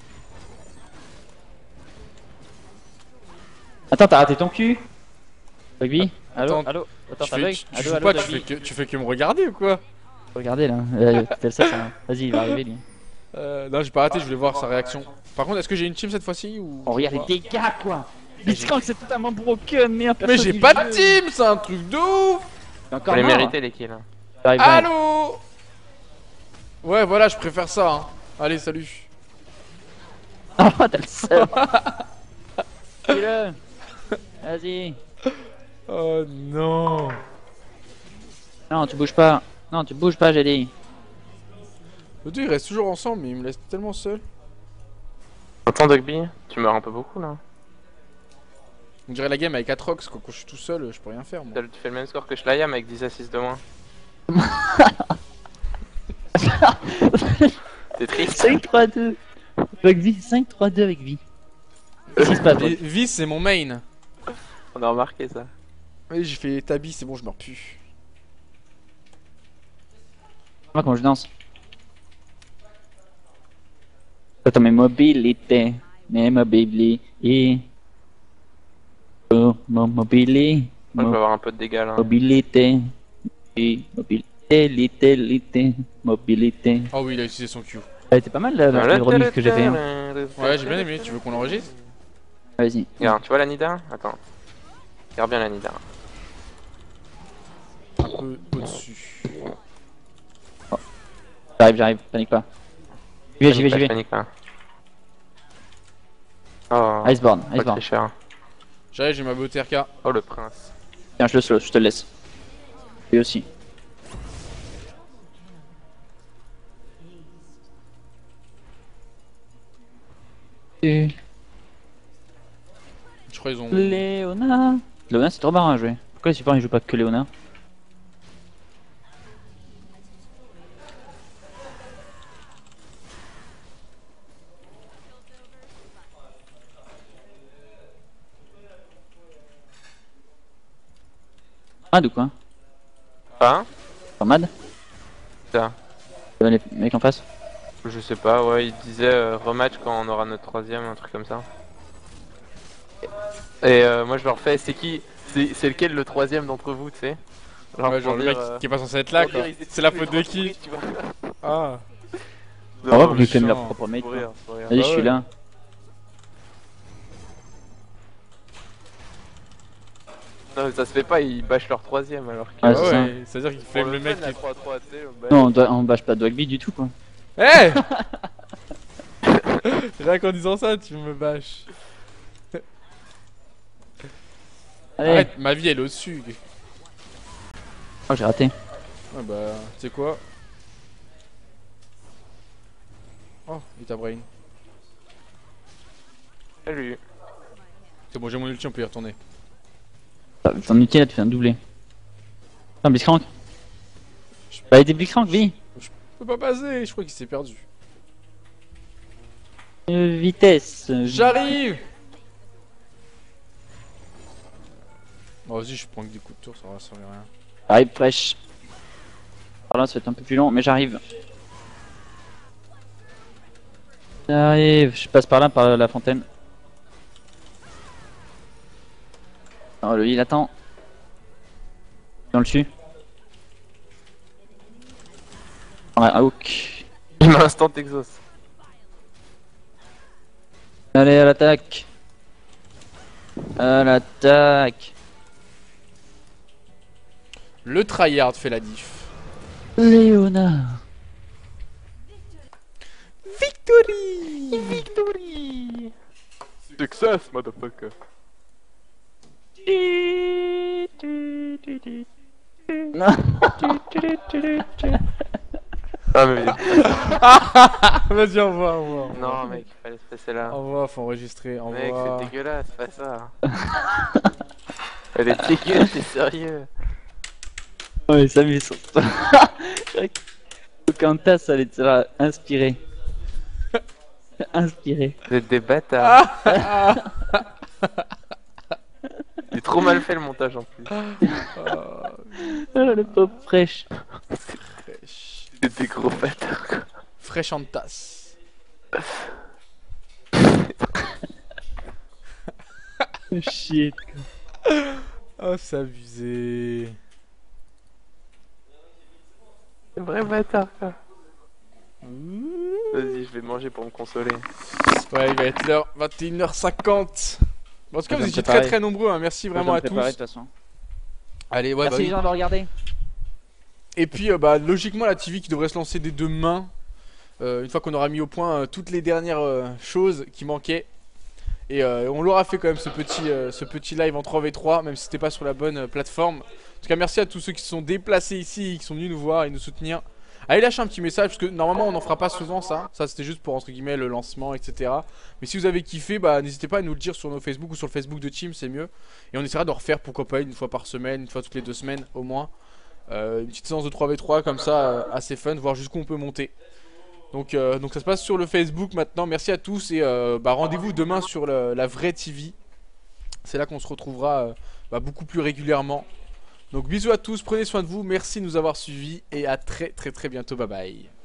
[SPEAKER 1] Attends, t'as raté ton cul? Rugby? Allo?
[SPEAKER 2] Attends,
[SPEAKER 1] Allo? Attends,
[SPEAKER 2] tu,
[SPEAKER 1] t'as
[SPEAKER 2] fais,
[SPEAKER 1] bug?
[SPEAKER 2] tu
[SPEAKER 1] Allo,
[SPEAKER 2] joues
[SPEAKER 1] allo,
[SPEAKER 2] pas,
[SPEAKER 1] Rugby?
[SPEAKER 2] tu fais que me regarder ou quoi?
[SPEAKER 1] Regardez là, tel ça, ça. Vas-y, il va arriver lui.
[SPEAKER 2] Non, j'ai pas raté, je voulais voir sa réaction. Par contre, est-ce que j'ai une team cette fois-ci ou...
[SPEAKER 1] Oh, regarde les dégâts quoi! Blitzcrank c'est totalement broken, merde!
[SPEAKER 2] Mais j'ai pas de team, c'est un truc de ouf!
[SPEAKER 3] vous les méritez les kills. Hein.
[SPEAKER 2] Allô? Ouais, voilà, je préfère ça. Hein. Allez, salut.
[SPEAKER 1] Oh, t'as le seum! Fais-le! Vas-y!
[SPEAKER 2] Oh non.
[SPEAKER 1] Non, tu bouges pas! Non, tu bouges pas, j'ai dit!
[SPEAKER 2] Les deux ils restent toujours ensemble, mais ils me laissent tellement seul.
[SPEAKER 3] Attends, Dogby, tu meurs un peu beaucoup là.
[SPEAKER 2] On dirait la game avec Atrox, quoi. Quand je suis tout seul, je peux rien faire moi.
[SPEAKER 3] Tu fais le même score que Shlayam avec 10 assists de moins. T'es triste.
[SPEAKER 1] 5-3-2! Avec vie, 5-3-2 avec vie! Qu'est-ce qui se passe?
[SPEAKER 2] Vis, c'est mon main.
[SPEAKER 3] On a remarqué ça.
[SPEAKER 2] Oui, j'ai fait Tabi, c'est bon, je meurs plus.
[SPEAKER 1] Moi, comment je danse? Attends, mes mobilités, oh, mon mobilité,
[SPEAKER 3] Moi, je vais avoir un peu de dégâts là.
[SPEAKER 1] mobilité, mobilité.
[SPEAKER 2] Oh oui, il a utilisé son Q.
[SPEAKER 1] Ça a été pas mal le remix que j'ai fait. Hein.
[SPEAKER 2] Ouais, j'ai bien aimé, tu veux qu'on l'enregistre?
[SPEAKER 1] Vas-y.
[SPEAKER 3] Regarde, tu vois la Nida? Attends. Regarde bien la Nida.
[SPEAKER 2] Un peu au-dessus.
[SPEAKER 1] J'arrive, panique pas. J'y vais.
[SPEAKER 3] Panique pas. Oh,
[SPEAKER 1] Iceborne,
[SPEAKER 3] pas
[SPEAKER 1] Iceborne.
[SPEAKER 3] tricheur.
[SPEAKER 2] J'arrive, j'ai ma BOTRK.
[SPEAKER 3] Oh le prince.
[SPEAKER 1] Tiens, je le slow, je te le laisse. Lui aussi.
[SPEAKER 2] Je crois qu'ils ont...
[SPEAKER 1] Léona. Léona, c'est trop marrant à jouer. Pourquoi les supports ils jouent pas que Léona? Mad ou quoi?
[SPEAKER 3] Hein?
[SPEAKER 1] Pas Mad?
[SPEAKER 3] Ça.
[SPEAKER 1] Les mecs en face?
[SPEAKER 3] Je sais pas, ouais, il disait rematch quand on aura notre troisième, un truc comme ça. Et moi je leur fais, c'est qui? C'est lequel le troisième d'entre vous, tu sais?
[SPEAKER 2] Ouais, genre
[SPEAKER 3] pour
[SPEAKER 2] le
[SPEAKER 3] dire,
[SPEAKER 2] mec qui est pas censé être là,
[SPEAKER 3] pour
[SPEAKER 2] quoi.
[SPEAKER 3] dire, ils étaient
[SPEAKER 2] C'est la
[SPEAKER 3] tous
[SPEAKER 2] faute
[SPEAKER 3] les
[SPEAKER 2] de
[SPEAKER 3] trois
[SPEAKER 2] qui?
[SPEAKER 3] pourris, tu vois.
[SPEAKER 2] Ah.
[SPEAKER 1] On va voir qu'ils
[SPEAKER 2] méchant.
[SPEAKER 1] claiment leur propre mate.
[SPEAKER 3] Pour
[SPEAKER 1] quoi.
[SPEAKER 3] rire, pour rire.
[SPEAKER 1] Vas-y,
[SPEAKER 2] Bah
[SPEAKER 1] je suis
[SPEAKER 2] ouais.
[SPEAKER 1] là.
[SPEAKER 3] Non mais ça se fait pas, ils bâchent leur troisième alors que...
[SPEAKER 1] Ouais,
[SPEAKER 2] Ah
[SPEAKER 1] c'est ça.
[SPEAKER 2] ouais, c'est-à-dire qu'il flemme le mec qui...
[SPEAKER 3] 3-3, tu sais, bah,
[SPEAKER 1] Non, on bâche pas Dogby du tout quoi.
[SPEAKER 2] Eh Rien qu'en disant ça, tu me bâches.
[SPEAKER 1] Allez.
[SPEAKER 2] Arrête, ma vie elle est au-dessus.
[SPEAKER 1] Oh, j'ai raté.
[SPEAKER 2] Ah bah, tu sais quoi? Oh, Vita Brain.
[SPEAKER 3] Salut.
[SPEAKER 2] C'est bon, j'ai mon ulti, on peut y retourner.
[SPEAKER 1] Ton ulti là, tu fais un doublé. Putain, Blitzcrank. Bah, aider Blitzcrank, vie.
[SPEAKER 2] Je peux pas passer, je crois qu'il s'est perdu.
[SPEAKER 1] Vitesse.
[SPEAKER 2] J'arrive. Bon, vas-y, je prends que des coups de tour, ça va servir à rien.
[SPEAKER 1] J'arrive fraîche. Par là, ça va être un peu plus long, mais j'arrive. J'arrive. Je passe par là, par la fontaine. Oh, lui, il attend. On le tue. Ouais, Hawk.
[SPEAKER 3] Il m'a instant exhaust.
[SPEAKER 1] Allez, à l'attaque. À l'attaque.
[SPEAKER 2] Le tryhard fait la diff.
[SPEAKER 1] Léonard.
[SPEAKER 2] Victory.
[SPEAKER 3] Victory. Success, motherfucker. Ah mais
[SPEAKER 2] Vas-y, envoie, envoie.
[SPEAKER 3] non mec, fallait se passer là.
[SPEAKER 2] Envoie, faut enregistrer,
[SPEAKER 3] Mec,
[SPEAKER 2] envoie.
[SPEAKER 3] c'est dégueulasse, pas ça. Elle est dégueulasse, t'es sérieux?
[SPEAKER 1] Ouais, ça met sur ça. Quentin, ça allait être inspiré. Inspiré.
[SPEAKER 3] Vous êtes des bâtards. J'ai trop mal fait le montage en plus.
[SPEAKER 1] Oh, le pop fraîche.
[SPEAKER 2] Fraîche.
[SPEAKER 3] C'est des gros bâtards quoi.
[SPEAKER 2] Fraîche en tasse.
[SPEAKER 1] Shit.
[SPEAKER 2] Oh, c'est abusé.
[SPEAKER 3] C'est vrai bâtard quoi. Vas-y, je vais manger pour me consoler.
[SPEAKER 2] Ouais, il va être l'heure 21h50. Bon, en tout cas,
[SPEAKER 1] Je
[SPEAKER 2] vous
[SPEAKER 1] vais
[SPEAKER 2] étiez
[SPEAKER 1] me
[SPEAKER 2] très
[SPEAKER 1] préparer.
[SPEAKER 2] très nombreux, hein. Merci vraiment à tous.
[SPEAKER 1] De toute façon.
[SPEAKER 2] Allez, ouais,
[SPEAKER 1] Merci
[SPEAKER 2] bah
[SPEAKER 1] les
[SPEAKER 2] oui.
[SPEAKER 1] gens de regarder.
[SPEAKER 2] Et puis, bah, logiquement, la TV qui devrait se lancer dès demain. Une fois qu'on aura mis au point toutes les dernières choses qui manquaient. Et on l'aura fait quand même ce petit live en 3v3, même si c'était pas sur la bonne plateforme. En tout cas, merci à tous ceux qui se sont déplacés ici, qui sont venus nous voir et nous soutenir. Allez lâcher un petit message, parce que normalement on n'en fera pas souvent ça. Ça c'était juste pour entre guillemets le lancement, etc. Mais si vous avez kiffé, bah n'hésitez pas à nous le dire sur nos Facebook ou sur le Facebook de Team, c'est mieux. Et on essaiera de refaire pourquoi pas une fois par semaine, une fois toutes les 2 semaines au moins. Une petite séance de 3v3 comme ça, assez fun, voir jusqu'où on peut monter. Donc ça se passe sur le Facebook maintenant. Merci à tous et bah, rendez-vous demain sur la vraie TV. C'est là qu'on se retrouvera bah, beaucoup plus régulièrement. Donc bisous à tous, prenez soin de vous, merci de nous avoir suivis et à très bientôt, bye bye.